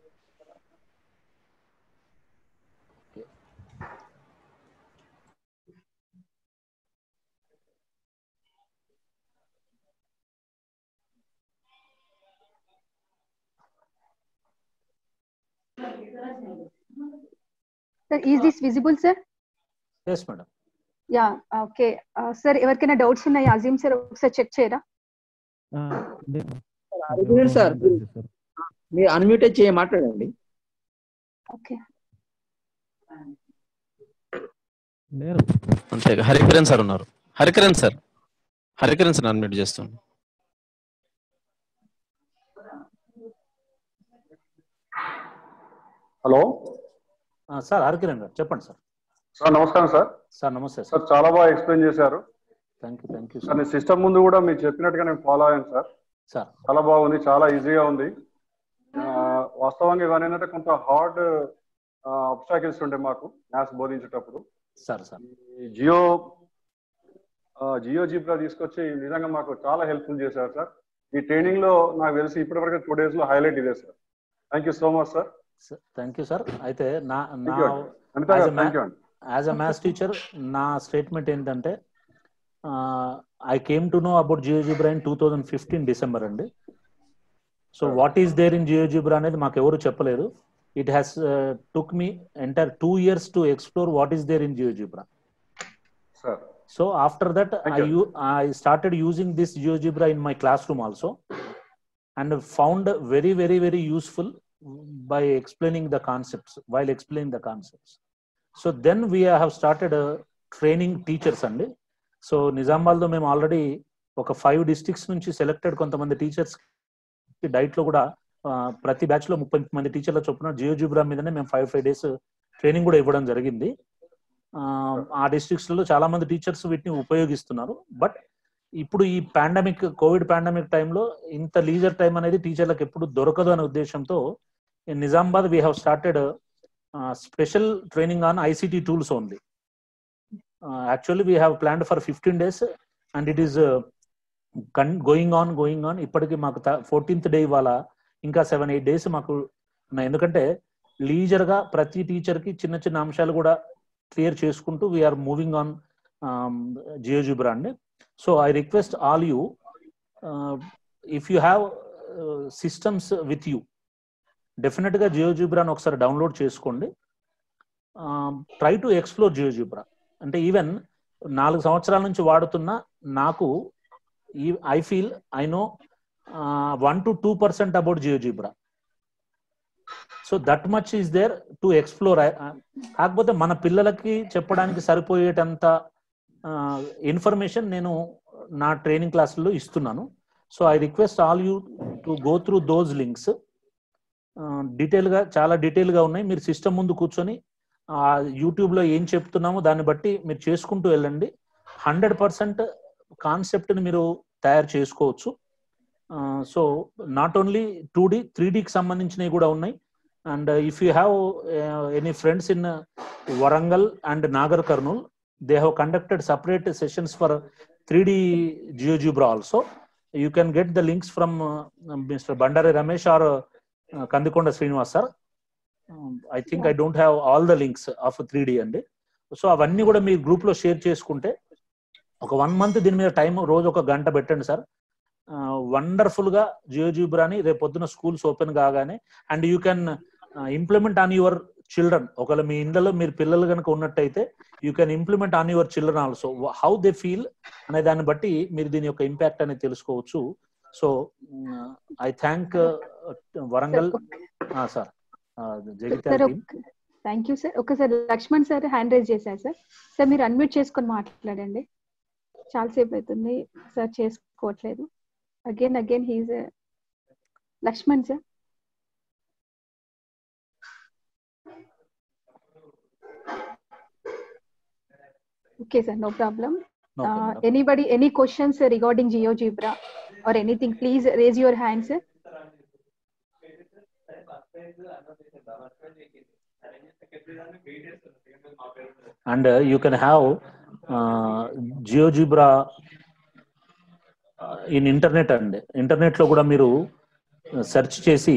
Sir, is this visible sir? Yes madam. Yeah okay sir. ఎవరికైనా డౌట్స్ ఉన్నాయి అజీమ్ సార్ ఒకసారి చెక్ చేయరా? సార్ మీరు అన్మ్యూట్ చేయ మాట్లాడండి. ఓకే అంతే. హరికిరణ్ సార్ ఉన్నారు. హరికిరణ్ సార్ అన్మ్యూట్ చేస్తాను. హలో సార్ హరికిరణ్ గారు చెప్పండి సార్. సార్ నమస్కారం సార్. సార్ నమస్తే సార్. చాలా బాగా ఎక్స్ప్లెయిన్ చేశారు. Thank you sir. నేను సిస్టమ్ ముందు కూడా మీరు చెప్పినట్టుగా నేను ఫాలో అయ్యాను సార్. చాలా బాగుంది, చాలా ఈజీగా ఉంది. వాస్తవంగా ఇవన్నీ ఏంటంటే కొంత హార్డ్ అబ్స్టాకిల్స్ ఉండే మాకు మ్యాథ్స్ బోధించేటప్పుడు. జియో జీబ్రా తీసుకొచ్చి నిజంగా మాకు చాలా హెల్ప్ఫుల్ చేశారు సార్. ఈ ట్రైనింగ్ లో నాకు తెలిసి ఇప్పటివరకు 2 days లో హైలైట్ ఇదే sir. Thank you so much sir. Thank you sir. అయితే యాజ్ అ మ్యాథ్స్ టీచర్ నా స్టేట్మెంట్ ఏంటంటే I came to know about GeoGebra in 2015 December అండి. So what is there in GeoGebra అనేది మాకు ఎవరు చెప్పలేదు. It has took me entire 2 years to explore what is there in GeoGebra. So after that I started using this GeoGebra in my classroom also. and found very, very, very useful by explaining the concepts, while explaining the concepts. So then we have started training teachers అండి. సో నిజామాబాద్లో మేము ఆల్రెడీ ఒక 5 districts నుంచి సెలెక్టెడ్ కొంతమంది టీచర్స్ డైట్లో కూడా ప్రతి బ్యాచ్ లో 30 మంది టీచర్ల చొప్పున జియోజిబ్రా మీదనే మేము 5 days ట్రైనింగ్ కూడా ఇవ్వడం జరిగింది. ఆ డిస్ట్రిక్ట్స్ లో చాలా మంది టీచర్స్ వీటిని ఉపయోగిస్తున్నారు. బట్ ఇప్పుడు ఈ కోవిడ్ పాండమిక్ టైంలో ఇంత లీజర్ టైం అనేది టీచర్లకు ఎప్పుడు దొరకదు అనే ఉద్దేశంతో in Nizamabad we have started special training on ICT tools only. Actually we have planned for 15 days and it is going on. ఇప్పటికీ మాకు 14th day ఇవాళ ఇంకా 7-8 days మాకు ఉన్నాయి. ఎందుకంటే లీజర్ గా ప్రతి టీచర్ కి చిన్న చిన్న అంశాలు కూడా క్లియర్ చేసుకుంటూ వీఆర్ మూవింగ్ ఆన్ జియోజిబ్రా అండి. So I request all you, if you have systems with you, definite గా జియోజిబ్రాని ఒకసారి డౌన్లోడ్ చేసుకోండి. Try to explore GeoGebra. అంటే ఈవెన్ 4 సంవత్సరాల నుంచి వాడుతున్న నాకు I feel I know 1 to 2% about GeoGebra. So that much is there to explore. కాకపోతే మన పిల్లలకి చెప్పడానికి సరిపోయేటంత ఇన్ఫర్మేషన్ నేను నా ట్రైనింగ్ క్లాసుల్లో ఇస్తున్నాను. So I request all you to go through those links. చాలా డీటెయిల్గా ఉన్నాయి. మీరు సిస్టమ్ ముందు కూర్చొని యూట్యూబ్లో ఏం చెప్తున్నామో దాన్ని బట్టి మీరు చేసుకుంటూ వెళ్ళండి. 100% కాన్సెప్ట్ని మీరు తయారు చేసుకోవచ్చు. సో నాట్ ఓన్లీ 2D, 3Dకి సంబంధించినవి కూడా ఉన్నాయి. And if you have any friends in Warangal and Nagar Kurnool, they have conducted separate sessions for 3D GeoGebra also. You can get the links from Mr. Bandare Ramesh or Kandikonda Srinivas sir. I think I don't have all the links of 3D andi. So avanni kuda mee group lo share చేసుకుంటే ఒక 1 month దీని మీద టైం రోజు 1 గంట పెట్టండి సార్. వండర్ఫుల్ గా జియోజిబ్రాని రేపు పొద్దున స్కూల్స్ ఓపెన్ కాగానే and you can implement on your children. ఒకవేళ మీ ఇంట్లో మీరు పిల్లలు కనుక ఉన్నట్టయితే you can implement on your children also. How they feel అనే దాన్ని బట్టి మీరు దీని యొక్క ఇంపాక్ట్ అనేది తెలుసుకోవచ్చు. So I thank Warangal sir, Jagtial team. Thank you sir. ఒకసారి లక్ష్మణ్ సార్ హ్యాండ్ రైజ్ చేశారు సార్. సార్ మీరు అన్మ్యూట్ చేసుకొని మాట్లాడండి. చాలాసేపు అవుతుంది సార్ చేసుకోవట్లేదు. Again he's Laxman sir. Okay sir, no problem. Anybody, any questions regarding GeoGebra or anything, please raise your hand sir. And you can have GeoGebra in internet, and internet లో కూడా మీరు సెర్చ్ చేసి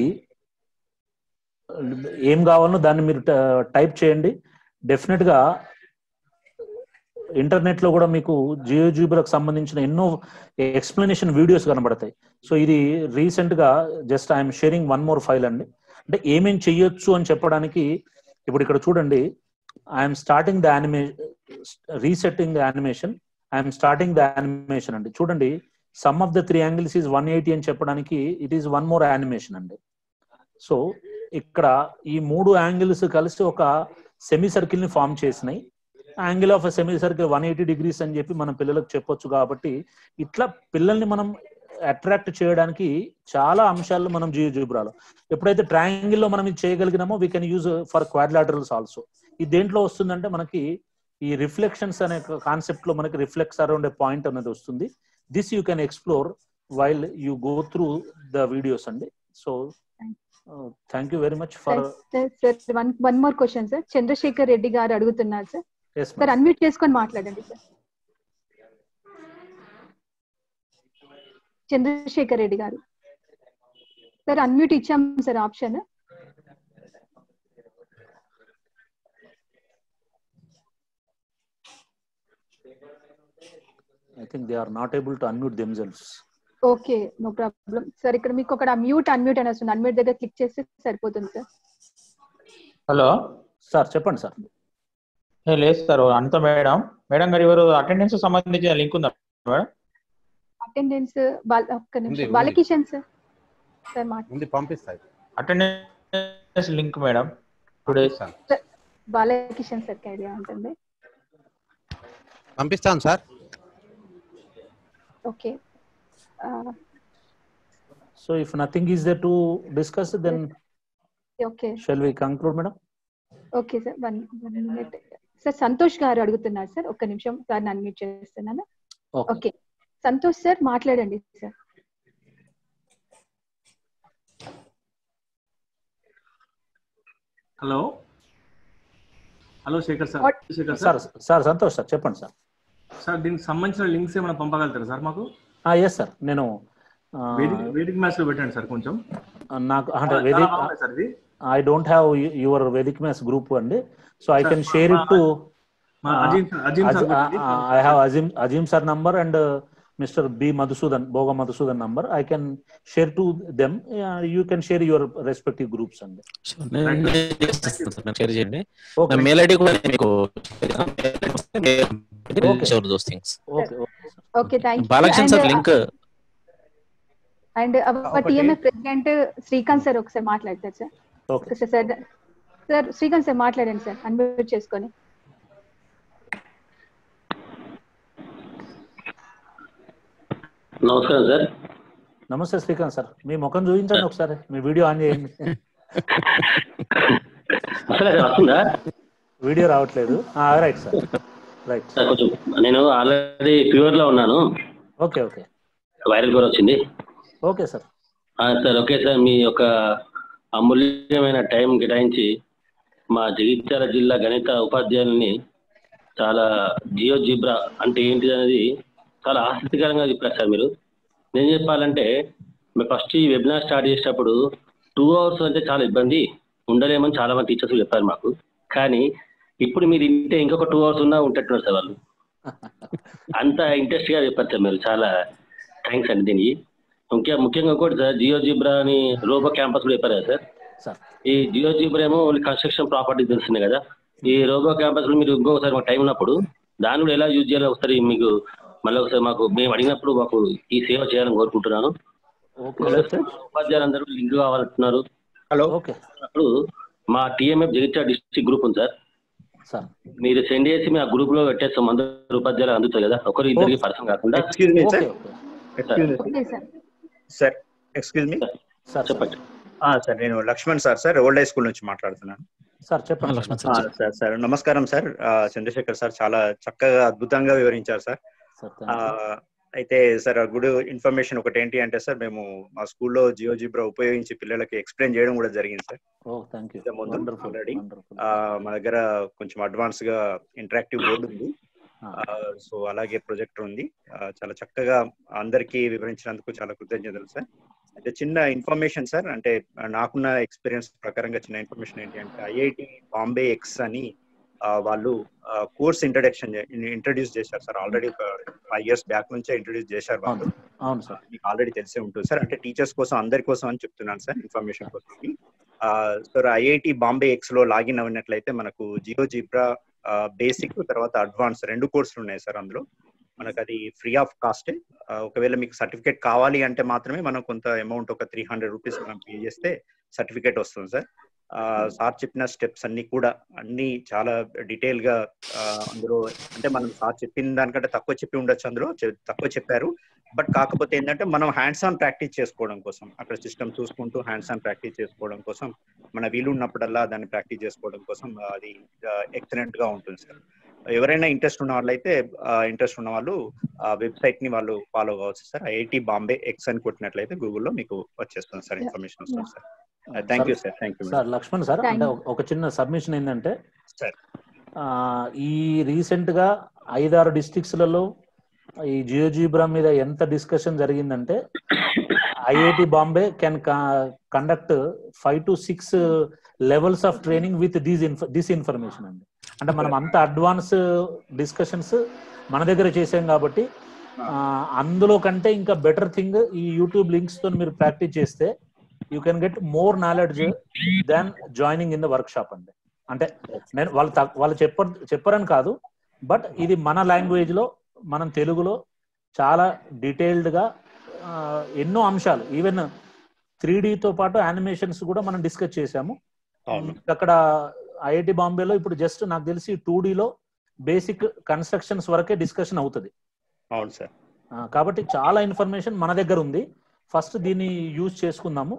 ఏం కావాలో దాన్ని మీరు టైప్ చేయండి. డెఫినెట్ గా ఇంటర్నెట్ లో కూడా మీకు జియోజిబ్రాకు సంబంధించిన ఎన్నో ఎక్స్ప్లెనేషన్ వీడియోస్ కనబడతాయి. సో ఇది రీసెంట్ గా just I'm sharing 1 more file అండి. అంటే ఏమేం చెయ్యొచ్చు అని చెప్పడానికి ఇప్పుడు ఇక్కడ చూడండి. I'm starting the resetting the animation. I'm starting the animation అండి. చూడండి, some of the 3 angles is 180 అని చెప్పడానికి ఇట్ ఈస్ 1 more యానిమేషన్ అండి. సో ఇక్కడ ఈ 3 angles కలిసి ఒక సెమీ సర్కిల్ ని ఫామ్ చేసినాయి. Angle of semi circle 180 degrees అని చెప్పి మనం పిల్లలకు చెప్పొచ్చు. కాబట్టి ఇట్లా పిల్లల్ని మనం అట్రాక్ట్ చేయడానికి చాలా అంశాలు మనం జియోజిబ్రాలో, ఎప్పుడైతే ట్రయాంగిల్ లో మనం ఇది చేయగలిగినామో we can use for quadrilaterals also. ఇది దేంట్లో వస్తుందంటే మనకి ఈ రిఫ్లెక్షన్స్ అనే కాన్సెప్ట్ లో మనకి రిఫ్లెక్స్ అరౌండ్ ఏ పాయింట్ అనేది వస్తుంది. This you can explore while you go through the videos అండి. So thank you very much for. One more question sir. Chandrashekar Reddy గారు అడుగుతున్నారు సార్. సార్ అన్మ్యూట్ చేసుకొని మాట్లాడండి సార్. చంద్రశేఖర్ రెడ్డి గారు సార్ అన్మ్యూట్ ఇచ్చాం sir option. I think they are not able to unmute themselves. Okay, no problem sir. ఇక్కడ మీకు ఒక అన్మ్యూట్ అని వస్తుంది. అన్మ్యూట్ దగ్గర క్లిక్ చేస్తే సరిపోతుంది సార్. హలో సార్, చెప్పండి సార్. లేదు సార్, అంత మేడం గారు ఎవరు అటెండెన్స్ సంబంధించిన లింక్ ఉందా మేడం? అటెండెన్స్ ఒక్క నిమిషం. బాలకిషన్ సార్. సార్ ఉంది, పంపిస్తాయి. Attendance link madam today Balakishan sir idea ఉంటుంది. పంపిస్తాను sir. Okay. So if nothing is there to discuss, then okay, shall we conclude, madam? Okay sir, one minute. Sir Santosh గారు అడుగుతున్నారు సార్, ఒక్క నిమిషం సార్ అన్మ్యూట్ చేస్తున్నాను. ఓకే సంతోష్ సార్ మాట్లాడండి sir. Hello hello Shekar sir. Sir sir Santosh sir చెప్పండి సార్. సార్ దీనికి సంబంధించిన లింక్స్ ఏమైనా పంపగలుగుతారా సార్ మాకు? ఎస్ సార్, నేను వేదిక్ మ్యాథ్స్ లో పెట్టండి సార్ కొంచెం. నాకు అంటే Vedic I don't have your Vedic maths group అండి, so I can share it to I have Azim sir number and Mr. B. Madhusudan, Boga Madhusudan number. I can share to them. You can share your respective groups. And share చేయండి. మెయిల్ ఐడి కూడా మీకు share those things. Okay, thank you. Balakrishna sir link and our TMF president Srikanth sir ఒకసారి మాట్లాడతారు sir. Okay sir. Sir Srikanth sir మాట్లాడండి సార్, అన్మ్యూట్ చేసుకొని. నమస్కారం సార్. నమస్తే శ్రీకాంత్ సార్, మీ ముఖం చూపించండి ఒకసారి, మీ వీడియో ఆన్ చేయండి. వీడియో రావట్లేదు. Right sir, right. కొంచెం నేను ఆల్రెడీ ఫీవర్ లో ఉన్నాను. ఓకే ఓకే, వైరల్ ఫీవర్ వచ్చింది. Okay sir. Sir okay sir, మీ యొక్క అమూల్యమైన టైం కేటాయించి మా జగిత్యాల జిల్లా గణిత ఉపాధ్యాయులని చాలా జియోజిబ్రా అంటే ఏంటిది అనేది చాలా ఆసక్తికరంగా చెప్పారు సార్ మీరు. నేను చెప్పాలంటే మేము ఫస్ట్ ఈ వెబినార్ స్టార్ట్ చేసేటప్పుడు 2 hours అంటే చాలా ఇబ్బంది ఉండలేమని చాలా మంది టీచర్స్ చెప్పారు మాకు. కానీ ఇప్పుడు మీరు ఇంటే ఇంకొక 2 hours ఉన్నా ఉంటున్నారు సార్ వాళ్ళు. అంత ఇంట్రెస్ట్ గా చెప్పారు సార్ మీరు, చాలా థ్యాంక్స్ అండి దీనికి. ముఖ్యంగా ఇంకోటి సార్, జియోజిబ్రా అని రోబో క్యాంపస్ కూడా చెప్పారు కదా సార్. ఈ జియోజిబ్రా ఏమో కన్స్ట్రక్షన్ ప్రాపర్టీ తెలుస్తుంది కదా, ఈ రోబో క్యాంపస్ లో మీరు ఇంకొకసారి మాకు టైం ఉన్నప్పుడు దాన్ని కూడా ఎలా యూజ్ చేయాలో ఒకసారి మీకు మళ్ళీ ఒకసారి మాకు మేము అడిగినప్పుడు మాకు ఈ సేవ చేయాలని కోరుకుంటున్నాను. ఉపాధ్యాయులందరూ లింక్ కావాలంటున్నారు. Hello okay. అప్పుడు మా TMF జగిత్యాల డిస్ట్రిక్ట్ గ్రూప్ ఉంది సార్, మీరు సెండ్ చేసి మీ ఆ గ్రూప్ లో పెట్టేస్తాం, అందరూ ఉపాధ్యాయులు అందుతాయి కదా, ఒకరు ఇద్దరికి పర్సన్ కాకుండా. సార్ ఎక్స్క్యూజ్ మీ సార్ చెప్పండి. సార్ నేను Laxman sir old high school నుంచి మాట్లాడుతున్నాను. సార్ చెప్పండి లక్ష్మణ్ సార్. సార్ నమస్కారం సార్. చంద్రశేఖర్ సార్ చాలా చక్కగా అద్భుతంగా వివరించారు సార్. అయితే సార్ గుడ్ ఇన్ఫర్మేషన్ ఒకటి ఏంటి అంటే సార్, మేము మా స్కూల్లో జియోజిబ్రా ఉపయోగించి పిల్లలకి ఎక్స్ప్లెయిన్ చేయడం కూడా జరిగింది సార్. ఆల్రెడీ మా దగ్గర కొంచెం అడ్వాన్స్ గా ఇంటరాక్టివ్ బోర్డు ఉంది, సో అలాగే ప్రొజెక్టర్ ఉంది. చాలా చక్కగా అందరికీ వివరించినందుకు చాలా కృతజ్ఞతలు సార్. అయితే చిన్న ఇన్ఫర్మేషన్ సార్, అంటే నాకున్న ఎక్స్పీరియన్స్ ప్రకారంగా చిన్న ఇన్ఫర్మేషన్ ఏంటి అంటే IIT బాంబే ఎక్స్ అని వాళ్ళు కోర్స్ ఇంట్రడ్యూస్ చేశారు సార్. ఆల్రెడీ ఒక 5 years బ్యాక్ నుంచే ఇంట్రడ్యూస్ చేశారు వాళ్ళు. అవును సార్, మీకు ఆల్రెడీ తెలిసే ఉంటుంది సార్. అంటే టీచర్స్ కోసం అందరి కోసం అని చెప్తున్నాను సార్, ఇన్ఫర్మేషన్ కోసం. సార్ IIT బాంబే ఎక్స్ లో లాగిన్ అయినట్లయితే మనకు జియోజిబ్రా బేసిక్ తర్వాత అడ్వాన్స్ 2 కోర్సులు ఉన్నాయి సార్. అందులో మనకు అది ఫ్రీ ఆఫ్ కాస్ట్. ఒకవేళ మీకు సర్టిఫికేట్ కావాలి అంటే మాత్రమే మనం కొంత అమౌంట్ ఒక 300 rupees మనం పే చేస్తే సర్టిఫికేట్ వస్తుంది సార్. సార్ చెప్పిన స్టెప్స్ అన్ని చాలా డీటెయిల్ గా అందులో, అంటే మనం సార్ చెప్పిన దానికంటే తక్కువ చెప్పి ఉండొచ్చు, అందులో తక్కువ చెప్పారు. బట్ కాకపోతే ఏంటంటే మనం హ్యాండ్స్ ఆన్ ప్రాక్టీస్ చేసుకోవడం కోసం, అక్కడ సిస్టమ్ చూసుకుంటూ హ్యాండ్స్ ఆన్ ప్రాక్టీస్ చేసుకోవడం కోసం, మన వీలు ఉన్నప్పుడల్లా దాన్ని ప్రాక్టీస్ చేసుకోవడం కోసం అది ఎక్సలెంట్ గా ఉంటుంది సార్. ఎవరైనా ఇంట్రెస్ట్ ఉన్న వాళ్ళైతే ఇంట్రెస్ట్ ఉన్న వాళ్ళు వెబ్సైట్ ని వాళ్ళు ఫాలో కావచ్చు సార్. IIT బాంబే ఎక్స్ అని కొట్టినట్లయితే గూగుల్లో మీకు వచ్చేస్తుంది సార్, ఇన్ఫర్మేషన్ వస్తుంది sir. Thank you sir. Thank you sir. Laxman sir, అంటే ఒక చిన్న సబ్మిషన్ ఏంటంటే ఈ రీసెంట్ గా 5-6 డిస్ట్రిక్ట్స్లలో ఈ జియోజిబ్రా మీద ఎంత డిస్కషన్ జరిగిందంటే IIT Bombay can conduct 5 to 6 levels of training with this information అండి. అంటే మనం అంత అడ్వాన్స్ డిస్కషన్స్ మన దగ్గర చేసాం కాబట్టి అందులో కంటే ఇంకా బెటర్ థింగ్ ఈ యూట్యూబ్ లింక్స్ తో మీరు ప్రాక్టీస్ చేస్తే you can get more knowledge than joining in the workshop అండి. అంటే నేను వాళ్ళు చెప్పరని కాదు, బట్ ఇది మన లాంగ్వేజ్ లో, మనం తెలుగులో చాలా డీటెయిల్డ్ గా ఎన్నో అంశాలు, ఈవెన్ 3Dతో పాటు యానిమేషన్స్ కూడా మనం డిస్కస్ చేశాము. అక్కడ ఐఐటి బాంబేలో ఇప్పుడు జస్ట్ నాకు తెలిసి 2Dలో బేసిక్ కన్స్ట్రక్షన్స్ వరకే డిస్కషన్ అవుతుంది. అవును సార్. కాబట్టి చాలా ఇన్ఫర్మేషన్ మన దగ్గర ఉంది. ఫస్ట్ దీన్ని యూజ్ చేసుకుందాము.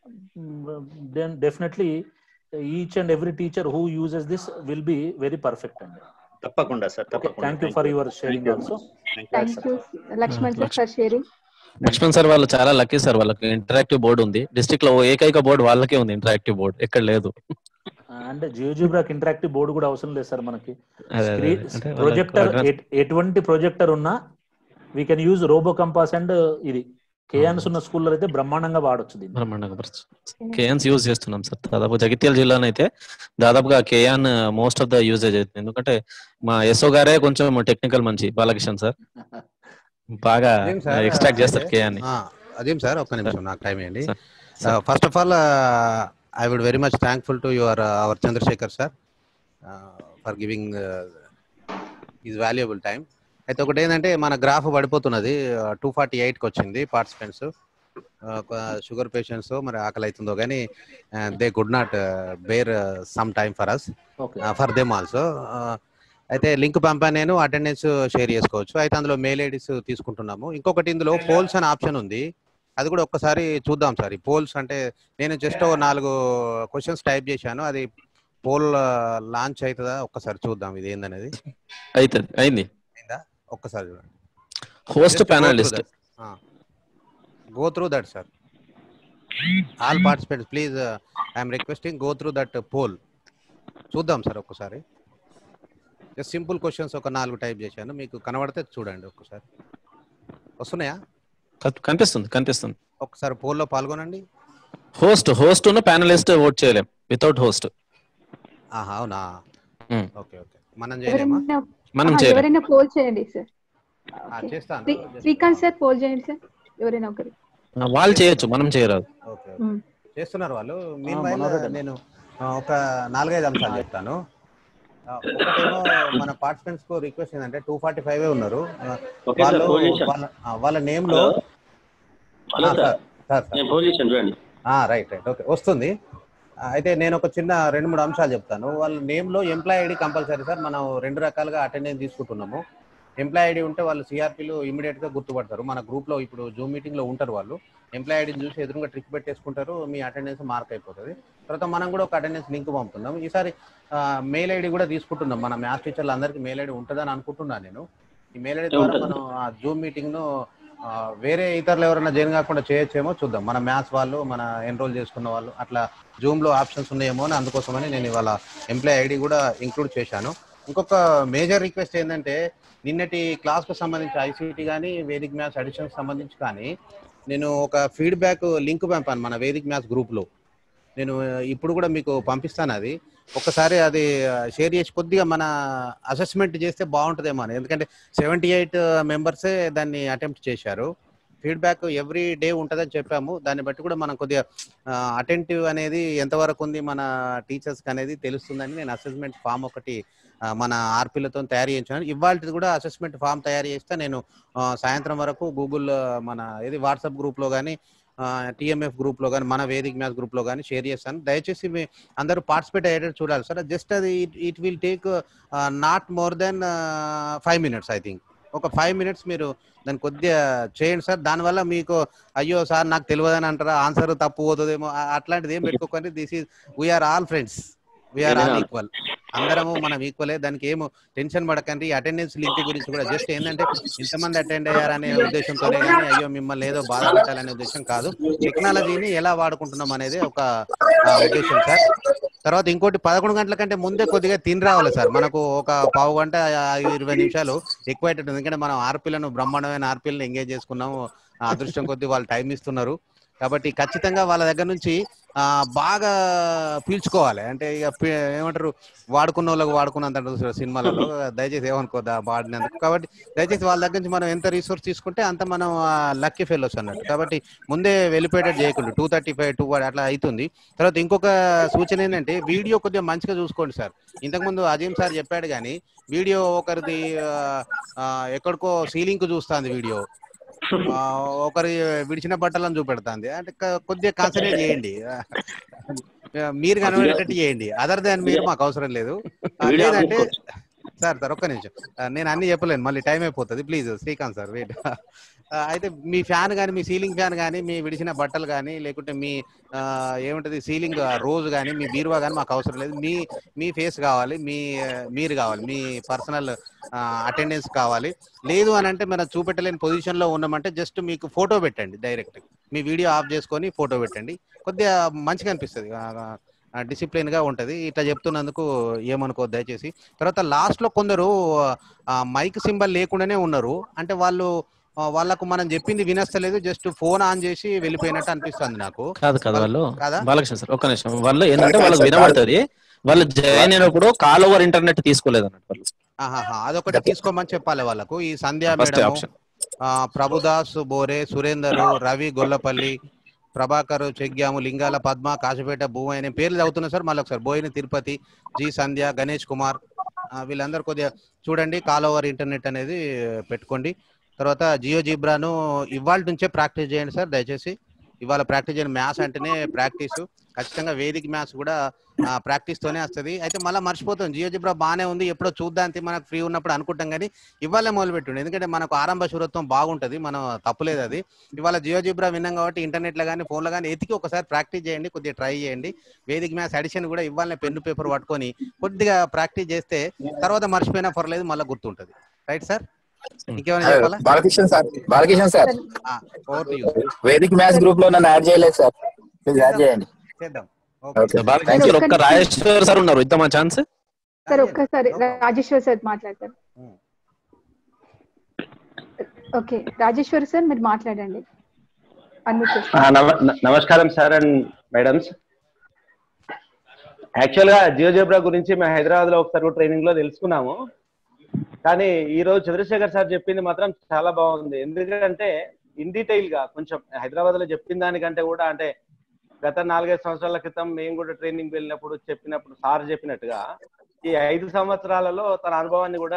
Then definitely each and every teacher who uses this will be very perfect అండి. తప్పకుండా సార్, తప్పకుండా. Thank you for your sharing also. Thank you Laxman sir for sharing. Laxman sir వాళ్ళు చాలా లక్కీ సార్, వాళ్ళకి ఇంటరాక్టివ్ బోర్డు ఉంది. డిస్ట్రిక్ట్ లో ఏకైక బోర్డు వాళ్ళకే ఉంది, ఇంటరాక్టివ్ బోర్డు ఎక్కడ లేదు. అంటే జియోజిబ్రాకి ఇంటరాక్టివ్ బోర్డు కూడా అవసరం లేదు సార్ మనకి. ప్రొజెక్టర్, ఎటువంటి ప్రొజెక్టర్ ఉన్నా we can use robo compass and ఇది కేఎన్స్ ఉన్న స్కూల్లో అయితే బ్రహ్మాండంగా వాడొచ్చు దీన్ని. బ్రహ్మాండంగా కేఎన్స్ యూజ్ చేస్తున్నాం సార్. దాదాపు జగిత్యాల జిల్లాలో అయితే దాదాపుగా కేఎన్ మోస్ట్ ఆఫ్ ద యూజేజ్ అవుతుంది. ఎందుకంటే మా ఎస్ఓ గారే కొంచెం టెక్నికల్ మంచి బాలకిషన్ సార్, బాగా ఎక్స్ట్రాక్ట్ చేస్తారు కేఎన్. అదేం సార్ ఒక్క నిమిషం నాకు టైం ఇవ్వండి. First of all I would very much thankful to our Chandrasekhar sir for giving his valuable time. అయితే ఒకటి ఏంటంటే మన గ్రాఫ్ పడిపోతున్నది, 248కి వచ్చింది పార్టిసిపెంట్స్. షుగర్ పేషెంట్స్ మరి ఆకలి అవుతుందో కానీ they could not bear some time for us, for them also. అయితే లింక్ పంపాను నేను, అటెండెన్స్ షేర్ చేసుకోవచ్చు. అయితే అందులో మెయిల్ ఐడీస్ తీసుకుంటున్నాము. ఇంకొకటి ఇందులో పోల్స్ అనే ఆప్షన్ ఉంది, అది కూడా ఒక్కసారి చూద్దాం సార్. ఈ పోల్స్ అంటే నేను జస్ట్ 4 క్వశ్చన్స్ టైప్ చేశాను, అది పోల్ లాంచ్ అవుతుందా ఒక్కసారి చూద్దాం. ఇది ఏందనేది అయిందా ఒక్కసారి చూడండి. Host panelist go through that sir. All participants please I'm requesting go through that poll. చూద్దాం సార్ ఒక్కసారి. జస్ట్ సింపుల్ క్వశ్చన్స్ ఒక 4 టైప్ చేశాను, మీకు కనబడితే చూడండి ఒక్కసారి. వస్తున్నాయా? కనిపిస్తుంది. ఒకసారి పోల్లో పాల్గొనండి. హోస్ట్ ఉన్న ప్యానలిస్ట్ ఓట్ చేయలేం వితౌట్ హోస్ట్. అవునా? ఓకే మనం చేయలేమా? మనం చేయలేం. ఎవరైనా పోల్ చేయండి సార్. చేస్తాను. శ్రీకాంత్ సార్ పోల్ చేయండి సార్. ఎవరైనా ఒకరు వాళ్ళు చేయొచ్చు, మనం చేయరాదు. ఓకే చేస్తున్నారు వాళ్ళు. నేను ఒక 4-5 అంశాలు చెప్తాను. ఒకటేమో మన పార్టిసిపెంట్స్ కు రిక్వెస్ట్ ఏంటంటే 245 ఉన్నారు. వాళ్ళ నేమ్ లో రైట్ ఓకే వస్తుంది. అయితే నేను ఒక చిన్న 2-3 అంశాలు చెప్తాను. వాళ్ళ నేమ్ లో ఎంప్లాయ్ ఐడి కంపల్సరీ సార్. మనం 2 రకాలుగా అటెండెన్స్ తీసుకుంటున్నాము. ఎంప్లాయ్ ఐడి ఉంటే వాళ్ళు సిఆర్పీలు ఇమీడియట్ గా గుర్తుపడతారు. మన గ్రూప్ లో ఇప్పుడు జూమ్ మీటింగ్ లో ఉంటారు వాళ్ళు. ఎంప్లాయ్ ఐడిని చూసి ఎదురుగా ట్రిక్ పెట్టేసుకుంటారు, మీ అటెండెన్స్ మార్క్ అయిపోతుంది. తర్వాత మనం కూడా ఒక అటెండెన్స్ లింక్ పంపుతున్నాం. ఈసారి మెయిల్ ఐడి కూడా తీసుకుంటున్నాం. మన మ్యాథ్స్ టీచర్లు అందరికీ మెయిల్ ఐడి ఉంటుందని అనుకుంటున్నాను నేను. ఈ మెయిల్ ఐడి ద్వారా మనం ఆ జూమ్ మీటింగ్ ను వేరే ఇతరులు ఎవరైనా జాయిన్ కాకుండా చేయొచ్చేమో చూద్దాం. మన మ్యాథ్స్ వాళ్ళు, మన ఎన్రోల్ చేసుకున్న వాళ్ళు అట్లా జూమ్ లో ఆప్షన్స్ ఉన్నాయేమో అని అందుకోసమని నేను ఇవాళ ఎంప్లాయ్ ఐడి కూడా ఇంక్లూడ్ చేశాను. ఇంకొక మేజర్ రిక్వెస్ట్ ఏంటంటే నిన్నటి క్లాస్ కు సంబంధించి ఐసీటీ కానీ వేదిక్ మ్యాథ్స్ అడిషన్స్ సంబంధించి కానీ నేను ఒక ఫీడ్బ్యాక్ లింక్ పంపాను మన వేదిక్ మ్యాథ్స్ గ్రూప్ లో. నేను ఇప్పుడు కూడా మీకు పంపిస్తాను. అది ఒక్కసారి అది షేర్ చేసి కొద్దిగా మన అసెస్మెంట్ చేస్తే బాగుంటుందేమో అని. ఎందుకంటే 78 మెంబర్సే దాన్ని అటెంప్ట్ చేశారు. ఫీడ్బ్యాక్ ఎవ్రీ డే ఉంటుందని చెప్పాము. దాన్ని బట్టి కూడా మనం కొద్దిగా అటెంటివ్ అనేది ఎంతవరకు ఉంది మన టీచర్స్కి అనేది తెలుస్తుందని నేను అసెస్మెంట్ ఫామ్ ఒకటి మన ఆర్పీలతో తయారు చేయించాను. ఇవాళ కూడా అసెస్మెంట్ ఫామ్ తయారు చేస్తే నేను సాయంత్రం వరకు గూగుల్ మన ఏది వాట్సాప్ గ్రూప్లో కానీ టీఎంఎఫ్ గ్రూప్లో కానీ మన వేదిక్ మ్యాథ్స్ గ్రూప్లో కానీ షేర్ చేస్తాను. దయచేసి మీ అందరూ పార్టిసిపేట్ అయ్యేటట్టు చూడాలి సార్. జస్ట్ అది it will take not more than 5 minutes. I think ఒక 5 minutes మీరు దాన్ని కొద్దిగా చేయండి సార్. దానివల్ల మీకు అయ్యో సార్ నాకు తెలియదని అంటారా, ఆన్సర్ తప్పు పోతుందేమో అట్లాంటిది ఏం పెట్టుకోకండి. This is we are all friends, we are all equal. అందరము మనం ఈక్వలే, దానికి ఏమో టెన్షన్ పడకండి. అటెండెన్స్ లింక్ గురించి కూడా జస్ట్ ఏంటంటే ఇంతమంది అటెండ్ అయ్యారనే ఉద్దేశంతోనే కానీ అయ్యో మిమ్మల్ని ఏదో బాధ పెట్టాలనే ఉద్దేశం కాదు. టెక్నాలజీని ఎలా వాడుకుంటున్నాం అనేది ఒక ఉద్దేశం సార్. తర్వాత ఇంకోటి 11 గంటల కంటే ముందే కొద్దిగా తిని రావాలి సార్. మనకు ఒక 15 గంట 20 నిమిషాలు ఎక్కువ అయ్యేటట్టు. ఎందుకంటే మనం ఆర్పీలను బ్రహ్మాండమైన ఆర్పీలను ఎంగేజ్ చేసుకున్నాము. అదృష్టం కొద్ది వాళ్ళు టైం ఇస్తున్నారు కాబట్టి ఖచ్చితంగా వాళ్ళ దగ్గర నుంచి బాగా పీల్చుకోవాలి. అంటే ఇక ఏమంటారు వాడుకున్న వాళ్ళకి వాడుకున్నంత సినిమాలలో, దయచేసి ఏమనుకోద్దా వాడినందుకు. కాబట్టి దయచేసి వాళ్ళ దగ్గర నుంచి మనం ఎంత రిసోర్స్ తీసుకుంటే అంత మనం లక్కీ ఫెలోస్ అన్నట్టు. కాబట్టి ముందే వెళ్ళిపోయేటట్టు చేయకుండా 2:35 2 అట్లా అవుతుంది. తర్వాత ఇంకొక సూచన ఏంటంటే వీడియో కొద్దిగా మంచిగా చూసుకోండి సార్. ఇంతకుముందు అజీం సార్ చెప్పాడు కానీ వీడియో ఒకరిది ఎక్కడికో సీలింగ్ చూస్తుంది వీడియో. ఒకరి విడిచిన బట్టలను చూపెడుతుంది అంటే కొద్దిగా కాన్సన్ట్రేట్ చేయండి. మీరు కనబడేటట్టు చేయండి. అదర్ దాన్ మీరు మాకు అవసరం లేదు. లేదంటే సార్ ఒక్క నిమిషం, నేను అన్ని చెప్పలేను, మళ్ళీ టైం అయిపోతుంది. Please Srikanth sir wait. అయితే మీ ఫ్యాన్ కానీ, మీ సీలింగ్ ఫ్యాన్ కానీ, మీ విడిచిన బట్టలు కానీ, లేకుంటే మీ ఏముంటది సీలింగ్ రోజ్ కానీ, మీ బీరువా కానీ మాకు అవసరం లేదు. మీ ఫేస్ కావాలి, మీరు కావాలి, మీ పర్సనల్ అటెండెన్స్ కావాలి. లేదు అని అంటే మనం చూపెట్టలేని పొజిషన్లో ఉన్నామంటే జస్ట్ మీకు ఫోటో పెట్టండి, డైరెక్ట్ మీ వీడియో ఆఫ్ చేసుకొని ఫోటో పెట్టండి. కొద్దిగా మంచిగా అనిపిస్తుంది, డిసిప్లిన్ గా ఉంటది. ఇట్లా చెప్తున్నందుకు ఏమనుకో దయచేసి. తర్వాత లాస్ట్ లో కొందరు మైక్ సింబల్ లేకుండానే ఉన్నారు, అంటే వాళ్ళకు మనం చెప్పింది వినస్తలేదు, జస్ట్ ఫోన్ ఆన్ చేసి వెళ్ళిపోయినట్టు అనిపిస్తుంది నాకు. కాదు వాళ్ళు బాలకృష్ణ సార్ ఒక్క నిమిషం, వాళ్ళు ఏంటంటే వాళ్ళకి వినబడుతుంది, వాళ్ళు జాయిన్ అయినప్పుడు కాల్ ఓవర్ ఇంటర్నెట్ తీసుకోలేదు అన్నట్టు వాళ్ళు. అదొకటి తీసుకోమని చెప్పాలి వాళ్ళకు. ఈ సంధ్యా మేడం, ప్రభుదాస్ బోరే, సురేందర్, రవి గొల్లపల్లి, ప్రభాకర్ చెగ్యాము, లింగాల పద్మ, కాశీపేట భూమి అనే పేర్లు చదువుతున్నా సార్. మళ్ళీ ఒకసారి బోయిన తిరుపతి, జి సంధ్య, గణేష్ కుమార్, వీళ్ళందరూ కొద్దిగా చూడండి, కాల్ ఓవర్ ఇంటర్నెట్ అనేది పెట్టుకోండి. తర్వాత జియో జిబ్రాను ఇవాళ నుంచే ప్రాక్టీస్ చేయండి సార్ దయచేసి. ఇవాళ ప్రాక్టీస్ చేయండి. మ్యాథ్స్ అంటేనే ప్రాక్టీస్, ఖచ్చితంగా వేదిక మ్యాథ్స్ కూడా ప్రాక్టీస్ తోనే వస్తుంది. అయితే మళ్ళీ మర్చిపోతాం, జియో జిబ్రా బాగానే ఉంది, ఎప్పుడో చూద్దాంతి మనకు ఫ్రీ ఉన్నప్పుడు అనుకుంటాం, కానీ ఇవాళే మొదలుపెట్టుండి. ఎందుకంటే మనకు ఆరంభ శూరత్వం బాగుంటుంది, మనం తప్పులేదు అది. ఇవాళ జియో జిబ్రా విన్నాం కాబట్టి ఇంటర్నెట్లో కానీ ఫోన్లో కానీ ఎతికి ఒకసారి ప్రాక్టీస్ చేయండి, కొద్దిగా ట్రై చేయండి. వేదిక మ్యాథ్స్ అడిషన్ కూడా ఇవాళనే పెన్ను పేపర్ పట్టుకొని కొద్దిగా ప్రాక్టీస్ చేస్తే తర్వాత మర్చిపోయినా పర్లేదు, మళ్ళీ గుర్తుంటుంది. Right sir? ఇంకేమైనా చెప్పాలా? Balakrishna sir Vedic maths group లో నన్ను యాడ్ చేయలేదు సార్, ప్లీజ్ యాడ్ చేయండి. చేద్దాం. ఒక్క రాజేశ్వర్ సార్ ఉన్నారు, ఇద్దామా ఛాన్స్ సార్? ఒక్కసారి రాజేశ్వర్ సార్ మాట్లాడతారు. ఓకే రాజేశ్వర్ సార్ మీరు మాట్లాడండి. నమస్కారం సార్ అండ్ మేడమ్స్. యాక్చువల్ గా జియో జిబ్రా గురించి మేము హైదరాబాద్ లో ఒకసారి ట్రైనింగ్ లో తెలుసుకున్నాము, కానీ ఈ రోజు చంద్రశేఖర్ సార్ చెప్పింది మాత్రం చాలా బాగుంది. ఎందుకంటే ఇన్ డీటెయిల్ గా కొంచెం హైదరాబాద్ లో చెప్పిన దానికంటే కూడా, అంటే గత 4-5 సంవత్సరాల క్రితం మేము కూడా ట్రైనింగ్ వెళ్ళినప్పుడు చెప్పినప్పుడు సార్ చెప్పినట్టుగా ఈ 5 సంవత్సరాలలో తన అనుభవాన్ని కూడా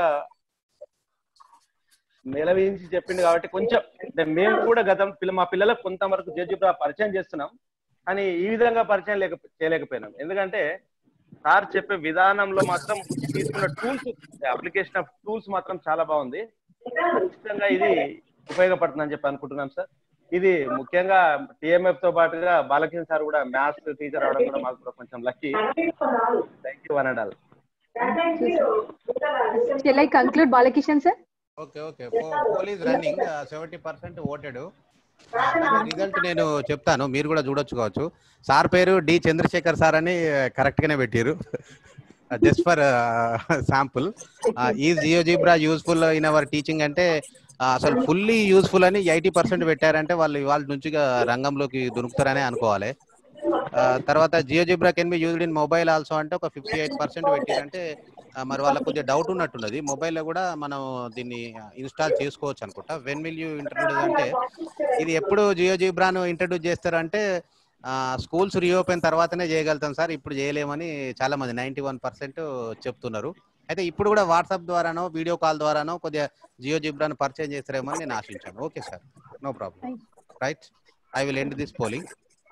మెలవించి చెప్పింది. కాబట్టి కొంచెం అంటే మేము కూడా మా పిల్లలకు కొంతవరకు జియో జిబ్రా పరిచయం చేస్తున్నాం, కానీ ఈ విధంగా పరిచయం చేయలేకపోయినాం. ఎందుకంటే సార్ చెప్పే విధానంలో మాత్రం తీసుకున్న టూల్స్, అప్లికేషన్ ఆఫ్ టూల్స్ మాత్రం చాలా బాగుంది. ఖచ్చితంగా ఇది ఉపయోగపడుతుందని చెప్పి అనుకుంటున్నాం సార్. ఇది ముఖ్యంగా టిఎంఎఫ్ తో పాటుగా బాలకృష్ణ సార్ కూడా మ్యాథ్స్ టీచర్ అవడం కూడా మాకు కూడా కొంచెం lucky. Thank you one and all. Shall I conclude, Balakrishnan sir? Okay. Poll is running, 70% voted. Result నేను చెప్తాను, మీరు కూడా చూడొచ్చు కావచ్చు. సార్ పేరు డి చంద్రశేఖర్ సార్ అని కరెక్ట్ గానే పెట్టారు, జస్ట్ ఫర్ శాంపుల్. ఈ GeoGebra useful in our teaching అంటే అసలు ఫుల్లీ యూస్ఫుల్ అని 80% పెట్టారంటే వాళ్ళు ఇవాళ నుంచి రంగంలోకి దొరుకుతారనే అనుకోవాలి. తర్వాత GeoGebra can be used in mobile also అంటే ఒక 58% పెట్టారంటే మరి వాళ్ళకి కొద్దిగా డౌట్ ఉన్నట్టున్నది. మొబైల్లో కూడా మనం దీన్ని ఇన్స్టాల్ చేసుకోవచ్చు అనుకుంటా. వెన్ విల్ యూ ఇంట్రడ్యూస్ అంటే ఇది ఎప్పుడు జియో జిబ్రాను ఇంట్రడ్యూస్ చేస్తారంటే స్కూల్స్ రీఓపెన్ తర్వాతనే చేయగలుగుతాం సార్, ఇప్పుడు చేయలేమని చాలా మంది 91% చెప్తున్నారు. అయితే ఇప్పుడు కూడా వాట్సాప్ ద్వారానో వీడియో కాల్ ద్వారానో కొద్దిగా జియో జిబ్రాను పరిచయం చేస్తారేమో నేను ఆశించాను. Okay sir, no problem. Right, I will end this polling.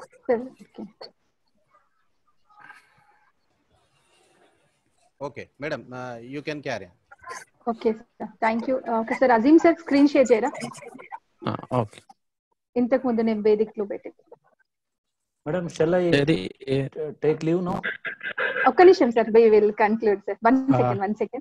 Okay, madam, you can carry on. Okay, sir. Thank you. Okay, sir. Azim sir, screen share చేయరా? Okay. ఇంతకు ముందు నేను వేదిక లో పెట్టాను. Madam, shall I take leave now? ఒక్క నిమిషం sir, we will conclude sir. One second.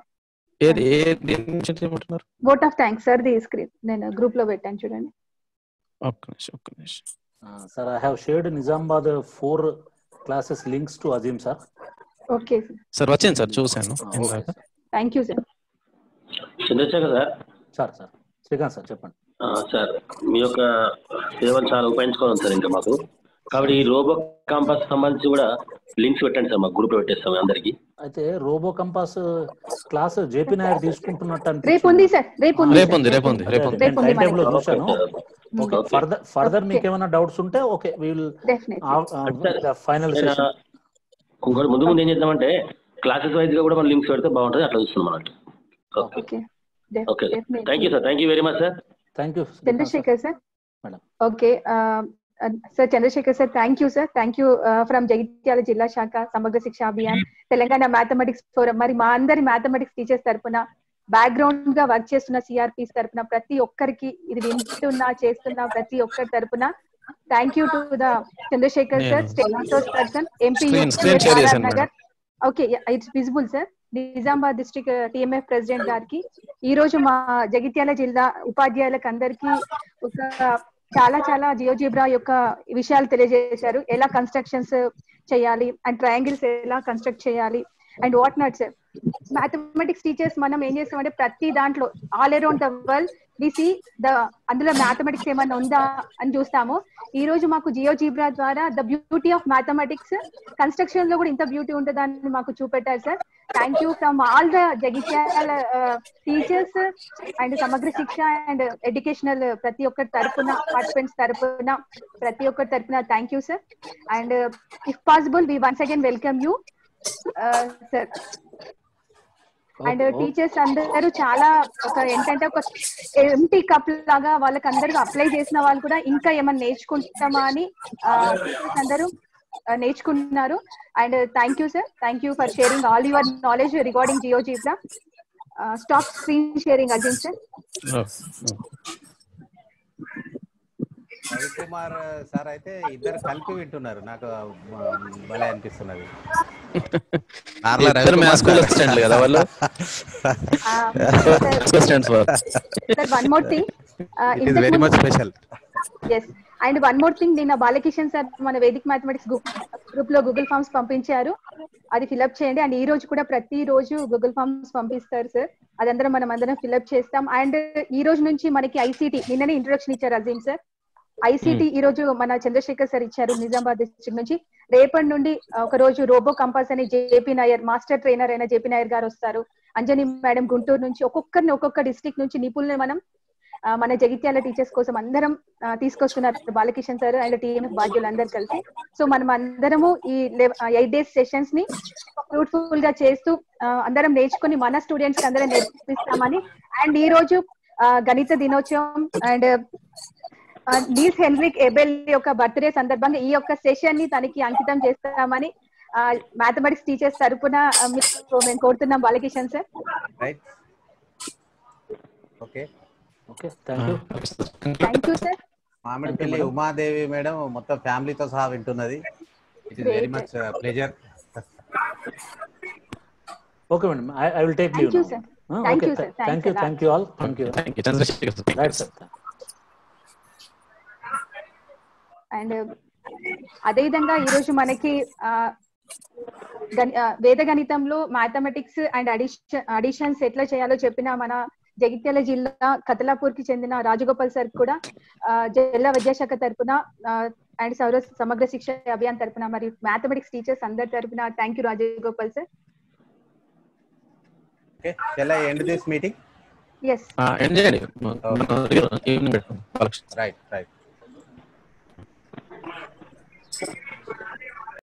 Vote of thanks sir, the screen నేను గ్రూప్ లో పెట్టాను చూడండి. ఒక్క నిమిషం. Sir, I have shared Nizamabad 4 classes links to Azim sir. Okay sir, వచ్చాను సార్, చూసాను. Thank you sir. Chandrashekar sir Srikanth sir చెప్పండి. సార్, మీ యొక్క సేవలు చాలా ఉపయోగించుకోవాలి సార్ ఇంకా మాకు. కాబట్టి ఈ రోబో కంపాస్ సంబంధించి కూడా లింక్స్ పెట్టండి సార్, మాకు గ్రూప్ లో పెట్టేస్తాం అందరికి. అయితే Robo Compass class JP Nair తీసుకుంటున్నట్టు రేపు ఉంది సార్, రేపు టైం లో చూశాను. ఓకే, ఫర్దర్ మీకు ఏమైనా డౌట్స్ ఉంటే okay, we will final session. ఇంకోటి ముందు ఏం చేద్దామంటే క్లాసెస్ వైజ్ గా కూడా మనం లింక్స్ పెడితే బాగుంటుంది, అట్లా చూస్తున్నాం అన్నట్టు. Okay, thank you sir, thank you very much sir. Thank you Chandrashekar sir. Madam. Okay sir, Chandrashekar sir, thank you sir. Thank you from Jagtial జిల్లా శాఖ సమగ్ర శిక్ష అభియాన్ తెలంగాణ మ్యాథమెటిక్స్ ఫోరం. మరి మా అందరి మ్యాథమెటిక్స్ టీచర్స్ తరపున, బ్యాక్గ్రౌండ్ గా వర్క్ చేస్తున్న సిఆర్పీస్ తరపున, ప్రతి ఒక్కరికి, ఇది వింటున్నా చేస్తున్న ప్రతి ఒక్కరి తరపున thank you to the Chandrashekar sir, state resource person, MP Nagar. Okay, it's visible sir. Nizamabad district TMF president గారికి, ఈ రోజు మా జగిత్యాల జిల్లా ఉపాధ్యాయులకు అందరికీ ఒక చాలా చాలా జియోజిబ్రా యొక్క విషయాలు తెలియజేశారు. ఎలా కన్స్ట్రక్షన్స్ చేయాలి అండ్ ట్రయాంగిల్స్ ఎలా కన్స్ట్రక్ట్ చేయాలి and what not sir. Mathematics teachers మనం ఏం చేస్తామంటే ప్రతి దాంట్లో all around the world we see అందులో మ్యాథమెటిక్స్ ఏమన్నా ఉందా అని చూస్తాము. ఈ రోజు మాకు జియోజిబ్రా ద్వారా the beauty of mathematics construction లో కూడా ఇంత బ్యూటీ ఉంటుందని మాకు చూపెట్టారు sir. Thank you from all the Jagtial teachers and Samagra Shiksha and educational ప్రతి ఒక్కరి తరపున, పార్టిసిపెంట్స్ తరపున, ప్రతి ఒక్కరి తరపున thank you sir. And if possible we once again welcome you sir. And teachers అందరూ చాలా ఒక ఏంటంటే ఒక ఎంటీ కప్ లాగా వాళ్ళకి అందరూ అప్లై చేసిన వాళ్ళు కూడా ఇంకా ఏమైనా నేర్చుకుంటామా అని అందరూ నేర్చుకుంటున్నారు. And thank you sir, thank you for sharing all your knowledge regarding GeoGebra. Stop screen sharing Arjun sir. Ravikumar sir అయితే ఇద్దరు కలిపి వింటున్నారు, నాకు భలే అనిపిస్తున్నది. One more thing, and one more thing, నిన్న బాలకిషన్ సార్ మన వేదిక్ మ్యాథమెటిక్స్ గ్రూప్ లో గూగుల్ ఫామ్స్ పంపించారు, అది ఫిల్అప్ చేయండి. అండ్ ఈ రోజు కూడా ప్రతి రోజు గూగుల్ ఫామ్స్ పంపిస్తారు సార్, అదందరం మనం అందరం ఫిల్అప్ చేస్తాం. అండ్ ఈ రోజు నుంచి మనకి ఐసీటీ నిన్ననే ఇంట్రొడక్షన్ ఇచ్చారు అజీమ్ సార్. ఐసీటీ ఈ రోజు మన చంద్రశేఖర్ సార్ ఇచ్చారు నిజామాబాద్ డిస్ట్రిక్ట్ నుంచి. రేపటి నుండి ఒక రోజు రోబో కంపాస్ అని జేపీ నాయర్, మాస్టర్ ట్రైనర్ అయిన జేపీ నాయర్ గారు వస్తారు. అంజనీ మేడం గుంటూరు నుంచి, ఒక్కొక్క డిస్ట్రిక్ట్ నుంచి నిపుణుల్ని మనం మన జగిత్యాల టీచర్స్ కోసం అందరం తీసుకొస్తున్నారు బాలకిషన్ సార్ అండ్ టీఎంఎఫ్ బాధ్యులు అందరు కలిసి. సో మనం అందరము ఈ 8 days సెషన్స్ ని ఫ్రూట్ఫుల్ గా చేస్తూ అందరం నేర్చుకుని మన స్టూడెంట్స్ కి అందరం నేర్పిస్తామని. అండ్ ఈ రోజు గణిత దినోత్సవం అండ్ నీల్స్ హెన్రిక్ ఎబెల్ యొక్క బర్త్డే సందర్భంగా ఈ యొక్క సెషన్ ని తనకి అంకితం చేస్తామని మ్యాథమెటిక్స్ టీచర్స్ తరపున మేము కోరుతున్నాం Balakishan sir. Thank you sir. Mamidipalli Umadevi madam మొత్తం ఫ్యామిలీతో సహా వింటున్నది. It is very much pleasure. Okay madam, I will take leave. Thank you sir. Thank you sir. Thank you all. Thank you Chandrashekar. Right sir. And అదేవిధంగా ఈరోజు మనకి వేద గణితంలో మ్యాథమెటిక్స్ అండ్ అడిషన్స్ ఎట్లా చేయాలో చెప్పిన మన జగిత్యాల జిల్లా కతలాపూర్ కి చెందిన రాజగోపాల్ సార్ కూడా జిల్లా విద్యాశాఖ తరపున అండ్ సమగ్ర శిక్ష అభియాన్ తరపున మరియు మ్యాథమెటిక్స్ టీచర్స్ అందరి తరపున thank you Rajagopal sir. Okay, shall I end this meeting? Yes. End it. Right.